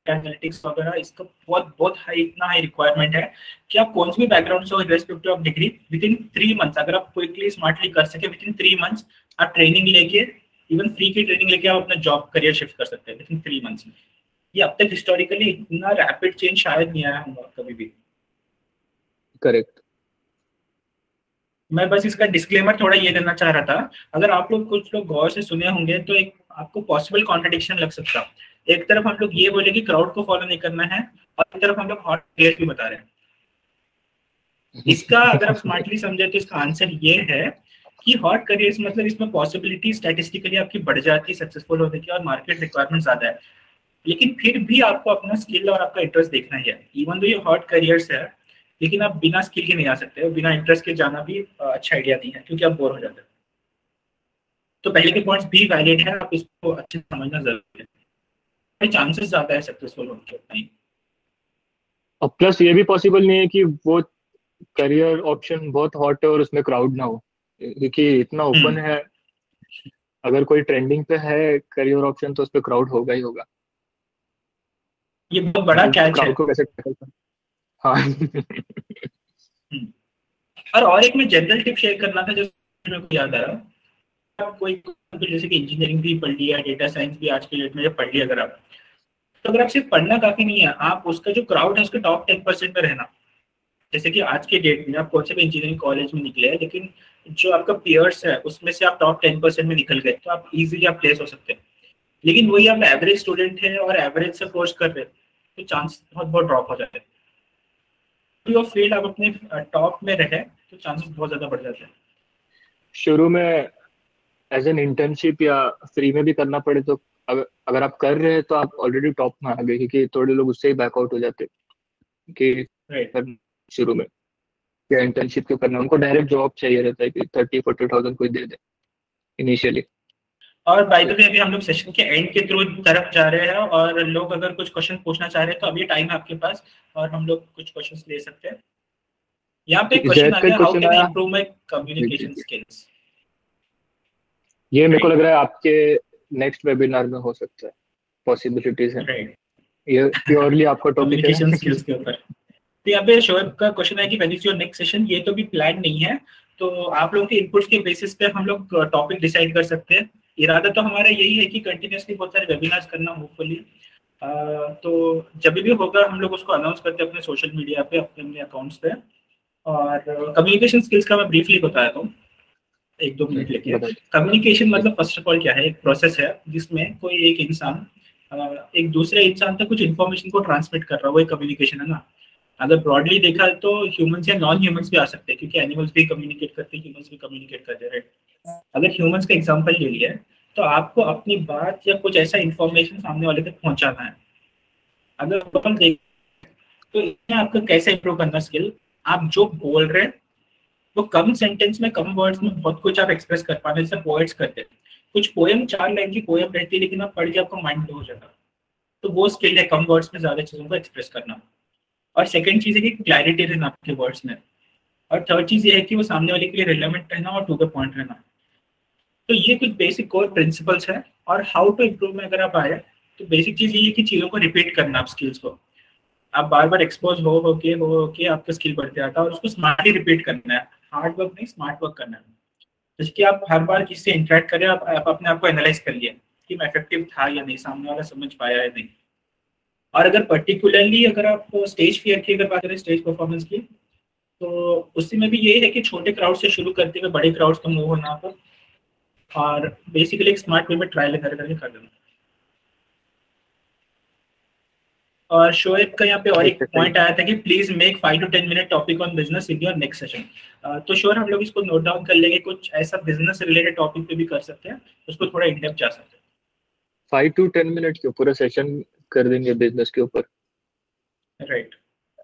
एनालिटिक्स वगैरह, इसका बहुत बहुत हाई, इतना हाई रिक्वायरमेंट है कि आप कौन सी भी बैकग्राउंड से हो, respective of degree, within 3 months अगर आप क्विकली स्मार्टली कर सके, विद इन 3 मंथ्स आप ट्रेनिंग लेके, इवन फ्री की ट्रेनिंग लेके आप अपना जॉब करियर शिफ्ट कर सकते हैं विद इन 3 मंथ्स में। ये अब तक हिस्टोरिकली इतना रैपिड चेंज शायद नहीं आया होगा कभी भी। करेक्ट। मैं बस इसका डिस्क्लेमर थोड़ा ये देना चाह रहा था, अगर आप लोग कुछ लोग गौर से सुने होंगे तो एक आपको पॉसिबल कॉन्ट्रडिक्शन लग सकता। एक तरफ हम लोग ये बोले कि क्राउड को फॉलो नहीं करना है, और एक तरफ हम लोग हॉट करियर भी बता रहे हैं। इसका अगर आप स्मार्टली समझे तो इसका आंसर ये है कि हॉट करियर्स मतलब इसमें पॉसिबिलिटी स्टैटिस्टिकली आपकी बढ़ जाती है सक्सेसफुल होने की, और मार्केट रिक्वायरमेंट ज्यादा है, लेकिन फिर भी आपको अपना स्किल और आपका इंटरेस्ट देखना ही है। इवन दो ये हॉट करियर्स है, लेकिन आप बिना स्किल के नहीं आ सकते, और बिना इंटरेस्ट के जाना भी अच्छा आइडिया नहीं है, क्योंकि आप बोर हो जाते हैं। तो पहले के पॉइंट्स भी वैलिड है, आप इसको अच्छे से समझना जरूरी है, चांसेस ज्यादा है सक्सेसफुल होने के नहीं। और प्लस ये भी पॉसिबल नहीं है कि वो करियर ऑप्शन बहुत हॉट है और उसमें क्राउड ना हो, क्योंकि इतना ओपन है। अगर कोई ट्रेंडिंग पे है करियर ऑप्शन तो उस पर क्राउड होगा ही होगा। ये बहुत बड़ा कैच है। क्राउड को कैसे टैकल करना? हाँ। और एक मैं जनरल टिप शेयर करना था जो मेरे को याद आ रहा, कोई जैसे कि इंजीनियरिंग भी पढ़ लिया, डेटा साइंस भी आज के डेट में जब पढ़ लिया, अगर आप तो अगर आप सिर्फ पढ़ना काफी नहीं है, आप उसका जो क्राउड है उसके टॉप 10% में रहना। जैसे कि आज के डेट में आप कौन से भी इंजीनियरिंग कॉलेज में निकले हैं, लेकिन जो आपका पियर्स है उसमें से आप टॉप 10% में निकल गए, तो आप इजीली आप प्लेस हो सकते हैं। लेकिन वही आप एवरेज स्टूडेंट है और एवरेज से कोर्स कर रहे हैं, तो चांस बहुत बहुत ड्रॉप हो जाते हैं। तो फील्ड आप अपने टॉप में रहे तो चांसेस बहुत ज्यादा बढ़ जाते हैं। शुरू में एज एन इंटर्नशिप या फ्री में भी करना पड़े तो अगर आप कर रहे हैं तो आप ऑलरेडी टॉप में आ गए, क्योंकि थोड़े लोग उससे ही बैकआउट हो जाते कि शुरू में या इंटर्नशिप क्यों करना, उनको डायरेक्ट जॉब चाहिए रहता है कि 30-40,000 कोई दे दे इनिशियली। और बाय द वे अभी हम लोग सेशन के एंड के थ्रू तरफ जा रहे हैं, और लोग अगर कुछ क्वेश्चन पूछना चाह रहे हैं तो अभी टाइम है आपके पास, और हम लोग कुछ क्वेश्चंस ले सकते हैं। यहाँ पे क्वेश्चन आ गया, how can I improve my communication skills. ये मेरे को लग रहा है आपके नेक्स्ट वेबिनार में हो सकता है, पॉसिबिलिटीज है। ये प्योरली आपका टॉपिक है कम्युनिकेशन स्किल्स के ऊपर। तो यहाँ पे शोएब का क्वेश्चन है कि when is your next session. ये तो भी प्लान नहीं है, तो आप लोगों के इनपुट्स के बेसिस पे हम लोग टॉपिक डिसाइड कर सकते हैं। इरादा तो हमारा यही है कि कंटिन्यूसली बहुत सारे वेबिनार्स करना, होपफुली। तो जब भी होगा हम लोग उसको अनाउंस करते हैं अपने सोशल मीडिया पे, अपने अकाउंट्स पे। और कम्युनिकेशन स्किल्स का मैं ब्रीफली बताया हूँ 1-2 मिनट लेके। कम्युनिकेशन मतलब फर्स्ट ऑफ ऑल क्या है, एक प्रोसेस है जिसमें कोई एक इंसान एक दूसरे इंसान तक कुछ इन्फॉर्मेशन को ट्रांसमिट कर रहा है, वो एक कम्युनिकेशन है ना। अगर ब्रॉडली देखा तो ह्यूमंस या नॉन ह्यूमंस भी आ सकते हैं, क्योंकि एनिमल्स भी कम्युनिकेट करते हैं, ह्यूमंस भी कम्युनिकेट करते हैं, राइट। अगर ह्यूमंस का एग्जांपल ले लिया तो आपको अपनी बात या कुछ ऐसा इन्फॉर्मेशन सामने वाले तक पहुंचाना है। अगर अपन देख तो इसमें आपको कैसे इंप्रूव करना स्किल, आप जो बोल रहे हैं वो कम सेंटेंस में, कम वर्ड्स में बहुत कुछ आप एक्सप्रेस कर पाने, जैसे पोएट्स करते हैं। कुछ पोएम 4 लाइन की पोएम रहती है, लेकिन आप पढ़ के आपको माइंड ब्लो हो जाता। तो वो स्किल है कम वर्ड्स में ज्यादा चीजों को एक्सप्रेस करना। और सेकंड चीज है कि क्लैरिटी रहना आपके वर्ड्स में। और थर्ड चीज ये है कि वो सामने वाले के लिए रिलेवेंट रहना और टू द पॉइंट रहना। तो ये कुछ बेसिक कोर प्रिंसिपल्स है। और हाउ टू इम्प्रूव में अगर आप आए तो बेसिक चीज ये है कि चीजों को रिपीट करना, आप स्किल्स को आप बार बार एक्सपोज हो के आपका स्किल बढ़ते आता है, और उसको स्मार्टली रिपीट करना है। हार्ड वर्क नहीं, स्मार्ट वर्क करना है। जैसे कि आप हर बार किससे इंटरेक्ट करें, आप अपने आप को एनालाइज कर लिए कि मैं इफेक्टिव था या नहीं, सामने वाला समझ पाया या नहीं। और अगर पर्टिकुलरली अगर आप स्टेज फियर की अगर बात करें, स्टेज परफॉर्मेंस की, तो उसी में भी ये है कि छोटे क्राउड से शुरू करते हुए बड़े क्राउड्स को मूव होना पर, और बेसिकली एक स्मार्ट वे में ट्रायल करके कर देना। और शोएब का यहाँ पे और एक पॉइंट आया था कि please make 5 to 10 minute topic on business in your next session. तो श्योर हम लोग इसको नोट डाउन कर लेंगे, कुछ ऐसा बिजनेस रिलेटेड टॉपिक पे भी कर सकते हैं, उसको थोड़ा इन डेप्थ जा सकते हैं। 5 to 10 मिनट के पूरा सेशन कर देंगे बिजनेस के ऊपर, राइट।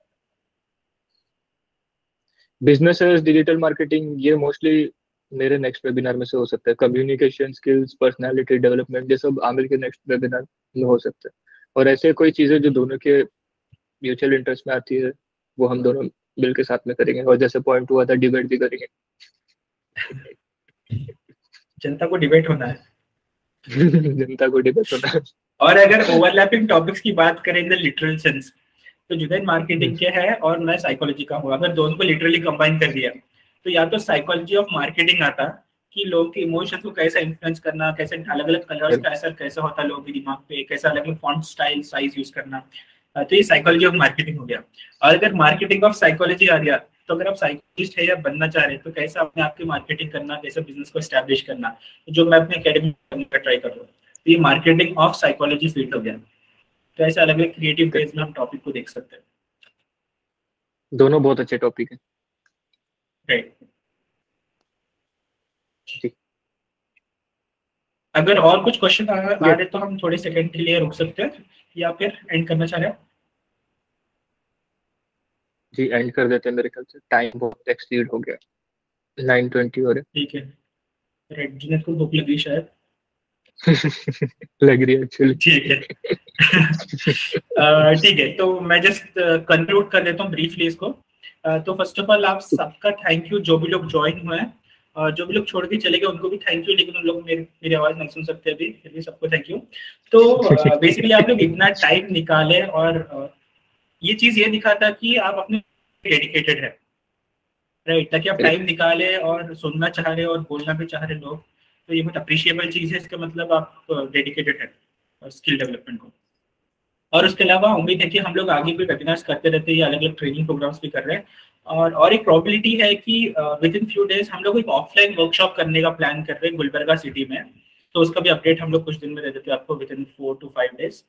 बिजनेस डिजिटल मार्केटिंग, ये मोस्टली मेरे नेक्स्ट वेबिनार में से हो सकता है। कम्युनिकेशन स्किल्स, पर्सनालिटी डेवलपमेंट, ये सब आमिर के नेक्स्ट वेबिनार में हो सकता है। और ऐसे कोई चीजें जो दोनों के म्यूचुअल इंटरेस्ट में आती है वो हम दोनों मिल के साथ में करेंगे। और जैसे पॉइंट हुआ था, डिबेट भी करेंगे। जनता को डिबेट होना है। जनता को डिबेट होना है। और अगर ओवरलैपिंग टॉपिक्स की बात करें इन द लिटरल सेंस, तो जुनैद मार्केटिंग के है और मैं साइकोलॉजी का हूँ, अगर दोनों को लिटरली कंबाइन कर दिया तो या तो साइकोलॉजी ऑफ मार्केटिंग आता कि लोगों के इमोशंस को कैसे इन्फ्लुएंस करना, कैसे अलग अलग कलर्स का असर कैसा होता है लोगों के दिमाग पे, कैसे अलग अलग फॉन्ट स्टाइल साइज यूज करना, तो ये साइकोलॉजी ऑफ मार्केटिंग हो गया। और अगर मार्केटिंग ऑफ साइकोलॉजी आ गया तो अगर आप साइकोलॉजिस्ट है या बनना चाह रहे हैं तो कैसे अपने आप की मार्केटिंग करना, कैसे बिजनेस को एस्टैब्लिश करना, जो मैं अपने एकेडमी में ट्राई कर रहा हूँ, तो ये मार्केटिंग ऑफ साइकोलॉजी फील्ड हो गया। तो ऐसे अलग अलग क्रिएटिव वेज में हम टॉपिक को देख सकते हैं। दोनों बहुत अच्छे टॉपिक हैं। राइट। जी। अगर और कुछ क्वेश्चन आ रहे तो हम थोड़े सेकंड के लिए रुक सकते हैं या फिर एंड करना चाह रहे हैं? जी एंड कर देते हैं, मेरे ख्याल से टाइम बहुत एक्सीड हो गया, 9:20 हो रहे। ठीक है। राइट, जिन्हें को भूख लगी शायद। लग रही है एक्चुअली। ठीक है। ठीक है, तो मैं जस्ट कंक्लूड कर देता हूँ ब्रीफली इसको। तो फर्स्ट ऑफ ऑल आप सबका थैंक यू, जो भी लोग ज्वाइन हुए हैं, जो भी लोग छोड़ के चले गए उनको भी थैंक यू, लेकिन उन लोग मेरी आवाज नहीं सुन सकते अभी, फिर भी सबको थैंक यू। तो बेसिकली आप लोग इतना टाइम निकाले और ये चीज ये दिखाता कि आप अपने डेडिकेटेड है, राइट, ताकि आप टाइम निकाले और सुनना चाह रहे और बोलना भी चाह रहे लोग, तो ये बहुत अप्रिशिएबल चीज है। इसका मतलब आप डेडिकेटेड है स्किल डेवलपमेंट को। और उसके अलावा उम्मीद है कि हम लोग आगे भी वेबिनार्स करते रहते हैं या अलग अलग ट्रेनिंग प्रोग्राम्स भी कर रहे हैं। और एक प्रोबेबिलिटी है कि विद इन फ्यू डेज हम लोग एक ऑफलाइन वर्कशॉप करने का प्लान कर रहे हैं गुलबर्गा सिटी में, तो उसका भी अपडेट हम लोग कुछ दिन में दे देते हैं आपको विद इन 4 to 5 days।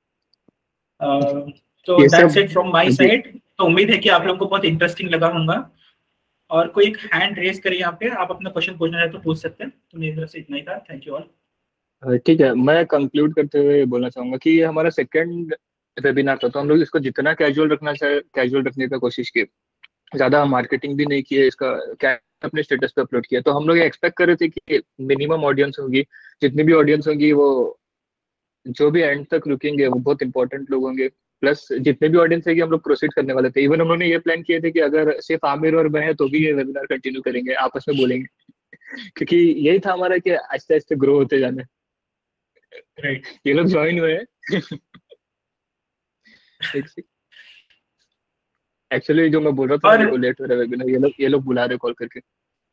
तो that's it from my side. तो उम्मीद है कि आप लोगों को बहुत इंटरेस्टिंग लगा होगा। और कोई एक हैंड रेज करे यहाँ पे, आप अपना क्वेश्चन पूछना है तो पूछ सकते हैं। तो मेरी तरफ से इतना ही था, थैंक यू ऑल। ठीक है, मैं कंक्लूड करते हुए बोलना चाहूंगा कि ये हमारा सेकंड वेबिनार था, तो हम लोग इसको जितना कैजुअल रखना चाहे कैजुअल रखने का कोशिश की, ज्यादा मार्केटिंग भी नहीं की है इसका, क्या अपने स्टेटस पे अपलोड किया। तो हम लोग एक्सपेक्ट कर रहे थे कि मिनिमम ऑडियंस होगी, जितनी भी ऑडियंस होगी वो जो भी एंड तक रुकेंगे वो बहुत इंपॉर्टेंट लोग होंगे, प्लस जितने भी ऑडियंस है कि हम लोग प्रोसीड करने वाले थे। इवन उन्होंने ये प्लान किए थे कि अगर सिर्फ आमिर और मैं है तो भी ये वेबिनार कंटिन्यू करेंगे, आपस में बोलेंगे, क्योंकि यही था हमारा कि आहिस्ते आहिस्ते ग्रो होते जाना। राइट। ये लोग ज्वाइन हुए हैं। एक्चुअली जो मैं बोल रहा था मेरे को लेट हो रहा है वेबिनार, ये लोग बुला रहे कॉल करके।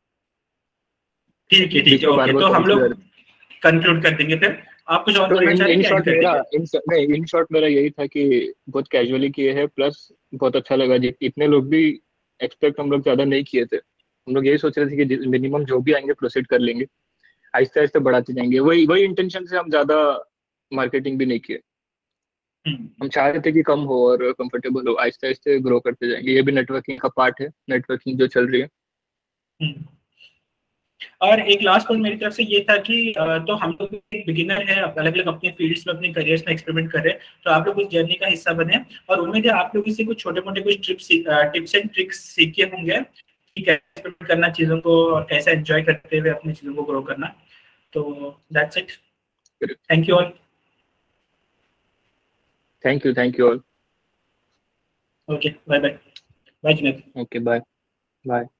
ठीक है ठीक है, ओके, तो हम लोग कंक्लूड कर देंगे फिर। आप कुछ और बोलना चाह रहे हैं? इन शॉर्ट मेरा यही था कि बहुत कैजुअली किए हैं, प्लस बहुत अच्छा लगा जी, इतने लोग भी एक्सपेक्ट हम लोग ज्यादा नहीं किए थे। हम लोग यही सोच रहे थे कि मिनिमम जो भी आएंगे प्रोसीड कर लेंगे, आहिस्ते आहिस्ते बढ़ाते जाएंगे। वही इंटेंशन से हम ज्यादा मार्केटिंग भी नहीं किए। हम चाह रहे थे कि कम हो और कंफर्टेबल हो, आहिस्ते आहिस्ते ग्रो करते जाएंगे। ये भी नेटवर्किंग का पार्ट है, नेटवर्किंग जो चल रही है। और एक लास्ट पॉइंट मेरी तरफ से ये था कि तो हम लोग एक बिगिनर है, अलग अलग अपने फील्ड्स में अपने करियर्स में एक्सपेरिमेंट कर रहे हैं, तो आप लोग उस जर्नी का हिस्सा बने। और उम्मीद है आप लोग इससे कुछ छोटे मोटे कुछ टिप्स एंड ट्रिक्स सीखे होंगे कि कैसे एक्सपेरिमेंट करना चीज़ों को और कैसे एंजॉय करते हुए अपनी चीज़ों को ग्रो करना। तो that's it, thank you all. Thank you all. Okay, bye bye. Bye Junaid. Okay, bye bye.